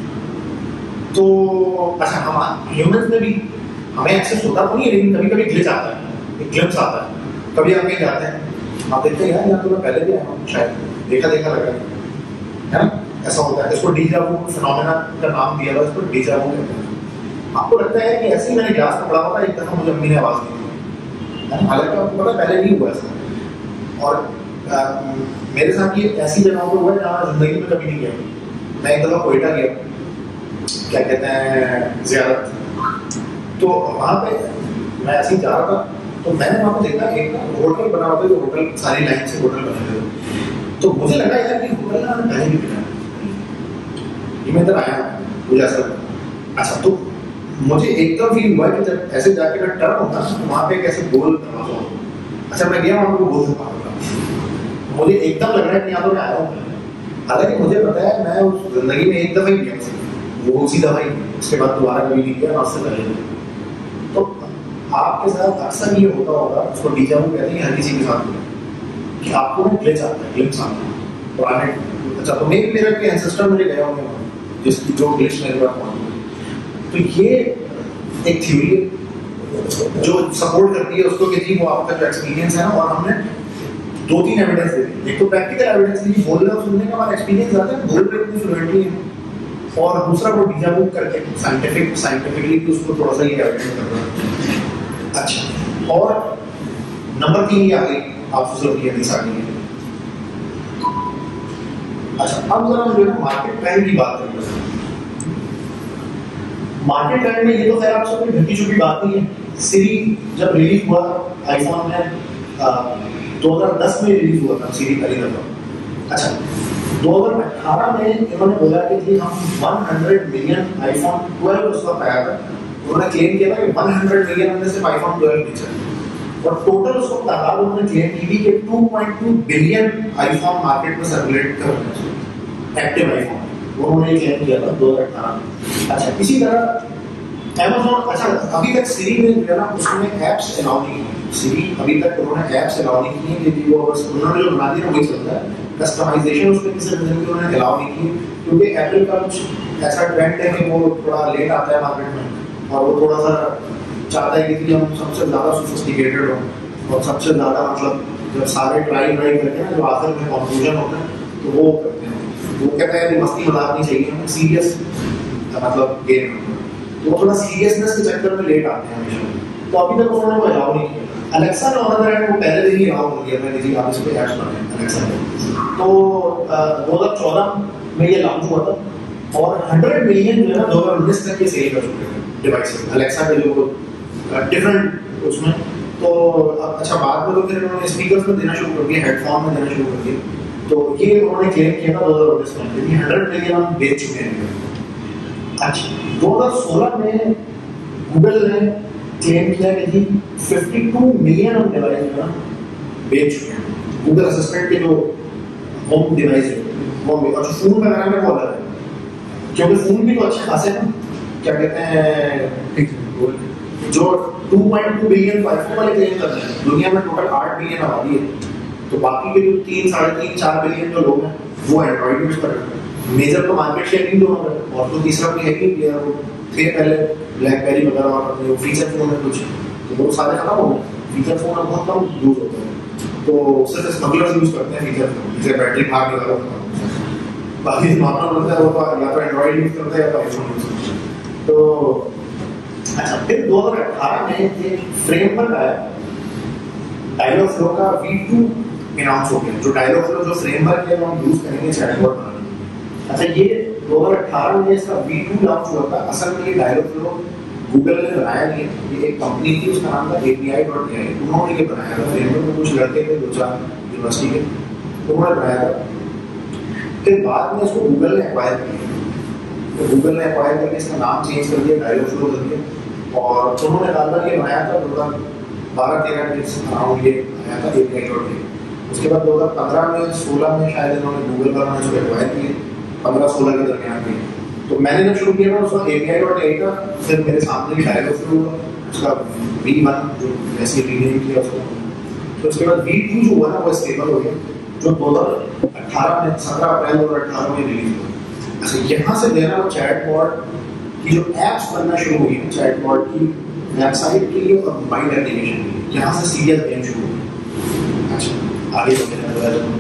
तो अच्छा हम ह्यूमंस में भी हमें एक्सेस होता तो नहीं है, लेकिन कभी कभी ग्लिच आता है, एक ग्लिम्स आता है, कभी आप कहीं जाते हैं आप देखते हैं यार यहाँ तो मैं पहले भी आया हूँ, शायद देखा देखा लगा है ना, ऐसा होता है। इसको डीजा वू फिनोमेना का नाम दिया हुआ है, इसको डीजा वू कहते हैं। आपको लगता है कि ऐसे ही मैंने क्लास में पढ़ा हुआ था, एक दफा मुझे अम्मी ने आवाज दी, हालांकि आपको पता पहले नहीं हुआ ऐसा। और आ, मेरे साथ ये ऐसी जगहों पर हुआ है जहाँ जिंदगी में कभी नहीं गया। मैं एक दफा कोयटा गया, क्या कहते हैं ज़ियारत, तो वहाँ पे मैं ऐसे ही जा रहा था तो मैंने वहाँ पे देखा एक होटल बना हुआ था, जो होटल सारी लाइन से होटल बने थे, तो मुझे लगा यार कि होटल ना पहले भी बना, ये मैं इधर आया मुझे ऐसा लगा। अच्छा तो मुझे एकदम फील हुआ कि जब ऐसे जाके का टर्न होता है तो वहाँ पे एक ऐसे गोल दरवाजा होता, अच्छा मैं गया वहाँ पे बोल सकता हूँ, मुझे एकदम लग रहा है कि यहाँ तो मैं आया हूँ, हालांकि मुझे पता है मैं उस जिंदगी में एक दफा ही गया वो उसी दफा ही, उसके बाद दोबारा कभी नहीं गया, उससे पहले। तो आपके साथ अक्सर ये होता होगा, उसको डीजा वो कहते हैं हर किसी के साथ कि आपको ना ग्लिच आता है, ग्लिच आता है पुराने। अच्छा तो मेरे मेरे के एंसेस्टर मेरे गए होंगे जिसकी जो ग्लिच मेरे पास पहुंच, तो ये एक थ्योरी जो सपोर्ट करती है उसको कि जी वो आपका जो एक्सपीरियंस है ना, और हमने दो तीन एविडेंस दे दी। एक तो प्रैक्टिकल एविडेंस दी, बोलने और सुनने का हमारा एक्सपीरियंस आता है, बोल रहे इतनी फ्लुएंटली है, और दूसरा वो डीजा बुक करके साइंटिफिक साइंटिफिकली भी उसको थोड़ा सा ये एविडेंस करना है। अच्छा और नंबर तीन ये आ गई आपसे जरूरी है नहीं आगे। अच्छा अब जरा हम जो है मार्केट ट्रेंड की बात करेंगे। मार्केट ट्रेंड में ये तो खैर आप सबकी ढकी छुपी बात नहीं है। सीरी जब रिलीज हुआ आईफोन में दो हज़ार दस में रिलीज हुआ था सीरी पहली दफा। अच्छा दो हज़ार अठारह में इन्होंने बोला कि जी हम सौ मिलियन आईफोन ट्वेल्व उस वक्त आया था, उन्होंने क्लेम किया था कि सौ मिलियन में सिर्फ आईफोन ट्वेल्व बेचा, और टोटल उसको तादाद उन्होंने क्लेम की थी कि two point two billion iPhone market में सर्कुलेट कर रहे हैं, एक्टिव आईफोन उन्होंने क्लेम किया था दो हज़ार अठारह में। अच्छा इसी तरह Amazon, अच्छा अभी तक सीरी में जो है ना उसमें एप्स अलाउ नहीं है, सीरी अभी तक उन्होंने एप्स अलाउ नहीं की है कि वो बस उन्होंने जो बना दिया वही चलता है, कस्टमाइजेशन उसमें किसी रीजन की उन्होंने अलाउ नहीं की, क्योंकि एप्पल का कुछ ऐसा ट्रेंड है कि वो थोड़ा लेट आता है मार्केट में, और वो थोड़ा सा चाहता है कि हम सबसे ज़्यादा सोफिस्टिकेटेड हों, और सबसे ज़्यादा मतलब जब सारे ट्राई ट्राई करके ना जो आखिर में कंक्लूजन होता है तो वो करते हैं, वो कहते हैं कि मस्ती मजाक नहीं चाहिए, हमें सीरियस मतलब गेम, तो वो थोड़ा सीरियसनेस के चक्कर में लेट आते हैं हमेशा। तो अभी तक उन्होंने वो अलाउ नहीं किया। अलेक्सा ने ऑनर है वो पहले दिन ही अलाउ हो गया, मैंने जी आप इस पे ऐड सुना है अलेक्सा ने, तो दो हज़ार चौदह में ये लॉन्च हुआ था, और सौ मिलियन जो है ना दो हज़ार उन्नीस तक ये सेल कर चुके हैं डिवाइसेस अलेक्सा के जो डिफरेंट उसमें। तो अच्छा बाद में तो फिर उन्होंने स्पीकर्स में देना शुरू कर दिया, हेडफोन में देना शुरू कर दिया, तो ये उन्होंने क्लेम किया था दो हज़ार उन्नीस में कि सौ मिलियन हम बेच चुके हैं। अच्छा दो हज़ार सोलह में गूगल ने क्लेम किया कि जी बावन मिलियन हम डिवाइस जो है बेच चुके हैं, गूगल असिस्टेंट के जो होम डिवाइस है वो, और जो फोन वगैरह में वो अलग है, क्योंकि फोन भी तो अच्छे खासे हैं, क्या कहते हैं जो two point two billion iPhone वाले क्लेम कर रहे हैं, दुनिया में टोटल आठ बिलियन आबादी है, तो बाकी के जो तीन साढ़े तीन चार बिलियन जो लोग हैं वो एंड्रॉइड यूज कर रहे हैं। मेजर तो मार्केट शेयर नहीं दोनों में, और तो तीसरा कोई है नहीं प्लेयर, वो थे पहले ब्लैकबेरी वगैरह और जो फीचर फोन है कुछ, तो वो सारे खत्म हो गए, फीचर फोन अब बहुत कम यूज होते हैं, तो सिर्फ स्मगलर्स यूज करते हैं फीचर फोन, जैसे बैटरी भाग लगा होता है, बाकी नॉर्मल होता है वो या तो एंड्रॉइड यूज करते हैं या तो आईफोन यूज करते हैं। तो अच्छा फिर दो हज़ार अठारह में एक फ्रेमवर्क आया डायलॉग फ्लो का वी टू अनाउंस हो गया, जो डायलॉग फ्लो जो फ्रेमवर्क है वो हम यूज करेंगे चैटबॉट बनाने। अच्छा ये दो हज़ार अठारह में इसका वी टू लॉन्च हुआ था, असल में ये डायलॉग फ्लो गूगल ने बनाया नहीं है, ये एक कंपनी थी उसका नाम था A P I dot A आई, उन्होंने ये बनाया था, फ्रेमवर्क में कुछ लड़के थे दो चार यूनिवर्सिटी के, उन्होंने बनाया था। फिर बाद में इसको गूगल ने एक्वायर किया, तो गूगल ने एक्वायर करके इसका नाम चेंज कर दिया, डायलॉग फ्लो कर दिया, और उन्होंने डालकर ये बनाया था दो हज़ार बारह तेरह के अराउंड ये आया था A P I dot A. उसके बाद दो हज़ार पंद्रह में सोलह में शायद इन्होंने गूगल का इसको एक्वायर किया, पंद्रह सोलह के दरमियान में, तो मैंने जब शुरू किया था उसका A P I dot A का फिर मेरे सामने भी डायलॉग फ्लो हुआ, उसका वी वन जो वैसे रीनेम किया उसको, तो उसके बाद वी टू जो हुआ ना वो स्टेबल हो गया, जो दो हज़ार अठारह में सत्रह अप्रैल दो हज़ार अठारह में रिलीज हुआ। अच्छा यहाँ से देना वो चैटबॉट की जो एप्स बनना शुरू हुई है, चैटबॉट की वेबसाइट के लिए और मोबाइल एप्लीकेशन के लिए, यहाँ से सीरियस गेम शुरू हुई। अच्छा आगे तो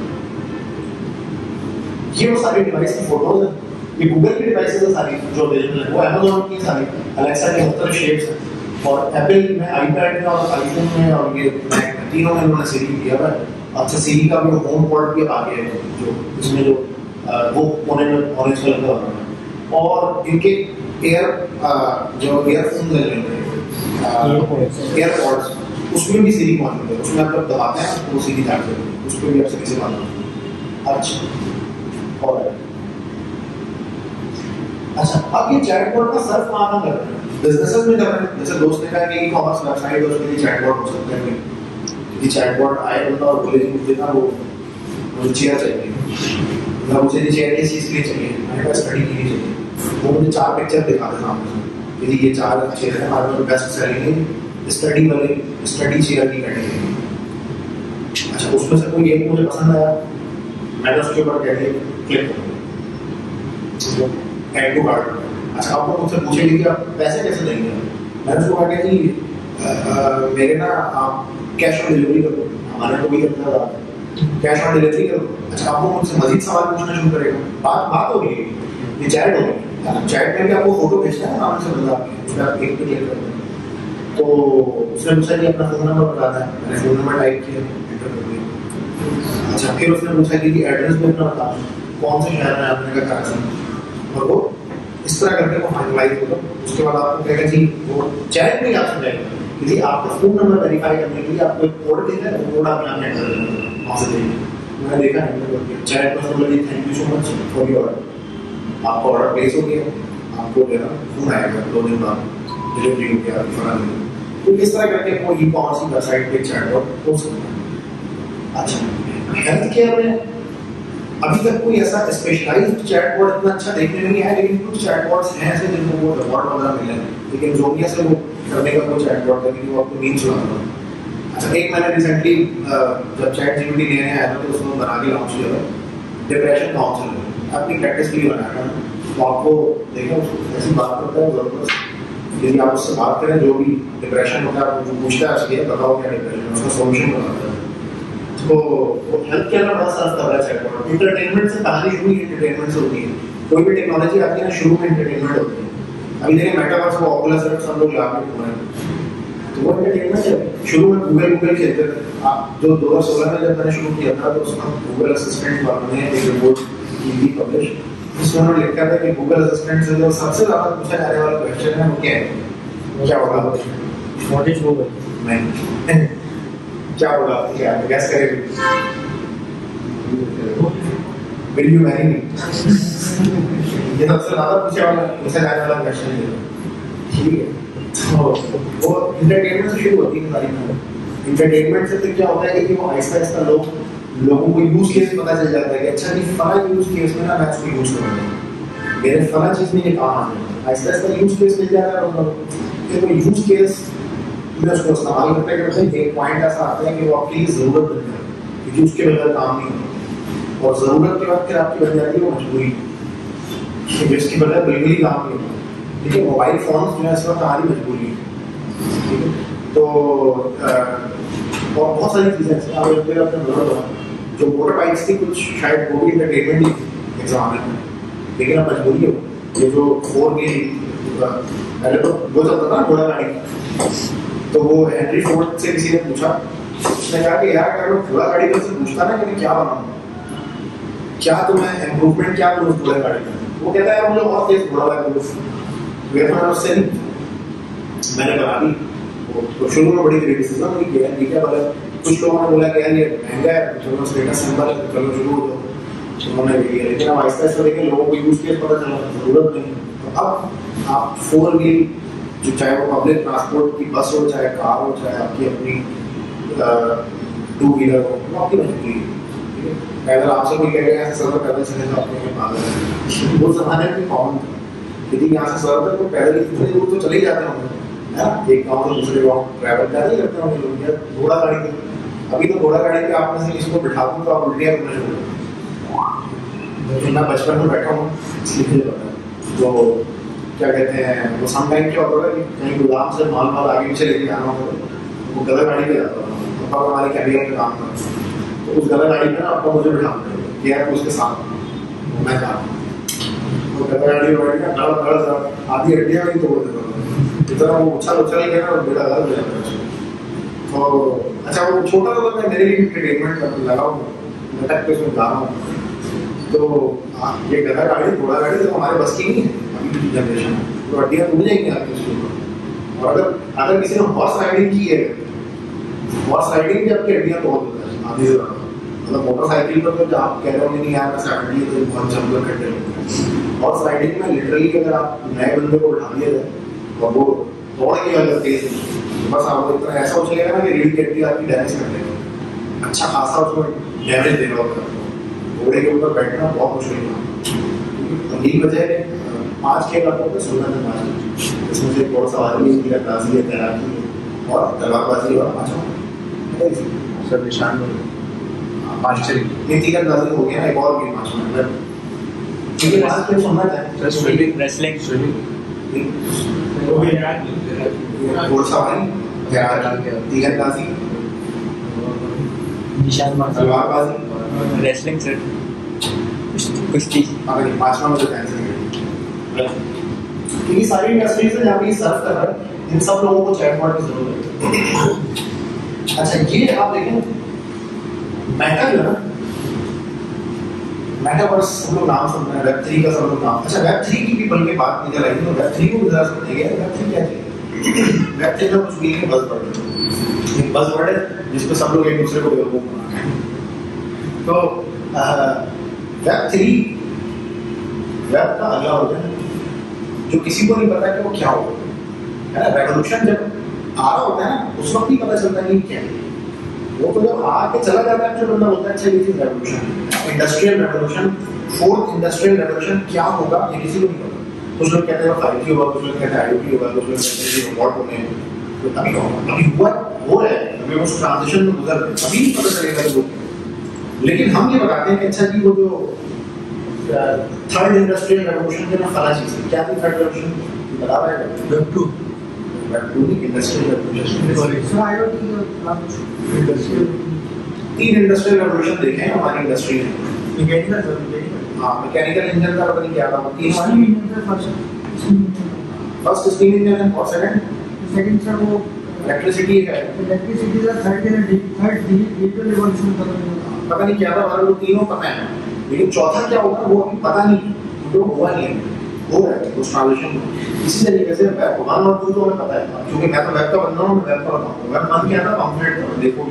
ये वो सारी डिवाइस की फोटोज हैं, ये गूगल की डिवाइसेस है सारी जो अवेलेबल है, वो अमेज़न की सारी अलेक्सा के मुख्तलिफ शेप्स हैं, और एप्पल में आईपैड में और आईफोन में और ये तीनों में उन्होंने सीरी किया हुआ है। अच्छा सीरी का भी होम पॉड भी आ गया है, जो इसमें जो वो कोने में ऑरेंज कलर का होता है, और इनके एयर जो ईयरफोन लगे हैं एयरपॉड्स उसमें भी सीरी मौजूद है, उसमें आप जब दबाते हैं तो वो सीरी काट देते हैं, उस पर भी आपसे किसी मालूम। अच्छा और अच्छा अब ये चैटबॉट का सर्फ कहाँ कर रहे हैं, बिजनेसेस में कर रहे हैं, जैसे दोस्त ने कहा कि ई कॉमर्स वेबसाइट और उसके लिए चैटबॉट हो सकता है, कि चैटबॉट आए बंदा और बोले कि मुझे ना वो मुझे चेयर चाहिए, मतलब मुझे चेयर किस चीज़ के लिए चाहिए, मैंने कहा स्टडी के लिए चाहिए। वो मुझे चार पिक्चर दिखा दे सामने से, यदि ये चार चेयर है हमारे पास बेस्ट सेलिंग स्टडी वाले स्टडी चेयर की कैटेगरी। अच्छा उसमें से कोई एक मुझे पसंद आया, मैंने उसके ऊपर कैटेगरी क्लिक कर ऐड टू कार्ट। अच्छा आप लोग मुझसे पूछेंगे कि आप पैसे कैसे देंगे, मैंने उसको कहा कि मेरे ना आप कैश ऑन डिलीवरी करो, हमारे को भी करता था कैश ऑन डिलीवरी करो। अच्छा आप लोग मुझसे मजीद सवाल पूछना शुरू करेगा, बात बात होगी, ये चैट होगी, चैट में भी आपको फोटो भेजना है नाम से बंदा उसमें आप एक पे क्लिक करते हैं तो उसने पूछा कि अपना फोन नंबर बताना है, मैंने फोन नंबर टाइप किया, एंटर कर दिया। अच्छा फिर उसने पूछा कि एड्रेस भी अपना बता कौन से शहर में आपने का कराची, और वो इस तरह करके वो फाइनलाइज होगा। उसके बाद आपको कहेगा जी वो चैट में आप समझाएगा कि आपका फोन नंबर वेरीफाई करने के लिए आपको एक कोड देना है, वो कोड आप यहाँ एंटर कर देंगे वहाँ से देंगे। मैंने देखा है चैट पर बोला जी thank you so much for your order, आपका ऑर्डर प्लेस हो गया, आपको जो है ना फोन आएगा दो दिन बाद डिलीवरी हो गया फला दिन। तो इस तरह करके वो ई कॉमर्स की वेबसाइट पे चैटबॉट हो सकता है। अच्छा हेल्थ केयर में अभी तक कोई ऐसा स्पेशलाइज्ड चैटबॉट इतना अच्छा देखने में नहीं आया, लेकिन कुछ चैटबॉट्स हैं ऐसे जिनको वो अवार्ड वगैरह मिले हैं, लेकिन जोमिया से वो करने का कोई चैटबॉट है कि वो आपको नींद सुनाता है। अच्छा एक मैंने रिसेंटली जब चैट जीपीटी लेने आया था तो उसमें बना के लॉन्च किया था डिप्रेशन काउंसलर, अपनी प्रैक्टिस के लिए बनाया था। तो आपको देखें ऐसी बात करता है जबरदस्त, यदि आप उससे बात करें जो भी डिप्रेशन होता है वो पूछता है उसके बताओ क्या डिप्रेशन है, उसका सोल्यूशन बताता है। तो हेल्थ केयर में बड़ा सर्व कर रहा है चैटबॉट। एंटरटेनमेंट से कहानी शुरू ही एंटरटेनमेंट से होती है, कोई भी टेक्नोलॉजी आती है ना शुरू में एंटरटेनमेंट होती है। अभी देखिए मेटावर्स को ऑकुलस रिफ्ट सब लोग लगा के घूम रहे हैं, तो वो एंटरटेनमेंट है। शुरू में गूगल गूगल खेलते थे आप, जो दो हज़ार सोलह में जब मैंने शुरू किया था तो उसमें गूगल असिस्टेंट वालों ने एक रिपोर्ट की थी पब्लिश, उसमें उन्होंने लिखा था कि गूगल असिस्टेंट से जो सबसे ज्यादा पूछा जाने वाला क्वेश्चन है वो क्या है, क्या होगा व्हाट इज गूगल, नहीं क्या होगा, क्या गैस करेंगे, विल यू मैरी मी, ये सबसे ज्यादा पूछा वाला पूछा जाने वाला क्वेश्चन है। ठीक है, तो वो एंटरटेनमेंट से शुरू होती है सारी चीजें। एंटरटेनमेंट से फिर क्या होता है कि वो आहिस्ता आहिस्ता लोग लोगों को यूज केस पता चल जाता है कि अच्छा कि फला यूज केस में ना मैं इसको यूज करूंगा, मेरे फला चीज में ये काम आ जाएगा। आहिस्ता आहिस्ता यूज केस मिल जाएगा लोगों को, फिर वो यूज केस में उसको इस्तेमाल करते करते एक पॉइंट ऐसा आता है कि वो आपकी जरूरत बन जाए, क्योंकि उसके बगैर काम नहीं होता, और जरूरत के बाद फिर आपकी बन जाती है वो मजबूरी, जिसके बगैर बिल्कुल ही काम नहीं होता। ठीक है, मोबाइल फोन जो है इस वक्त हमारी मजबूरी है। ठीक है, तो और बहुत सारी चीज़ें ऐसी आप जो मोटर बाइक्स थी कुछ शायद वो भी एंटरटेनमेंट एग्जाम है, लेकिन अब मजबूरी हो ये जो फोर व्हील पहले तो वो चलता था घोड़ा गाड़ी, तो वो हेनरी फोर्ड से किसी ने पूछा, उसने कहा कि यार अगर मैं घोड़ा गाड़ी में से पूछता ना कि मैं क्या बनाऊँ, क्या तुम्हें इम्प्रूवमेंट क्या करूँ घोड़ा गाड़ी में, वो कहता है मुझे और तेज घोड़ा गाड़ी उससे मैंने बना दी। तो शुरू में बड़ी क्रिटिसिज्म हुई कि यार ठीक है, मतलब कुछ लोगों ने बोला कि यार ये महंगा है, चलो स्टेटस सिंबल है, चलो शुरू हो जाओ, उन्होंने भी किया। लेकिन अब आहिस्ता आहिस्ता देखिए लोगों को यूज केस पता चला, जरूरत नहीं। तो अब आप फोर व्हील जो चाहे वो पब्लिक ट्रांसपोर्ट की बस हो, चाहे कार हो, चाहे आपकी अपनी टू व्हीलर हो, वो आपकी मजबूरी है। अगर आपसे कोई कहेगा ऐसे सफर पैदल चले तो आपने पागल है, वो जमाने में कॉमन था। यदि यहाँ से सर तक तो पैदल इतनी दूर तो चले ही जाते होंगे, है ना, एक गाँव से दूसरे गाँव ट्रैवल पैदल ही करते होंगे लोग, या घोड़ा गाड़ी पे। अभी तो घोड़ा गाड़ी पे आप में से किसी को बिठा दूँ तो आप उल्टियाँ करना शुरू करें। मैं बचपन में बैठा हूँ इसलिए पता है, तो क्या कहते हैं वो सम टाइम क्या होता है कि कहीं गोदाम से माल माल आगे पीछे लेके जाना होता है, वो गला गाड़ी पे जाता था, तो हमारे कैबिनेट में काम करता, तो उस गला गाड़ी में ना आपको मुझे बिठा देते हैं कि उसके साथ मैं था, तो गला गाड़ी में बैठ गया धड़ धड़ आधी हड्डियाँ भी तोड़ देता था, इतना वो उछल उछल के ना बेटा दर्द हो जाता है। तो अच्छा वो छोटा था तो मैं मेरे लिए एंटरटेनमेंट लगा हूँ, मैं तक पे उसमें गा रहा हूँ। तो ये गधा गाड़ी घोड़ा गाड़ी तो हमारे बस की नहीं है अभी की जनरेशन में, तो हड्डियाँ टूट जाएंगी आपकी उसके ऊपर। और अगर अगर किसी ने हॉर्स राइडिंग की है, हॉर्स राइडिंग भी आपकी हड्डियाँ तोड़ देता है आधी से ज़्यादा। मतलब मोटरसाइकिल पर तो आप कह रहे हो नहीं यार मैं सेवेंटी तो बहुत जंगल खड्डे होते, हॉर्स राइडिंग में लिटरली अगर आप नए बंदे को उठा दिया जाए और वो दौड़ के अगर तेज बस आपको इतना ऐसा हो चलेगा ना कि रीड गेट भी आपकी डैमेज कर देगा, अच्छा खासा उसको डैमेज देगा होगा। घोड़े के ऊपर बैठना बहुत मुश्किल है। यही वजह है पाँच खेल आपको तो सुनना है पाँच, इसमें से बहुत सवारी है, तीरंदाजी है, तैराकी है और तलवारबाजी और पाँचों सर निशान पाँच चलिए ये तीरंदाजी हो गया ना, एक और गेम पाँच में ठीक है। पाँच खेल सुनना है, स्विमिंग, रेसलिंग, स्विमिंग, घोड़सवारी, तीरंदाजी, निशान तलवारबाजी, रेसलिंग सर, कुश्ती। अगर ये पाँचवा मुझे कैंसिल ये सारी इंडस्ट्रीज है जहाँ पे सर्व कर रहा है, इन सब लोगों को चैटबॉट की जरूरत है। अच्छा ये आप देखें मेटा जो है ना, मेटावर्स हम लोग नाम सुनते हैं, वेब थ्री का सब लोग नाम, अच्छा वेब थ्री की भी बल्कि बात निकल आई तो वेब थ्री को भी जरा समझिए वेब थ्री क्या चीज़ है। वेब थ्री का कुछ भी नहीं, बज़वर्ड है, एक बज़वर्ड है जिसपे सब लोग एक दूसरे को बेवकूफ बना रहे हैं। तो वेब थ्री वेब का अगला हो जाए जो किसी को नहीं पता कि वो क्या होगा, है ना। रेवोल्यूशन जब आ रहा होता है ना उस वक्त ही पता चलता है कि क्या है, वो तो जब आके चला जाता है फिर बंदा बोलता है अच्छा ये चीज revolution, industrial revolution, fourth industrial revolution क्या होगा ये किसी को नहीं पता। कुछ लोग कहते हैं फाइव जी होगा, कुछ लोग कहते हैं आईओटी होगा, कुछ लोग कहते हैं रोबोट होने हैं, तो अभी अभी हुआ हो रहा है, अभी उस ट्रांजिशन में गुजर रहे, अभी नहीं पता चलेगा लोग। लेकिन हम ये बताते हैं कि अच्छा जी वो जो थर्ड इंडस्ट्रियल रेवोल्यूशन जो फला चीज है, क्या थी थर्ड रेवोल्यूशन बता रहा है, वेब टू, वेब टू की industrial revolution, so IoT industrial तीन इंडस्ट्रियल रेवोल्यूशन देखे हैं हमारी इंडस्ट्री में। मैकेनिकल सर, हाँ मैकेनिकल इंजन का पता नहीं क्या था, तीन steam engine sir, first first steam engine और सेकंड सेकंड सर वो इलेक्ट्रिसिटी है, इलेक्ट्रिसिटी का थर्ड थर्ड डिजिटल रिवॉल्यूशन पता नहीं होता, पता नहीं क्या था, हमारे को तीनों पता है, लेकिन चौथा क्या होगा वो अभी पता नहीं, तो हुआ नहीं है, हो रहा है उस ट्रांजिशन। इसी तरीके से वेब वन और टू तो हमें पता है, क्योंकि मैं तो वेब का बंदा हूँ, मैं वेब का बताऊँ। वेब वन क्या था, पम्फलेट देखो,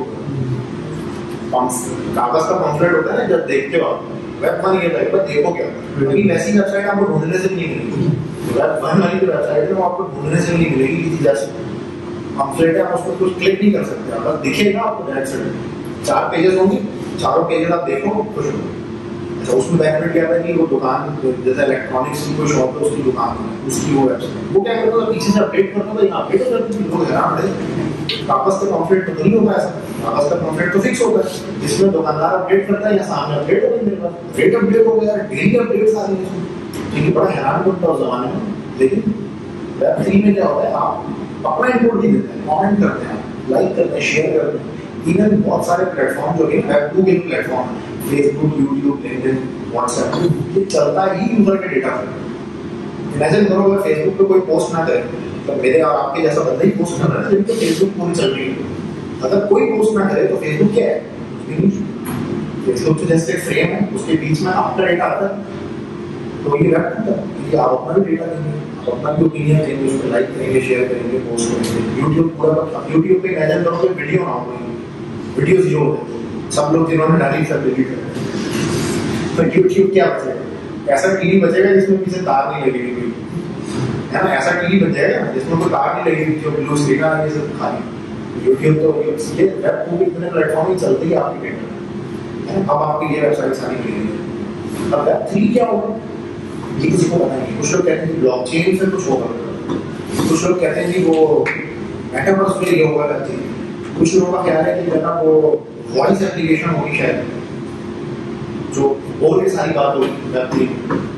कागज का पम्फलेट होता है ना जब देखते हो आप, वेब वन ये था बस देखो क्या, क्योंकि वैसी वेबसाइट आपको ढूंढने से भी नहीं मिलेगी, वेब वन वाली जो वेबसाइट है वो आपको ढूंढने से नहीं मिलेगी किसी जैसे पम्फलेट है, आप उसको कुछ क्लिक नहीं कर सकते, आप बस दिखेगा आपको डायरेक्ट से, चार पेजेस होंगे, चारों पेजेस आप देखो खुश हो। अच्छा उसमें बेनिफिट क्या था कि वो दुकान जैसे इलेक्ट्रॉनिक्स की कोई शॉप है उसकी दुकान है, उसकी वो वेबसाइट वो क्या करता था पीछे से अपडेट करता था, यहाँ अपडेट हो जाती थी, लोग हैरान रहे। कागज का पम्फलेट तो नहीं होगा ऐसा, कागज का पम्फलेट तो फिक्स होगा, जिसमें दुकानदार अपडेट करता है या सामने अपडेट हो गई मेरे पास, रेट अपडेट हो गया, डेली अपडेट्स आ रही है, क्योंकि बड़ा हैरान करता उस जमाने में। लेकिन वेब थ्री में क्या होता है, आप अपना इनपुट नहीं देते हैं, कमेंट करते हैं, लाइक करते हैं, शेयर करते हैं। इवन बहुत सारे प्लेटफॉर्म जो है वेब टू के platform, Facebook, YouTube, LinkedIn, WhatsApp, ये चलता ही यूजर के डेटा पर। इमेजिन करो अगर फेसबुक पे कोई पोस्ट ना करे, तो मेरे और आपके जैसा बंदा ही पोस्ट कर रहा है, लेकिन फेसबुक पूरी चल रही है। अगर कोई पोस्ट ना करे तो फेसबुक क्या है, फेसबुक तो जैसे फ्रेम है, उसके बीच में आपका डेटा आता है, तो ये वेब टू है, क्योंकि आप अपना भी डेटा देंगे, आप अपना भी ओपिनियन देंगे, उसको लाइक करेंगे, शेयर करेंगे, पोस्ट करेंगे। यूट्यूब पूरा, यूट्यूब पे इमेजिन करो कोई वीडियो ना हो, वीडियो जीरो होते सब लोग जिन्होंने डाली सब डिलीट कर, तो यूट्यूब क्या बचेगा, ऐसा टीवी बचेगा जिसमें पीछे तार नहीं लगेगी कोई, है ना, ऐसा टीवी बच जाएगा जिसमें कोई तार नहीं लगेगी, जो ब्लू स्क्रीन आ रही है सब खाली। यूट्यूब तो ये वेब टू इतने प्लेटफॉर्म ही चलते ही आपकी डेटा है, अब आपकी ये वेबसाइट सारी मिलेगी। अब वेब थ्री क्या होगा ये किसी को पता नहीं, कुछ लोग कहते हैं कि ब्लॉकचेन से कुछ होगा, कुछ लोग कहते हैं कि वो मेटावर्स में ये होगा वेब थ्री, कुछ लोगों का ख्याल है कि जनाब वो वॉइस एप्लीकेशन होगी शायद, जो बोल के सारी बात होगी वेब थ्री,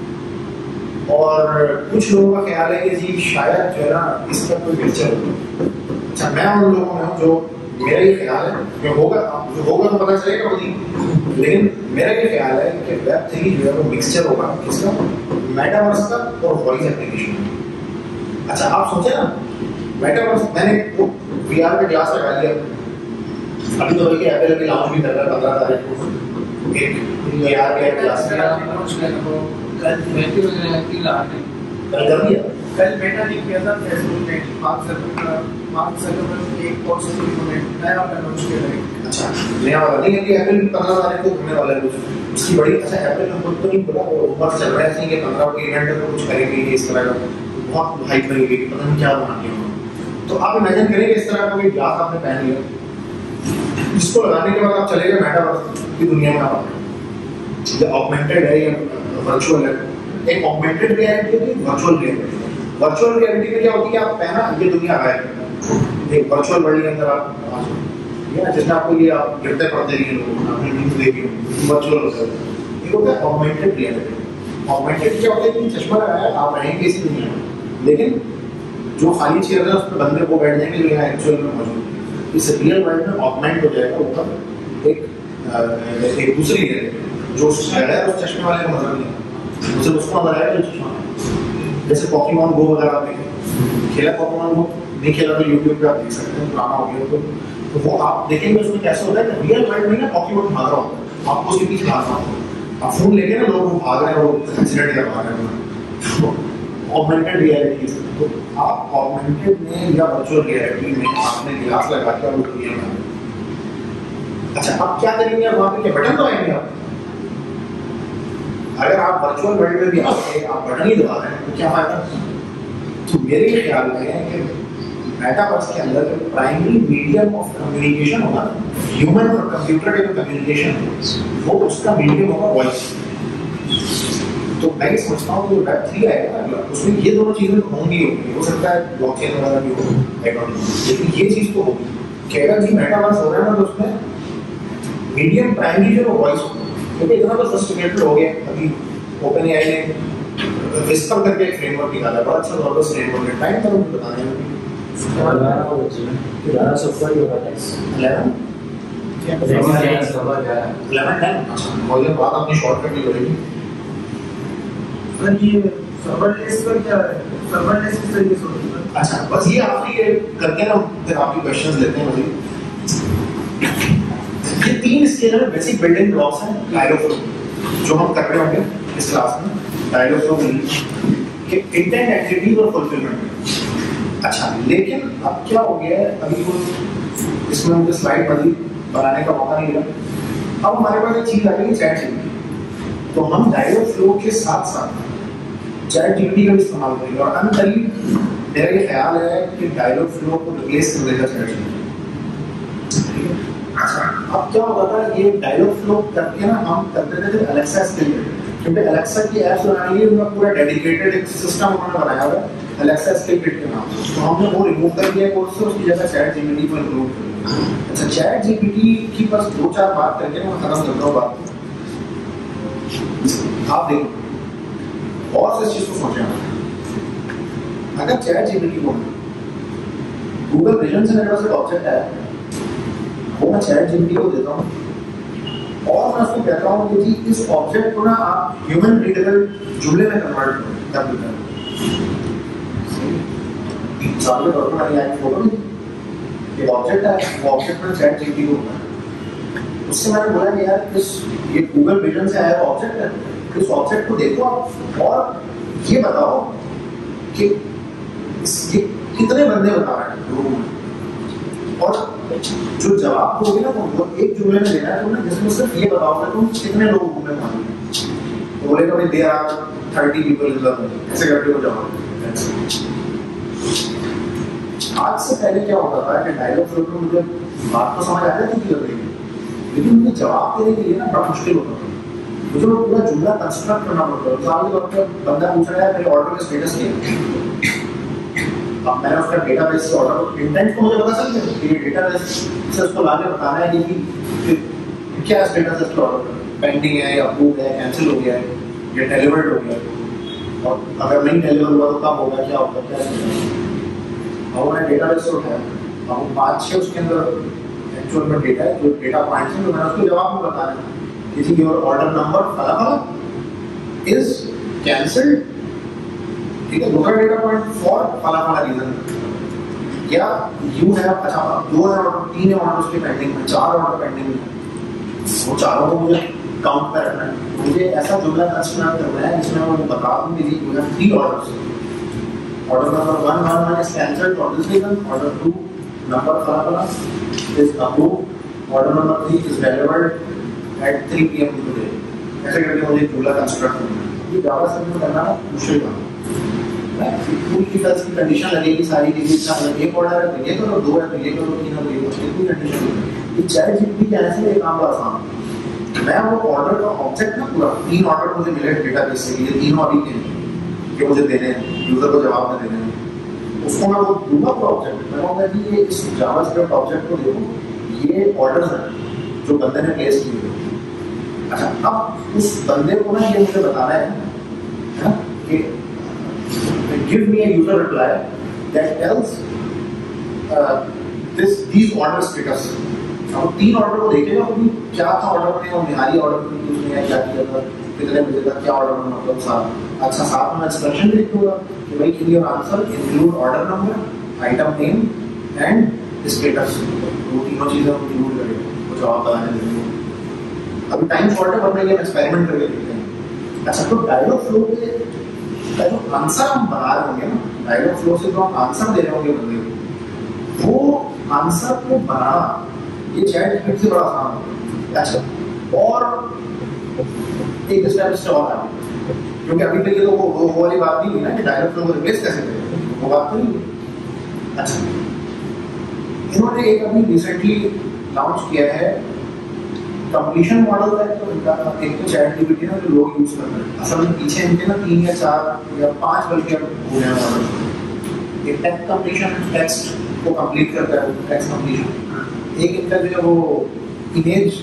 और कुछ लोगों का ख्याल है कि जी शायद जो है ना इसका कोई पिक्चर होगा। अच्छा मैं उन लोगों में हूँ जो मेरा ये ख्याल है कि होगा, जो होगा तो पता चलेगा मुझे, लेकिन मेरा ये ख्याल है कि वेब थ्री जो है वो मिक्सचर होगा किसका, मेटावर्स का और वॉइस एप्लीकेशन। अच्छा आप सोचे ना मेटावर्स, मैंने वो वीआर पे क्लास लगा लिया, अभी तो बल्कि एप्पल अभी लॉन्च भी कर रहा है पंद्रह तारीख को एक वीआर के क्लास में, कल बैटरी वगैरह की ला रहे कल कर दिया, कल बेटा ने किया था फेसबुक ने मार्क जकरबर्ग मार्क जकरबर्ग एक कोर्स इंप्लीमेंट नया लॉन्च किया है। अच्छा नया वाला नहीं है कि एप्पल पंद्रह तारीख को होने वाला है कुछ उसकी बड़ी, अच्छा एप्पल ने खुद तो नहीं बोला, वो ऊपर चल रहा है कि पंद्रह को इवेंट में कुछ करेंगे इस तरह का, बहुत हाइप बनेगी कि पता नहीं क्या बनाने हैं, तो आप इमेजिन करेंगे इस तरह का कोई ग्लास आपने पहन लिया, जिसको लगाने के बाद आप चले गए मेटावर्स की दुनिया में। आप ये ऑगमेंटेड है या वर्चुअल है, एक ऑगमेंटेड रियलिटी है, वर्चुअल रियलिटी। वर्चुअल रियलिटी में क्या होती है, आप पहना ये दुनिया है, एक वर्चुअल वर्ल्ड के अंदर आप ये ना, जिसमें आपको ये आप गिरते पड़ते नहीं लोग आपने न्यूज़ देखी वर्चुअल होता है। ये होता है ऑगमेंटेड रियलिटी। ऑगमेंटेड क्या होता है कि चश्मा लगाया आप रहेंगे इसी दुनिया में, लेकिन जो खाली चेयर है उस पर बंदे को बैठ जाएंगे जो यहाँ एक्चुअल में मौजूद है। इस रियल वर्ल्ड में ऑगमेंट हो जाएगा ऊपर एक एक दूसरी रियलिटी जो शहर है उस चश्मे वाले को नजर नहीं आता, उसे उसको नजर आएगा जो चश्मा। जैसे पॉकीमॉन गो वगैरह आपने खेला, पॉकीमॉन गो नहीं खेला तो यूट्यूब पे आप देख सकते हैं, पुराना हो गया तो तो वो आप देखेंगे उसमें कैसे होता है कि रियल वर्ल्ड में ना पॉकीमॉन भाग रहा होता है, आपको उसके पीछे भागना होता है, आप फोन लेके ना लोग भाग रहे हैं और एक्सीडेंट करवा रहे हैं। ऑगमेंटेड रियलिटी, तो आप ऑगमेंटेड में या वर्चुअल रियलिटी में आपने ग्लास लगा के वो दुनिया में। अच्छा आप क्या करेंगे, वहां पे क्या बटन दबाएंगे आप? अगर आप वर्चुअल वर्ल्ड में भी आके आप बटन ही दबा रहे हैं तो क्या फायदा? तो मेरे ख्याल में है कि मेटावर्स के अंदर प्राइमरी मीडियम ऑफ कम्युनिकेशन होगा ह्यूमन और कंप्यूटर के कम्युनिकेशन, वो उसका मीडियम होगा वॉइस। तो मैं समझता हूँ कि वेब थ्री आएगा ना उसमें ये दोनों चीजें होंगी होंगी हो सकता है ब्लॉकचेन वगैरह भी हो, लेकिन ये चीज तो होगी कि अगर जी मेटावर्स हो रहा है ना तो उसमें मीडियम प्राइमरी जो वॉइस होगा, क्योंकि इतना तो सस्टिकेटेड हो गया। अभी ओपन एआई ने विस्पर करके एक फ्रेमवर्क निकाला, बड़ा अच्छा जबरदस्त फ्रेमवर्क है। टाइम पर मुझे बताने में ग्यारह सौ पर होगा टैक्स इलेवन इलेवन टेन बहुत दिन बाद अपनी शॉर्टकट भी करेगी। सर ये सर्वरलेस का क्या है, सर्वरलेस किस तरीके से होता है? अच्छा बस ये आखिरी करके ना फिर आपकी क्वेश्चंस लेते हैं मुझे। ये तीन इसके ना बेसिक बिल्डिंग ब्लॉक्स हैं डायलॉग जो हम कर रहे होंगे इस क्लास में, डायलॉग के इंटेंट एक्टिविटीज और फुलफिलमेंट। अच्छा लेकिन अब क्या हो गया है, अभी वो इसमें मुझे स्लाइड बनी बनाने का मौका नहीं मिला। अब हमारे पास एक चीज आ गई चैट जीपीटी, तो हम डायलॉग फ्लो के साथ साथ चैट जीपीटी का इस्तेमाल करेंगे और अनकरीब मेरा ये ख्याल है कि डायलॉग फ्लो को रिप्लेस कर देगा चैट जीपीटी। अच्छा अब क्या होता था, ये डायलॉग फ्लो करके ना हम करते थे अलेक्सा स्किल, क्योंकि अलेक्सा की ऐप्स बनाने के लिए उनका पूरा डेडिकेटेड एक सिस्टम उन्होंने बनाया हुआ है अलेक्सा स्किल किट के नाम से, तो हमने वो रिमूव कर दिया कोर्स से, उसकी जगह चैट जीपीटी को इंक्लूड कर दिया। अच्छा चैट जीपीटी की बस दो चार बात करके मैं खत्म कर रहा हूँ बात। आप देखो और से इस चीज को सोचें, अगर चैट जीपीटी को गूगल विजन से मेरे पास एक ऑब्जेक्ट है, वो मैं चैट जीपीटी को देता हूँ और मैं उसको कहता हूँ कि जी इस ऑब्जेक्ट को ना आप ह्यूमन रीडेबल जुमले में कन्वर्ट कर देते हैं। सामने डॉक्टर वाली आई फोटो में एक ऑब्जेक्ट है, वो ऑब्जेक्ट में चैट जीपीटी को होता है। उससे मैंने बोला कि यार इस ये गूगल विजन से आया ऑब्जेक्ट है, इस ऑब्जेक्ट को देखो आप और ये बताओ कि इस ये कितने बंदे बता रहे हैं लोगों में, और जो जवाब दोगे ना वो एक जुमले में देना है तुमने, जिसमें सिर्फ ये बताओगे तुम कितने लोग घूमने मांगे। तो बोलेगा भाई there are thirty people in the room, ऐसे करके वो जवाब। आज से पहले क्या होता था कि डायलॉग फ्लो में मुझे बात तो समझ आ जाती थी लग रही, लेकिन मुझे जवाब देने के लिए ना बड़ा मुश्किल होता था, मुझे वो पूरा जुमला कंस्ट्रक्ट करना पड़ता था। सामने वक्त बंदा पूछ रहा है मेरे ऑर्डर का स्टेटस क्या है, अब मैंने उसका डेटाबेस से ऑर्डर इंटेंट को मुझे पता चल गया कि ये डेटाबेस से उसको लाके बताना है कि क्या स्टेटस है उसका ऑर्डर, पेंडिंग है या अप्रूव है, कैंसिल हो गया है या डिलीवर्ड हो गया, और अगर नहीं डिलीवर हुआ तो कब होगा, क्या होगा, क्या है। और मैंने डेटाबेस से उठाया, अब पाँच छः उसके अंदर एक्चुअल में डेटा है, जो डेटा पॉइंट्स हैं, तो मैंने उसको जवाब में बताना है किसी की ऑर्डर नंबर फला फला इज कैंसिल्ड, ठीक है, दूसरा डेटा पॉइंट फॉर फला फला रीजन, क्या यू हैव, अच्छा दो है ऑर्डर, तीन है ऑर्डर उसके पेंडिंग में, चार ऑर्डर पेंडिंग में, वो चारों को मुझे काउंट पे रखना है। मुझे ऐसा जुमला कंस्ट्रक्ट करना है जिसमें मैं बता दूं कि you have three orders, order number one one one is cancelled for this reason, order two number फला फला is approved, order number three is delivered at three P M today. ऐसे करके मुझे जुमला कंस्ट्रक्ट करना है। ये जावा से करना मुश्किल काम है। पूरी की तरह की कंडीशन लगेगी सारी की इतना मतलब एक ऑर्डर है तो ये करो, दो है तो ये करो, तीन है तो ये करो, कोई कंडीशन नहीं। ये चैट जीपीटी के आने से ये काम बड़ा आसान है। मैं वो ऑर्डर का ऑब्जेक्ट ना पूरा तीन ऑर्डर मुझे मिले डेटाबेस से, ये तीनों अभी के कि मुझे देने हैं, यूजर को जवाब में देने हैं, उसको मैं वो दूंगा पूरा ऑब्जेक्ट। मैं कहूँगा कि ये इस जावास्क्रिप्ट ऑब्जेक्ट को देखो, ये ऑर्डर्स हैं जो बंदे ने प्लेस किए हुए। अच्छा, अब उस बंदे को ना ये मुझे बताना है ना कि give me a user reply that tells this these order status. अब तीन ऑर्डर को देखेगा कि क्या था ऑर्डर में और निहारी ऑर्डर में उसने क्या किया था, कितने बजे तक क्या ऑर्डर में मतलब साथ। अच्छा, साथ में इंस्ट्रक्शन लिख दूंगा कि भाई in your answer include order number, item name and status. वो तीनों चीजें हम इंक्लूड करेंगे, वो जवाब बताने देंगे। अभी टाइम शॉर्ट है, वरना ये एक्सपेरिमेंट करके देखते हैं। अच्छा, तो डायलॉग फ्लो के जो आंसर हम बना रहे होंगे ना, डायलॉग फ्लो से जो हम आंसर दे रहे होंगे बंदे को, वो आंसर को बनाना ये चैट जीपीटी से बड़ा आसान होगा। अच्छा, और एक स्टेप से और आगे, क्योंकि अभी तक ये तो वो वो वाली बात नहीं हुई ना कि डायलॉग फ्लो को रिप्लेस कैसे करें, वो बात तो नहीं। अच्छा, इन्होंने एक अभी रिसेंटली लॉन्च किया है कंप्लीशन मॉडल है, तो इनका एक तो चैट जीपीटी ना जो लोग यूज कर रहे हैं, असल में पीछे इनके ना तीन या चार या पांच बल्कि अब हो गए मॉडल। एक टेक्स्ट कंप्लीशन, टेक्स्ट को कंप्लीट करता है, टेक्स्ट कंप्लीशन। एक इनका जो है वो इमेज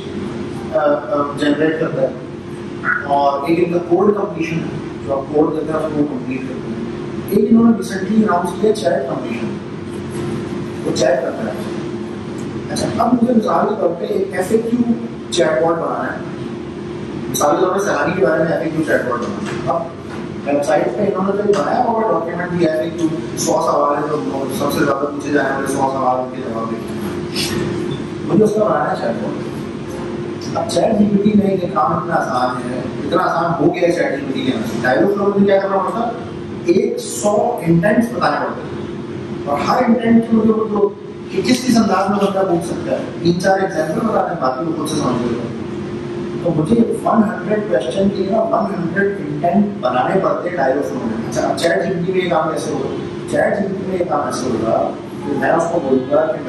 जनरेट करता है, और एक इनका कोड कंप्लीशन है, जो आप कोड देते हैं उसको कंप्लीट करते हैं। एक इन्होंने रिसेंटली अनाउंस किया चैट कंप्लीशन, वो चैट करता है। अच्छा, अब मुझे मिसाल के तौर पे एक एफएक्यू चैटबॉट बनाना है, मिसाल के तौर पे सैलरी के बारे में एफएक्यू चैटबॉट बनाना है। अब वेबसाइट पे इन्होंने जो बनाया होगा डॉक्यूमेंट दिया है कि सौ सवाल है जो सबसे ज्यादा पूछे जाने वाले सौ सवाल के जवाब देते हैं, मुझे उसका बनाना है चैटबॉट। अब चैट जीपीटी में ये काम इतना आसान है, इतना आसान हो गया है चैट जीपीटी के अंदर। डायलॉग फ्लो में क्या करना पड़ता है, एक सौ इंटेंट्स बताने पड़ते हैं, और हर इंटेंट में जो कि किस किस अंदाज में बंदा पूछ सकता है, तीन चार एग्जाम्पल बताने हैं, बाकी वो खुद से समझ लेगा। तो मुझे सौ क्वेश्चन के लिए ना सौ इंटेंट बनाने पड़ते हैं डायलॉग फ्लो में। अच्छा, अब चैट जीपीटी में ये काम कैसे होगा, चैट जीपीटी में ये काम ऐसे होगा कि मैं उसको बोलूँगा कि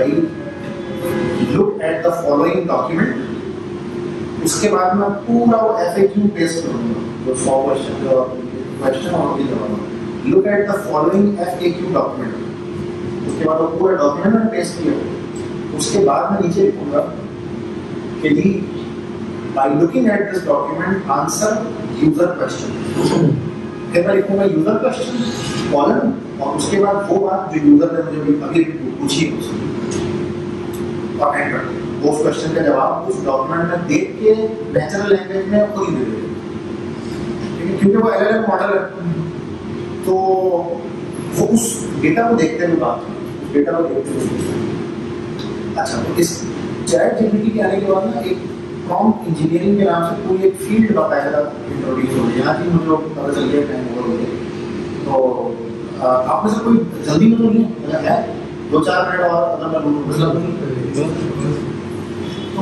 भाई look at the following document, उसके बाद मैं पूरा वो एफएक्यू पेस्ट करूँगा, जो सौ क्वेश्चन क्वेश्चन और जवाब, look at the following FAQ document, उसके बाद वो पूरा डॉक्यूमेंट मैंने पेस्ट किया। उसके बाद मैं नीचे लिखूंगा कि जी by looking at this document answer user question, फिर मैं लिखूंगा यूजर क्वेश्चन कॉलम, और उसके बाद वो बात जो यूजर ने मुझे अभी पूछी है उसकी, और एंटर। वो उस क्वेश्चन का जवाब उस डॉक्यूमेंट में देख के नेचुरल लैंग्वेज में खुद ही दे देगा, क्योंकि वो एलएलएम मॉडल है, तो वो उस डेटा को देखते हुए बात डेटा को देखते हुए। अच्छा, तो इस चैट जीपीटी के आने के बाद ना एक प्रॉम्प्ट इंजीनियरिंग के नाम से पूरी एक फील्ड बाकायदा इंट्रोड्यूस हो गई। यहाँ की मुझे पता चल गया टाइम ओवर हो गया। तो आप में से कोई जल्दी में तो नहीं है, दो चार मिनट और अगर मैं बोलूँ मतलब तो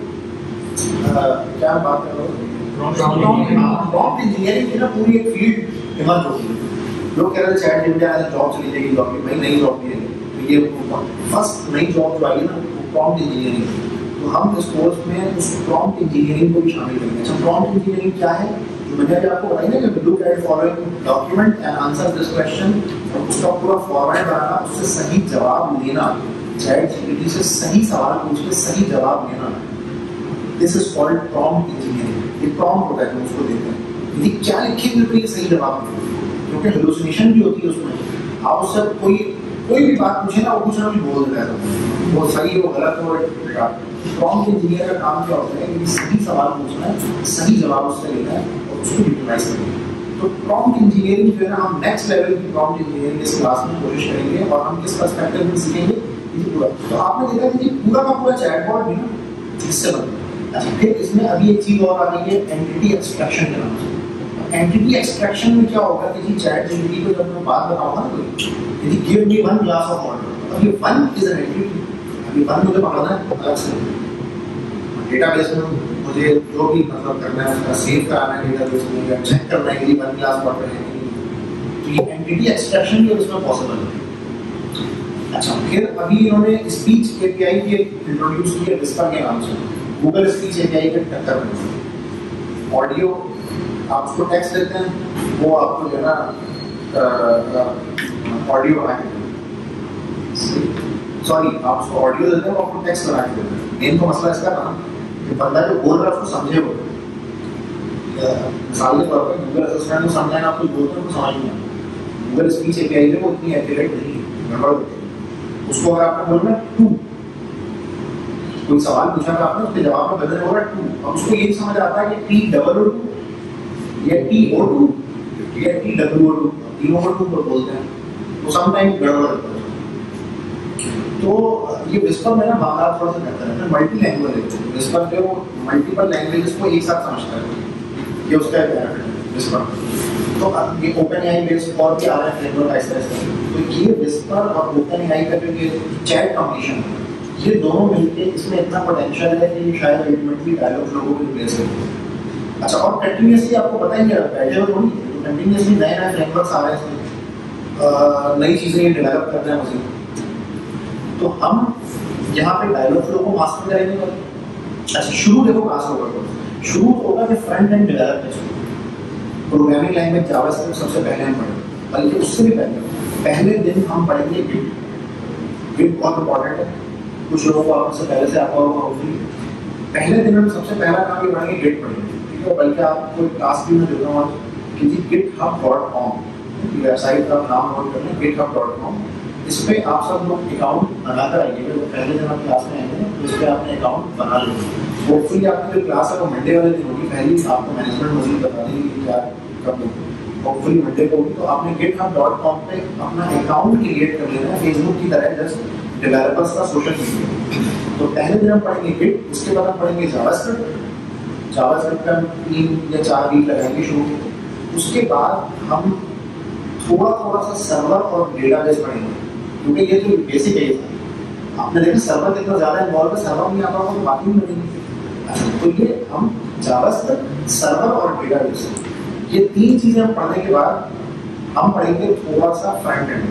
क्या बात कर रहा हूँ, प्रॉम्प्ट इंजीनियरिंग की ना पूरी एक फील्ड इमर्ज हो गई। लोग कह रहे थे चैट जीपीटी आया जॉब चली जाएगी, जॉब की भाई नई जॉब नहीं है, ये फर्स्ट नई जॉब जो आई है ना वो प्रॉम्प्ट इंजीनियरिंग। तो हम इस कोर्स में उस प्रॉम्प्ट इंजीनियरिंग को भी शामिल करेंगे। अच्छा, प्रॉम्प्ट इंजीनियरिंग क्या है, जो मैंने अभी आपको बताई ना कि look at following document and answer this question, और उसका पूरा फॉर्मेट बनाना, उससे सही जवाब लेना, चैट जीपीटी से सही सवाल पूछ के सही जवाब लेना, this is called prompt engineering. ये प्रॉम्प्ट होता है, उसको देखते हैं ये क्या लिखेंगे तो ये सही जवाब मिलेगा, क्योंकि हेलुसिनेशन भी होती है उसमें। आप उससे कोई कोई भी बात पूछे ना, वो कुछ ना कुछ बोल देता है, वो सही हो गलत हो। प्रॉम्प्ट इंजीनियर का काम क्या होता है कि सही सवाल पूछना है, सही जवाब उससे लेना है और उसको यूटिलाइज करना है। तो प्रॉम्प्ट इंजीनियरिंग जो है ना, हम नेक्स्ट लेवल की प्रॉम्प्ट इंजीनियरिंग इस क्लास में कोशिश करेंगे, और हम किस पर्सपेक्टिव में सीखेंगे ये पूरा। तो आपने देखा कि पूरा का पूरा चैटबॉट भी ना इससे बनता है। अच्छा, फिर इसमें अभी एक चीज और आ गई है एंटिटी एक्सट्रैक्शन के नाम से। एंटिटी एक्सट्रैक्शन में क्या होगा कि चैट जीपीटी को जब मैं बात बताऊंगा ना, यदि give me one class of order, अब ये वन इज एन एंटिटी, अभी वन मुझे पकड़ना है अलग से डेटाबेस में, मुझे जो भी मतलब करना है उसका सेव कराना है डेटाबेस में, या चेक करना है कि वन क्लास ऑर्डर है। तो ये एंटिटी एक्सट्रैक्शन भी उसमें पॉसिबल है। अच्छा, फिर अभी इन्होंने स्पीच एपीआई के इंट्रोड्यूस किया विस्पर के नाम से, गूगल स्पीच एपीआई के टक्कर में। ऑडियो आप उसको टेक्स्ट देते हैं, वो आपको जो है ना ऑडियो बना के, सॉरी आप उसको ऑडियो देते हैं, वो आपको टेक्स्ट बना के देते हैं। मेन तो मसला इसका था कि बंदा जो बोल रहा है उसको समझे वो। मिसाल के तौर पर गूगल असिस्टेंट को समझाना, आप कुछ बोलते हैं तो समझ नहीं आता। गूगल स्पीच एपीआई में वो इतनी एक्यूरेट नहीं है, गड़बड़ होती है। उसको अगर आपने बोलना टू, कोई सवाल पूछा था आपने, उसके जवाब में बदल होगा टू, अब उसको ये समझ आता है कि टी डबल ओ टू या टी ओ टू या टी डब्ल्यू ओ टू, तीनों को टू बोलते हैं, तो समटाइम गड़बड़ होता है। तो ये विस्पर में ना बात थोड़ा सा बेहतर है, मल्टी लैंग्वेज है विस्पर, जो मल्टीपल लैंग्वेजेस को एक साथ समझता है, ये उसका बेनिफिट है विस्पर। तो ये ओपन एआई बेस्ड और भी आ रहा है फ्रेमवर्क ऐसा ऐसा। तो ये विस्पर और ओपन एआई का जो ये चैट कॉम्बिनेशन है, ये दोनों मिलके इसमें इतना पोटेंशियल है कि शायद अल्टीमेटली डायलॉग लोगों को रिप्लेस करे। अच्छा, और कंटिन्यूअसली आपको पता ही है, बैठे हुए थोड़ी कंटिन्यूअसली नए नए फ्रेमवर्क्स आ रहे हैं इसमें, नई चीज़ें ये डेवलप कर रहे हैं मशीन। तो हम यहाँ पे डायलॉग फ्लो को मास्टर करेंगे। अच्छा, शुरू देखो कहाँ से होगा, शुरू होगा कि फ्रंट एंड डेवलप है, प्रोग्रामिंग लैंग्वेज जावास्क्रिप्ट सबसे पहले हम पढ़ेंगे, बल्कि उससे भी पहले पहले दिन हम पढ़ेंगे गिट। गिट बहुत इंपॉर्टेंट है, कुछ लोगों को आपसे पहले से आता होगा होगी। पहले दिन हम सबसे पहला काम ये पढ़ेंगे गिट पढ़ेंगे, ठीक है। बल्कि आपको एक टास्क भी मैं देता हूँ कि जी GitHub dot com website का नाम नोट कर लें, गिट हब डॉट कॉम। इस पर आप सब लोग अकाउंट बनाकर आइएगा, तो पहले दिन आप क्लास में आएंगे तो इस पर आपने अकाउंट बना लेंगे। होपफुली आपकी जो क्लास है वो मंडे वाले दिन होगी, पहली आपको मैनेजमेंट मजीद बता देंगे कि क्या कब होगी, होपफुली मंडे को होगी। तो आपने गिट हब डॉट कॉम पे अपना अकाउंट क्रिएट कर लेना है, फेसबुक की तरह जस्ट डेवलपर्स का सोशल मीडिया। तो पहले दिन हम पढ़ेंगे गिट, उसके बाद हम पढ़ेंगे जावास्क्रिप्ट। जावास्क्रिप्ट का तीन या चार वीक लगाएंगे शुरू में। उसके बाद हम थोड़ा थोड़ा सा सर्वर और डेटाबेस पढ़ेंगे, क्योंकि ये जो बेसिक है आपने देखा सर्वर कितना ज्यादा इन्वॉल्व है, सर्वर नहीं आता होगा तो बात ही नहीं बनेगी। तो ये हम जावास्क्रिप्ट, सर्वर और डेटाबेस, ये तीन चीजें हम पढ़ने के बाद हम पढ़ेंगे थोड़ा सा फ्रंट एंड,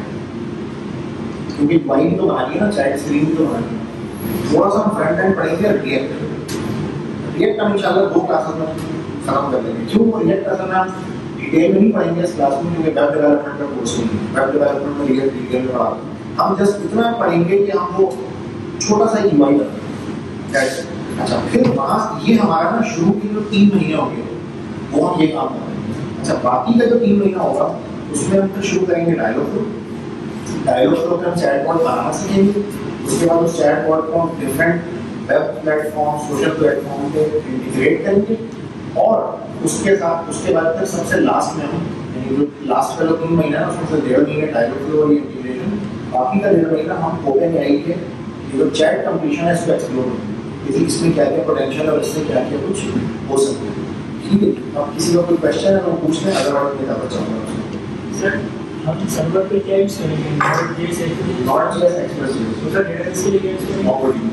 क्योंकि वाइड तो बनानी है ना, चैट स्क्रीन तो बनानी है। थोड़ा सा हम फ्रंट एंड पढ़ेंगे रिएक्ट। रिएक्ट हम इंशाल्लाह दो क्लासेस में खत्म कर लेंगे। क्यों रिएक्ट असल में हम डिटेल में नहीं पढ़ेंगे इस क्लास में, क्योंकि वेब डेवलपमेंट का कोर्स नहीं है, वेब डेवलपमेंट में रिएक्ट डिटेल में पढ़ा हम जस्ट इतना पढ़ेंगे कि हम वो छोटा सा यूआई बनाएंगे। अच्छा, फिर वहाँ ये हमारा ना शुरू के जो तीन महीने होंगे वो हम ये काम करेंगे। अच्छा, बाकी का जो तीन महीना होगा उसमें हम फिर शुरू करेंगे डायलॉग फ्लो। डायलॉग फ्लो पे हम चैट बॉट बनाना सीखेंगे। उसके बाद उस चैट बॉट को हम different web platform, social platform पे इंटीग्रेट करेंगे, और उसके साथ उसके बाद फिर सबसे लास्ट में हम जो लास्ट का जो तीन महीना है उसमें से डेढ़ महीने डायलॉग फ्लो और इंटीग्रेशन, बाकी का डेढ़ महीना हम ओपन एआई के जो चैट कंप्लीशन है इसको एक्सप्लोर करेंगे, इसमें क्या क्या पोटेंशियल और इससे क्या क्या कुछ हो सकता है। ठीक है, अब किसी का कोई क्वेश्चन है तो पूछ लें, अगर और ज़्यादा चाहूँगा सर हम सर्वर पे क्या यूज़ करेंगे, node JS node JS express तो सर डेटाबेस के लिए क्या यूज़ करेंगे, मोंगोडीबी।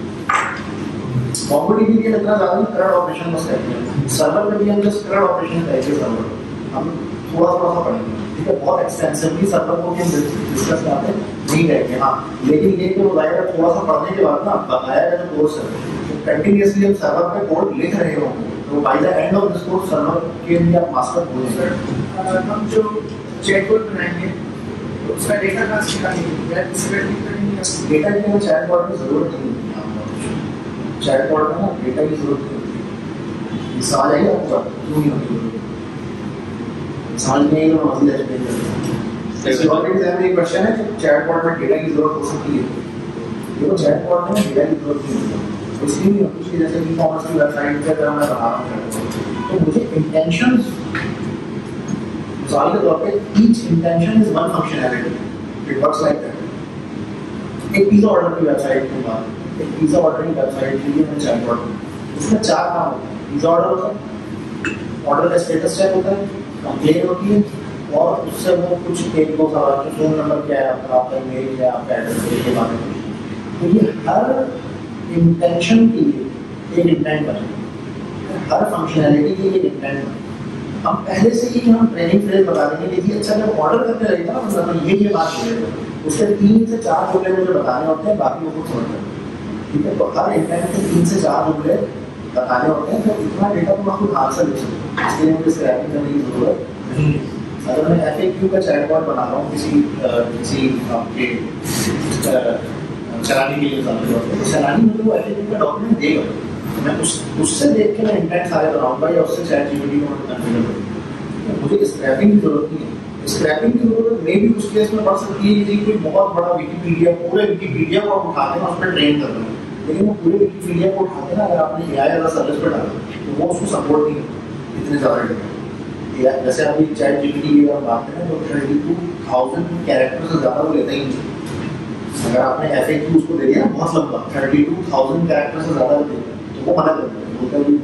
मोंगोडीबी के इतना ज़्यादा नहीं, करंट ऑपरेशन बस करते हैं। सर्वर पे भी हम जस्ट करंट ऑपरेशन करेंगे, सर्वर हम थोड़ा थोड़ा सा पढ़ेंगे, ठीक है। बहुत एक्सटेंसिवली सर्वर को हम डिस्कस करते नहीं करेंगे, हाँ। लेकिन ये जो बताया थोड़ा सा पढ़ने के बाद ना बताया गया जो कोर्स है, तो कंटिन्यूअसली हम सर्वर पे कोड लिख रहे होंगे, तो by the end of this course server के लिए आप मास्टर हो जाएंगे। हम जो चैटबॉट बनाएंगे तो उसका डेटा कहाँ से निकालेंगे, या डिस्क्रिप्टिव करेंगे? डेटा की हमें चैटबॉट में जरूरत नहीं है। चैटबॉट में ना डेटा की जरूरत नहीं होती, समझ आइए आपको क्यों नहीं होती, समझ में तो मजीद एक्सप्लेन करते हैं। ऑलरेडी एग्जाम में एक क्वेश्चन है कि चैटबॉट में डेटा की जरूरत हो सकती है, देखो चैटबॉट में डेटा की जरूरत नहीं होती, इसलिए नहीं होती कि जैसे ई कॉमर्स की वेबसाइट पे अगर मैं बना रहा हूँ तो मुझे इंटेंशन, मिसाल के तौर पे each intention is one functionality, it works like that. एक पिज़्ज़ा ऑर्डर की वेबसाइट के बाद एक पिज़्ज़ा ऑर्डर की वेबसाइट के लिए मैं चैटबॉट, उसमें चार काम होते हैं। पिज़्ज़ा ऑर्डर होता है, ऑर्डर का स्टेटस चेक होता है, कंप्लेन होती है, और उससे वो कुछ एक दो सवाल के फोन नंबर क्या है आपका, आपका ईमेल क्या है, आपका एड्रेस के बारे में। तो ये हर इंटेंशन के लिए एक इंटेंट बने, हर फंक्शनैलिटी के लिए एक इंटेंट बने। हम पहले से ही हम ट्रेनिंग फ्रेज बता देंगे कि जी अच्छा जब ऑर्डर करने लगेगा ना मतलब ये ये बात बोलेगा, उसके तीन से चार जुमले मुझे बताने होते हैं, बाकी लोगों को समझ में। ठीक है, तो हर इंटरनेट के तीन से चार जुमले बताने होते हैं, तो इतना डेटा तो मैं खुद हाथ से ले सकता हूँ, इसके लिए मुझे स्क्रैपिंग करने की जरूरत नहीं है। अगर मैं एफ ए क्यू का चैटबॉट बना रहा हूँ किसी किसी आपके चलाने के लिए तो सैलानी मुझे वो एफ ए क्यू का डॉक्यूमेंट देगा, मैं उस उससे देख के मैं इंटेंट सारे बनाऊंगा या उससे चैट जीपीटी को कॉन्फ़िगर करूंगा। मुझे स्क्रैपिंग की जरूरत नहीं है। स्क्रैपिंग की जरूरत मे भी उस केस में पड़ सकती है कि कोई बहुत बड़ा विकिपीडिया, पूरे विकिपीडिया को आप उठाते हैं उस पर ट्रेन कर रहे हैं, लेकिन वो पूरे विकिपीडिया को उठाते हैं अगर आपने ए आई वाला सर्विस पर डाला तो वो उसको सपोर्ट नहीं करता इतने ज़्यादा डेटा। जैसे अभी चैट जीपीटी की अगर बात करें तो थर्टी टू थाउजेंड कैरेक्टर से ज़्यादा वो लेता ही नहीं। अगर आपने एफ ए क्यू उसको दे दिया ना बहुत लंबा, थर्टी टू थाउजेंड कैरेक्टर से ज़्यादा देते हैं वो मना करते हैं, बोलते हैं भी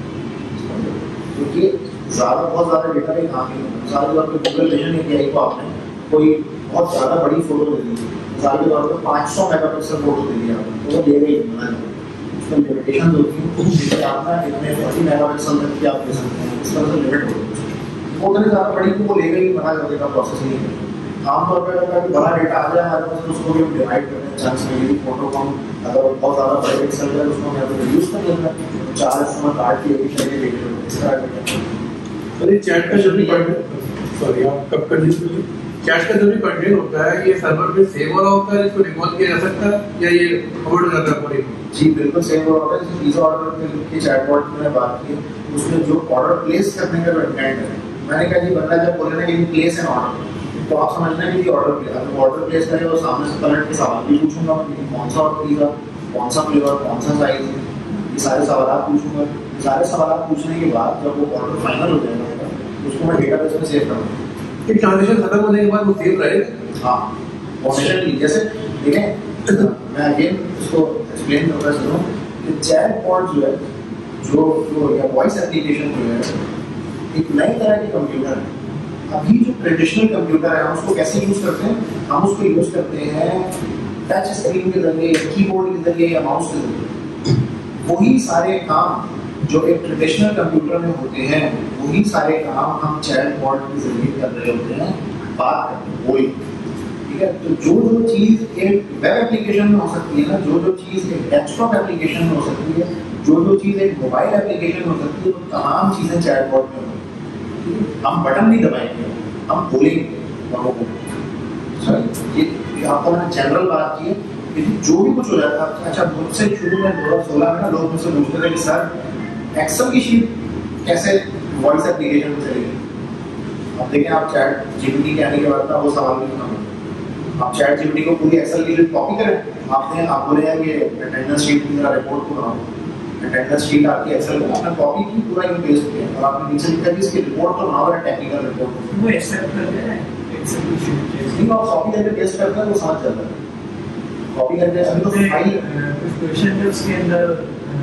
बहुत, क्योंकि ज़्यादा बहुत ज़्यादा डेटा भी कहाँ नहीं होता। मिसाल के तौर पर गूगल विजन एपीआई को आपने कोई बहुत ज़्यादा बड़ी फोटो दे दी, मिसाल के तौर पर पाँच सौ मेगापिक्सल फोटो दे दिया आपने, तो वो ले गई मना करते। उसमें लिमिटेशन होती है, जैसे आपका इतने फोर्टी मेगापिक्सल तक की आप ले सकते हैं, इस तरह से लिमिट होती है। वो उतनी ज़्यादा बड़ी को वो ले गई मना कर देगा, प्रोसेस नहीं है। आमतौर पर अगर बड़ा डेटा आ जाए हमारे पास तो उसको भी हम डिवाइड करते हैं चांस में, यदि फोटो को हम अगर बहुत ज़्यादा बड़े पिक्सल है उसको हम तो रिड्यूस कर लेते हैं, चार इसमें काट के एक ही देख लो इस तरह करते हैं। अरे चैट का जो भी कंटेंट, सॉरी आप कब कंटिन्यू करिए, चैट का जो भी कंटेंट होता है ये सर्वर पे सेव हो रहा होता है, इसको रिकॉल किया जा सकता है या ये फॉरवर्ड कर रहा है पूरी? जी बिल्कुल सेव हो रहा है। पिज़्ज़ा ऑर्डर के चैटबॉट में बात की, उसमें जो ऑर्डर प्लेस करने का जो इंटेंट है, मैंने कहा जी बंदा जब बोले ना कि प्लेस है ऑर्डर, तो आप समझना कि ऑर्डर प्लेस, अगर ऑर्डर प्लेस करें तो सामने से पलट के सवाल भी पूछूंगा मैं, कौन सा ऑर्डर पिज़्ज़ा, कौन सा फ्लेवर, कौन सा साइज, ये सारे सवाल पूछूंगा। सारे सवाल पूछने के बाद जब वो ऑर्डर फाइनल हो जाएगा उसको मैं डेटाबेस में सेव करूँगा। ये ट्रांजेक्शन खत्म होने के बाद वो सेव रहेगा? हाँ ऑप्शनली, जैसे देखें मैं अगेन इसको एक्सप्लेन करना चाहता हूँ कि चैटबॉट जो है जो जो या वॉइस एप्लीकेशन जो है एक नई तरह के कंप्यूटर है। अभी जो ट्रेडिशनल कंप्यूटर है हम उसको कैसे यूज करते हैं, हम उसको यूज करते हैं टच स्क्रीन के जरिए, कीबोर्ड के जरिए या माउस के जरिए। वही सारे काम जो एक ट्रेडिशनल कंप्यूटर में होते हैं वही सारे काम हम चैटबॉट के जरिए कर रहे होते हैं, बात करते हैं वही। ठीक है, तो जो जो चीज़ एक वेब एप्लीकेशन में हो सकती है ना, जो जो चीज़ एक डेस्कटॉप एप्लीकेशन में हो सकती है, जो जो चीज़ एक मोबाइल एप्लीकेशन में हो सकती है, वो तमाम चीज़ें चैटबॉट में होती है। हम बटन नहीं दबाएंगे, हम बोलेंगे लोगों को। सर ये आपको मैंने जनरल बात की है, लेकिन जो भी कुछ हो जाता है। अच्छा मुझसे शुरू में दो हज़ार सोलह में ना लोग मुझसे पूछते थे कि सर एक्सेल की शीट कैसे वॉइस एप्लीकेशन में चलेगी। अब देखें आप चैट जीपीटी के आने के बाद ना वो सवाल भी खत्म। आप चैट जीपीटी को पूरी एक्सेल की शीट कॉपी करें, आपने आप बोले हैं कि अटेंडेंस शीट की तरह रिपोर्ट को बनाओ, अटेंडेंस शीट आपकी एक्सेल में आपने कॉपी की पूरा यूज पेस्ट किया और आपने नीचे लिखा कि इसकी रिपोर्ट तो बनाओ, टेक्निकल रिपोर्ट वो एक्सेप्ट कर दे रहा है एक्सेल की शीट। नहीं आप कॉपी करके पेस्ट करते हैं वो समझ जाता है। कॉपी करके अभी तो फाइल कुछ क्वेश्चन है उसके अंदर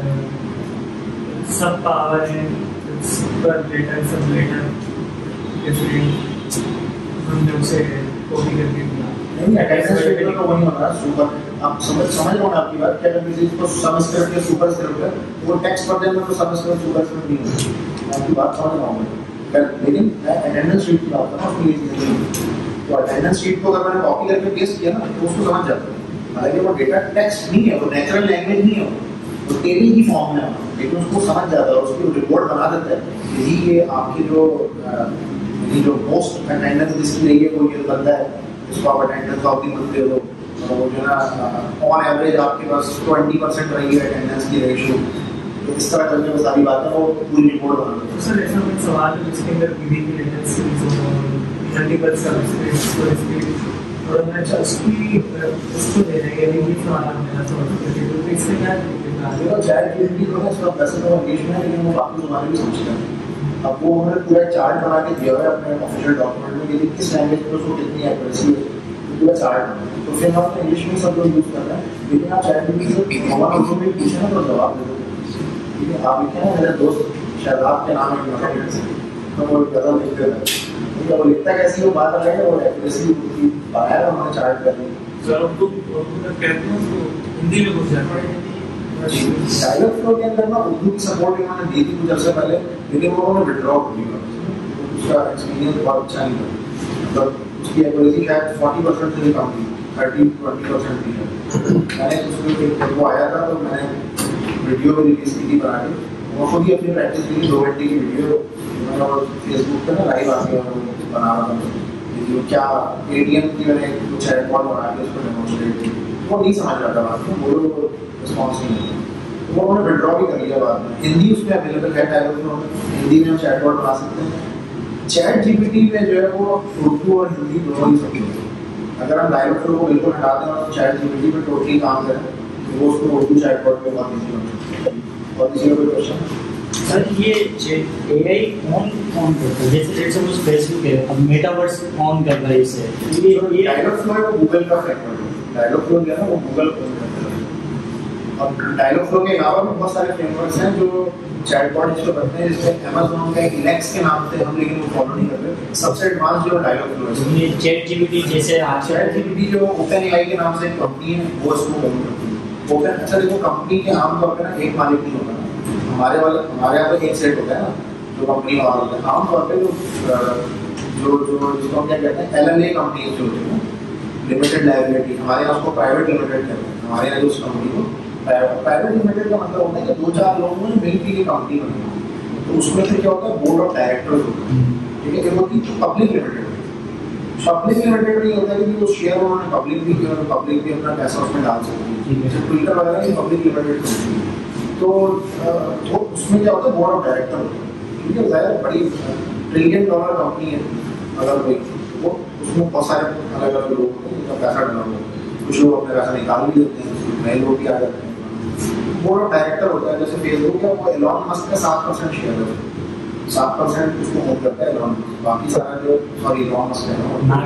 सब पावर है, सुपर डेटा सब लेटर डिफरेंट हमने उसे कॉपी करके दिया। नहीं अटेंडेंस शीट में तो वही होना है सुपर। आप समझ समझ रहे हो आपकी बात, क्या अगर किसी को सब स्क्रिप्ट या सुपर स्क्रिप्ट है वो टेक्स्ट पढ़ने में तो सब स्क्रिप्ट सुपर स्क्रिप्ट नहीं होती। आपकी बात समझ रहा हूँ मैं, लेकिन मैं अटेंडेंस शीट की बात कर रहा हूँ उसकी ये चीज़। तो अटेंडेंस शीट को अगर मैंने कॉपी करके पेस्ट किया ना तो उसको समझ जाता है। हालांकि वो डेटा टेक्स्ट नहीं है, वो नेचुरल लैंग्वेज नहीं है, वो टेबल की फॉर्म में है, लेकिन उसको समझ जाता है, उसकी रिपोर्ट बना देता है। यही ये आपकी जो ये जो मोस्ट अटेंडेंस जिसकी रही है कोई ये बंदा है जिसको आप अटेंडेंस ऑफ दी मंथ दे दो, तो वो जो ना ऑन एवरेज आपके पास ट्वेंटी परसेंट रही है अटेंडेंस की रेशियो। तो इस तरह करके वो सारी बातें वो पूरी रिपोर्ट बना देते हैं। सर ऐसा कोई सवाल है जिसके अंदर विधि की लेटेंसी मल्टीपल सर्विस और मैं अच्छा उसकी उसको दे रहे हैं ये सवाल मेरा तो इससे क्या देखो चैट जीपीटी जो है सब वैसे तो इंग्लिश में है लेकिन वो बाकी ज़ुबानें भी समझता है। अब वो उन्होंने पूरा चार्ट बना के दिया है अपने ऑफिशियल डॉक्यूमेंट में कि किस लैंग्वेज में उसको कितनी एक्यूरेसी है, तो पूरा चार्ट। तो फिर हम इंग्लिश में सब लोग यूज़ कर रहे हैं, लेकिन आप चैट जीपीटी से हमारा उनको भी पूछे ना तो जवाब दे दो। ठीक है, आप लिखे ना मेरे दोस्त शादाब के नाम है तो वो गजल लिखते हैं, तो वो लिखता कैसी वो बात अलग है और एक्यूरेसी बनाया उन्होंने चार्ट कर दी। सर उर्दू कहते हैं उसको हिंदी में कुछ जाता है डायलॉग फ्लो के अंदर ना उर्दू की सपोर्ट इन्होंने दी थी कुछ अर्से पहले, लेकिन वो उन्होंने विड्रॉ कर दी। उसका एक्सपीरियंस बहुत अच्छा नहीं था, मतलब उसकी एक्यूरेसी शायद फोर्टी परसेंट से भी कम थी, थर्टी ट्वेंटी परसेंट थी। मैंने उसमें जब वो आया था तो मैंने वीडियो भी रिलीज की थी बना के, वो खुद ही अपनी प्रैक्टिस की दो घंटे की वीडियो मैंने फेसबुक पे ना लाइव आके बना रहा था, जो क्या एटीएम की मैंने कुछ चैटबॉट बना के उसको डेमोन्स्ट्रेट की। वो नहीं समझ रहा था बात में, वो रिस्पॉन्स नहीं है, वो उन्होंने विड्रॉ भी कर लिया बाद में। हिंदी उसमें अवेलेबल है, डायलॉग में हिंदी में हम चैटबॉट बना सकते हैं। चैट जीपीटी में जो है वो उर्दू और हिंदी दोनों ही सकते हैं। अगर हम डायलॉग फ्लो को बिल्कुल हटा दें और चैट जीपीटी पे टोटली काम करें तो वो उसमें उर्दू चैटबॉट पे बहुत ईजी हो सकता है। और किसी का कोई क्वेश्चन? सर ये एआई ऑन ऑन करता है, जैसे लेट्स सपोज फेसबुक है, अब मेटावर्स ऑन कर रहा है इसे, ये ये डायलॉग फ्लो है वो गूगल का फैक्टर है, डायलॉग फ्लो जो है ना वो गूगल का फैक्टर है। और डायलॉग फ्लो के अलावा भी बहुत सारे फ्रेमवर्क्स हैं जो चैटबॉट जिसको करते हैं, जिसमें अमेज़न का इलेक्स के नाम से हम लेकिन वो फॉलो नहीं कर रहे। सबसे एडवांस जो डायलॉग फ्लो है ये चैट जीपीटी जैसे आज चैट जीपीटी जो ओपन एआई के नाम से एक कंपनी है वो इसको फॉलो करती है। ओपन अच्छा देखो कंपनी के आमतौर पर ना एक मालिक नहीं होता, हमारे वाले हमारे यहाँ पे एक सेट होता है ना जो कंपनी वाला होता है। आमतौर पे जो जो जो जिसको हम क्या कहते हैं एलएलए कंपनी जो होती है लिमिटेड लायबिलिटी, हमारे यहाँ उसको प्राइवेट लिमिटेड कहते हैं। हमारे यहाँ जो उस कंपनी को प्राइवेट लिमिटेड का मतलब होता है कि दो चार लोगों ने मिलकर ये कंपनी बनाई, तो उसमें फिर क्या होता है बोर्ड ऑफ डायरेक्टर्स होता है, ठीक है। एक होती है पब्लिक लिमिटेड, पब्लिक लिमिटेड नहीं होता कि वो शेयर उन्होंने पब्लिक भी किया, पब्लिक भी अपना पैसा उसमें डाल सकती है, जैसे ट्विटर वगैरह ये पब्लिक लिमिटेड होती है। तो वो उसमें क्या होता है बोर्ड ऑफ डायरेक्टर होता है, ठीक है। ज़्यादा बड़ी ट्रिलियन डॉलर कंपनी है अगर कोई, वो उसमें बहुत सारे अलग अलग लोग होते हैं जिनका पैसा डाला हुआ है, कुछ लोग अपना पैसा निकाल भी देते हैं, कुछ नए लोग भी आ जाते हैं। बोर्ड ऑफ डायरेक्टर होता है, जैसे फेसबुक है वो एलॉन मस्क का सात परसेंट शेयर है, सात परसेंट उसको होल्ड करता है एलॉन मस्क, बाकी सारा जो सॉरी एलॉन मस्क है ना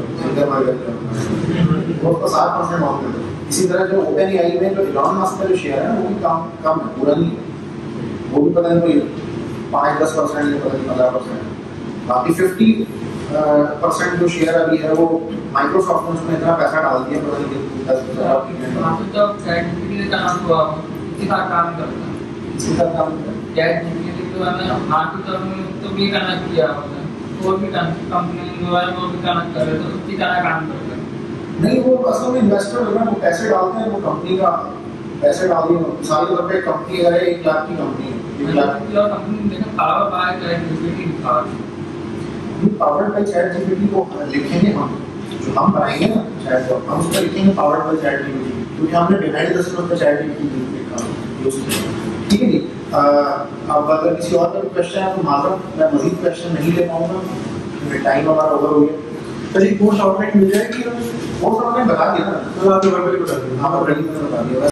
वो उसको सात परसेंट होल्ड करता है। इसी तरह जो ओपन एआई में जो एलॉन मस्क का जो शेयर है वो भी कम कम है, पूरा नहीं है, वो भी पता नहीं कोई पाँच दस परसेंट या पता नहीं पंद्रह परसेंट। बाकी फिफ्टी परसेंट जो शेयर अभी है वो माइक्रोसॉफ्ट ने उसमें इतना पैसा डाल दिया पता नहीं दस तो जब चैट जीपीटी का नाम हुआ इसी का काम करता है, इसी का काम करता है। चैट जीपीटी तो मैंने बाकी तरफ तो भी कनेक्ट किया होता है, और भी कंपनी मोबाइल में भी कनेक्ट कर रहे तो उसी तरह काम करता है। नहीं वो असल में इन्वेस्टर है ना, वो पैसे डालते हैं, वो कंपनी का पैसे डाल दिए। मिसाल के तौर पे कंपनी अगर है एक लाख की कंपनी है, एक लाख की कंपनी देखा power by ChatGPT power powered by ChatGPT को लिखेंगे हम, जो हम बनाएंगे ना चैट बॉट हम उसको लिखेंगे पावर्ड बाय चैट जीपीटी, क्योंकि हमने डिनाइड दस मिनट पे चैट जीपीटी लिखा यूज किया, ठीक है जी। अब अगर किसी और का क्वेश्चन है तो मालूम मैं मजीद क्वेश्चन नहीं ले पाऊंगा क्योंकि टाइम हमारा ओवर हो गया। तो ये कोर्स आउटलाइन मिल जाएगी, वो सब हमने बता दिया ना, तो आप बता दिया। हाँ बता दिया।